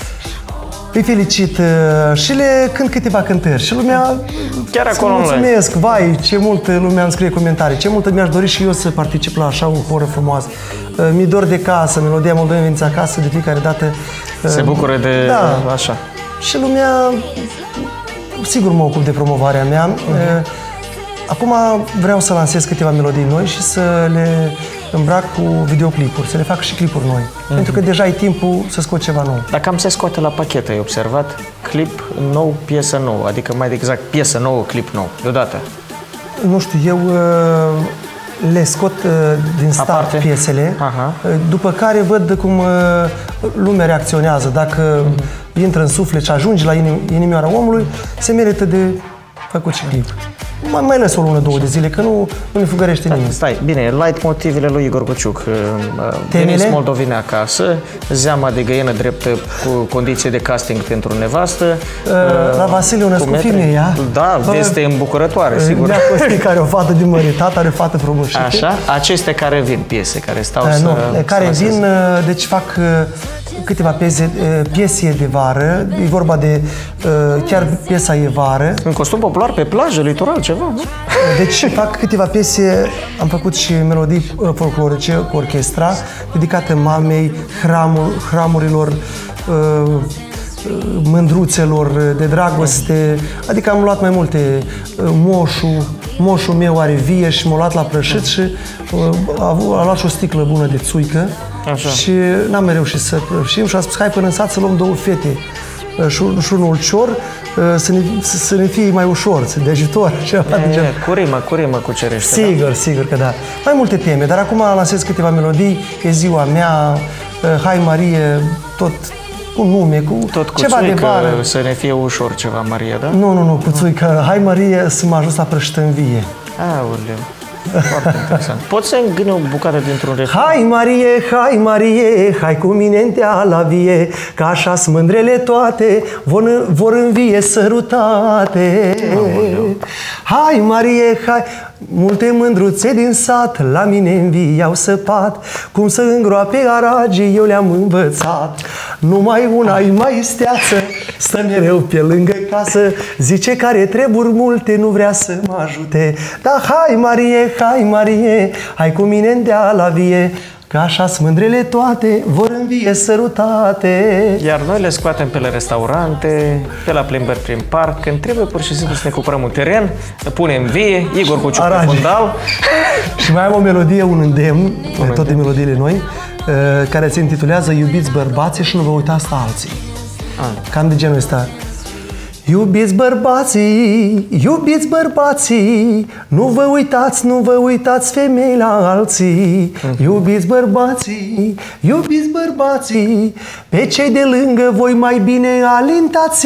[SPEAKER 16] Îi felicit și le cânt câteva cântări și lumea
[SPEAKER 2] chiar acolo
[SPEAKER 16] mulțumesc, vai, ce multă lumea îmi scrie comentarii, ce multă mi-aș dori și eu să particip la așa o horă frumoasă. Mi dor de casă, melodia Moldovei veniți acasă, de fiecare dată
[SPEAKER 2] se bucură de așa.
[SPEAKER 16] Și lumea, sigur mă ocup de promovarea mea. Acum vreau să lansez câteva melodii noi și să le îmbrac cu videoclipuri, să le fac și clipuri noi. Pentru că deja e timpul să scot ceva nou.
[SPEAKER 2] Dar cam se scoate la pachet, ai observat? clip nou, piesă nouă, adică mai exact piesă nouă, clip nou, deodată?
[SPEAKER 16] Nu știu, eu le scot din start piesele, după care văd cum lumea reacționează. Dacă intră în suflet și ajunge la inimioara omului, se merită de făcut și clip. Mai lăs o lună, 2 de zile, că nu ne fugărește nimeni.
[SPEAKER 2] Stai, bine, light motivele lui Igor Cociuc. Veniți moldovine acasă, zeama de găină dreptă cu condiție de casting pentru nevastă.
[SPEAKER 16] La Vasile o născut femeia.
[SPEAKER 2] Da, veste îmbucurătoare, sigur.
[SPEAKER 16] Nea Costi, care o fată din măritat, are o fată frumușită.
[SPEAKER 2] Așa, acestea care vin, piese, care stau
[SPEAKER 16] care vin, deci fac câteva piese de vară, e vorba de chiar piesa e vară.
[SPEAKER 2] În costum popular, pe plajă, litoral, ceva, nu?
[SPEAKER 16] Deci fac câteva piese, am făcut și melodii folclorice cu orchestra, dedicate mamei, hramurilor, mândruțelor de dragoste, adică am luat mai multe. Moșul meu are vie și m-a luat la prășit și a luat și o sticlă bună de țuică. Așa. Și n-am mai reușit să prășim și a spus, hai până în sat să luăm 2 fete și un ulcior, să ne fie mai ușor, de ajutor.
[SPEAKER 2] Cu rimă cucerește.
[SPEAKER 16] Sigur că da. Mai multe teme, dar acum lansez câteva melodii, e ziua mea, Hai Marie, tot cu nume, cu ceva de vară.
[SPEAKER 2] Să ne fie ușor ceva, Maria, da?
[SPEAKER 16] Nu, cu țuică, Hai Marie, să mă ajut la prășită în vie.
[SPEAKER 2] Aoleu. Foarte interesant. Poți să îngâni o bucată dintr-un refren?
[SPEAKER 16] Hai Marie, hai cu mine în tea la vie, că așa-s mândrele toate, vor în vie sărutate. Hai Marie, hai, multe mândruțe din sat la mine în vie i-au săpat, cum să îngroape aragii eu le-am învățat. Numai una-i mai steață, stă mereu pe lângă casă, zice că are treburi multe, nu vrea să mă ajute. Dar hai Marie, hai cu mine în dea la vie, că așa-s mândrele toate, vor în vie sărutate.
[SPEAKER 2] Iar noi le scoatem pe la restaurante, pe la plimbări prin parc, când trebuie pur și simplu să ne cumpărăm un teren, punem vie, Igor Cociuc pe fundal.
[SPEAKER 16] Și mai am o melodie, un îndemn, tot de melodiile noi, care se intitulează Iubiți bărbații și nu vă uitați la alții. Cam de genul ăsta. Iubiți bărbații, nu vă uitați femei la alții. Iubiți bărbații, pe cei de lângă voi mai bine alintați.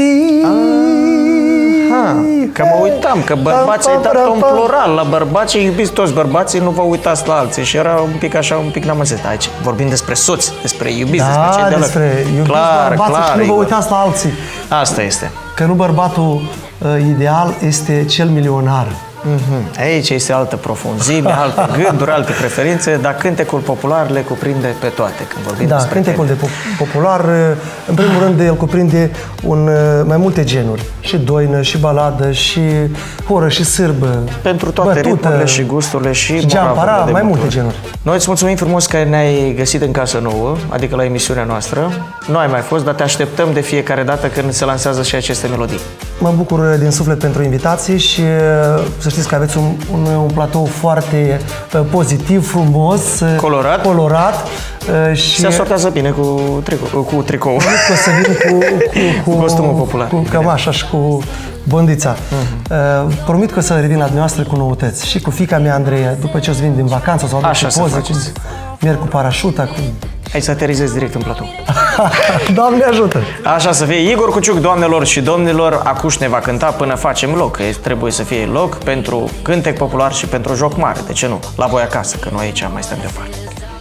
[SPEAKER 2] Că mă uitam, că bărbații ai dat un plural. La bărbații, iubiți toți bărbații, nu vă uitați la alții. Și era un pic așa, un pic n-amăzit. Aici vorbim despre soți, despre iubiți, despre cei de lângă.
[SPEAKER 16] Despre iubiți bărbații și nu vă uitați la alții.
[SPEAKER 2] Asta este.
[SPEAKER 16] Că nu bărbatul ideal este cel milionar.
[SPEAKER 2] Aici este altă profunzime, alte gânduri, alte preferințe, dar cântecul popular le cuprinde pe toate când vorbim despre
[SPEAKER 16] cântecul popular, în primul rând, el cuprinde mai multe genuri. Și doină, și baladă, și horă, și sârbă,
[SPEAKER 2] pentru toate ritmurile și gusturile și
[SPEAKER 16] geampara, mai multe genuri.
[SPEAKER 2] Noi îți mulțumim frumos că ne-ai găsit în casă nouă, adică la emisiunea noastră. Nu ai mai fost, dar te așteptăm de fiecare dată când se lansează și aceste melodii.
[SPEAKER 16] Mă bucur din suflet pentru invitații și să știți că aveți un platou foarte pozitiv, frumos, colorat și
[SPEAKER 2] se asortează bine cu tricoul.
[SPEAKER 16] O să vin cu
[SPEAKER 2] costumul popular.
[SPEAKER 16] Cu cămașa și cu bondița. Promit că o să revin la dumneavoastră cu noutăți. Și cu fiica mea, Andreea, după ce o să vin din vacanță, sau aduc poze, merg cu parașuta,
[SPEAKER 2] Hai să aterizezi direct în platou.
[SPEAKER 16] Doamne ajută!
[SPEAKER 2] Așa să fie. Igor Cociuc, doamnelor și domnilor, acuși ne va cânta până facem loc. Trebuie să fie loc pentru cântec popular și pentru joc mare. De ce nu? La voi acasă, că noi aici mai stăm deoparte.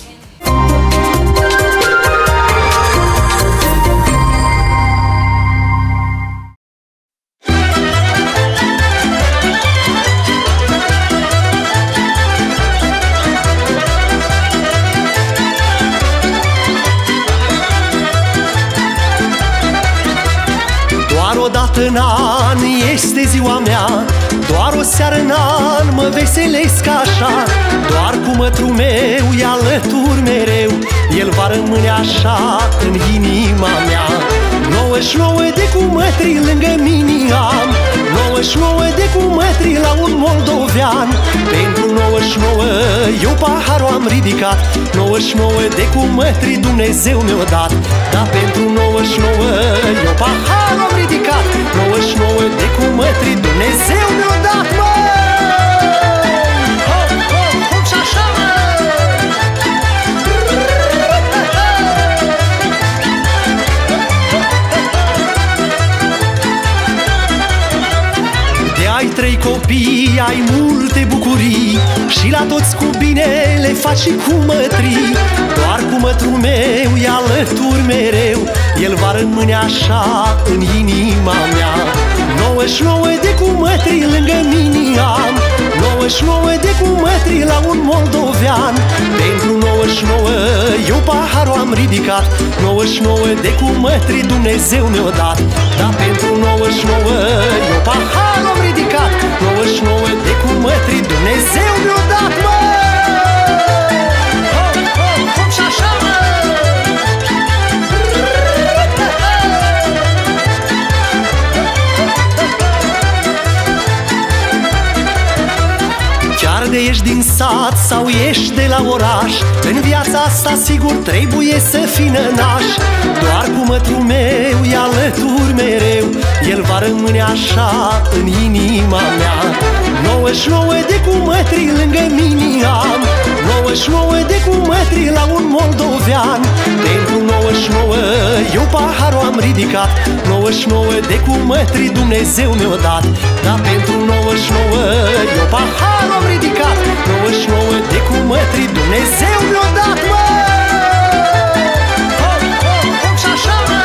[SPEAKER 17] Odată în an este ziua mea, doar o seară în an mă veselesc așa. Doar cu mătrul meu e alături mereu, el va rămâne așa în inima mea. 99 de cumătri lângă mine am, 99 de cumetri la un moldovean. Pentru 99 eu paharul am ridicat, 99 de cumetri Dumnezeu mi-a dat. Dar pentru 99 eu paharul am ridicat, 99 de cumetri Dumnezeu mi-a dat, mă! Ai 3 copii, ai multe bucurii și la toți cu bine le faci și cu mătrii. Doar cu mătrul meu e alături mereu, el va rămâne așa în inima mea. 99 de cumătri lângă mine am, 99 de cumătri la un moldovean. Pentru 99 eu paharul am ridicat, 99 de cumătri Dumnezeu mi-a dat. Dar pentru 99 eu paharul am ridicat, 99 de cumătri Dumnezeu mi-a dat, mă! Și așa, mă! Chiar de ești din sat sau ești de la oraș, în viața asta sigur trebuie să fii nănaș. Doar cu mătrul meu e alături mereu, el va rămâne așa în inima mea. 99 de cumătri lângă mine am, 99 de cumătri la un moldovean. Pentru 99 eu paharul am ridicat, 99 de cumătri Dumnezeu mi-a dat. Dar pentru 99 eu paharul am ridicat, 99 de cumătri Dumnezeu mi-a dat, mă! Și așa, mă!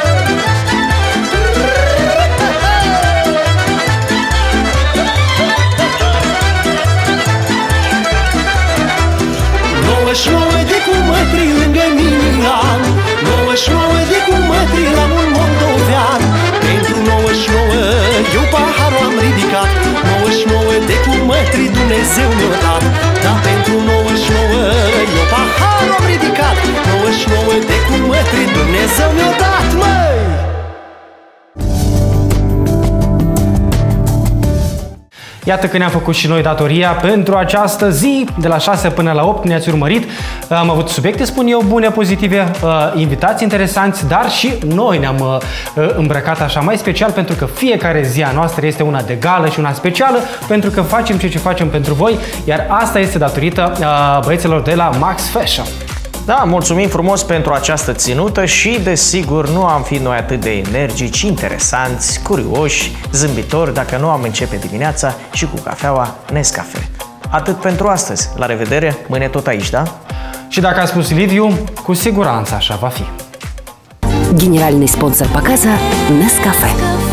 [SPEAKER 17] 99 de cumătri lângă mine am, 99 de cumătri la un moldovean. Pentru 99 eu paharul am ridicat, 99 de cumătri Dumnezeu mi-a dat. Dar pentru 99 eu paharul am ridicat, 99 de cumătri Dumnezeu mi-a dat, măi!
[SPEAKER 3] Iată că ne-am făcut și noi datoria pentru această zi, de la 6 până la 8 ne-ați urmărit. Am avut subiecte, spun eu, bune, pozitive, invitați interesanți, dar și noi ne-am îmbrăcat așa mai special, pentru că fiecare zi a noastră este una de gală și una specială, pentru că facem ce facem pentru voi, iar asta este datorită băieților de la Max Fashion.
[SPEAKER 2] Da, mulțumim frumos pentru această ținută și, desigur, nu am fi noi atât de energici, interesanți, curioși, zâmbitori, dacă nu am începe dimineața și cu cafeaua Nescafe. Atât pentru astăzi. La revedere, mâine tot aici, da?
[SPEAKER 3] Și dacă a spus Liviu, cu siguranță așa va fi.
[SPEAKER 1] Генеральный спонсор показа Nescafe.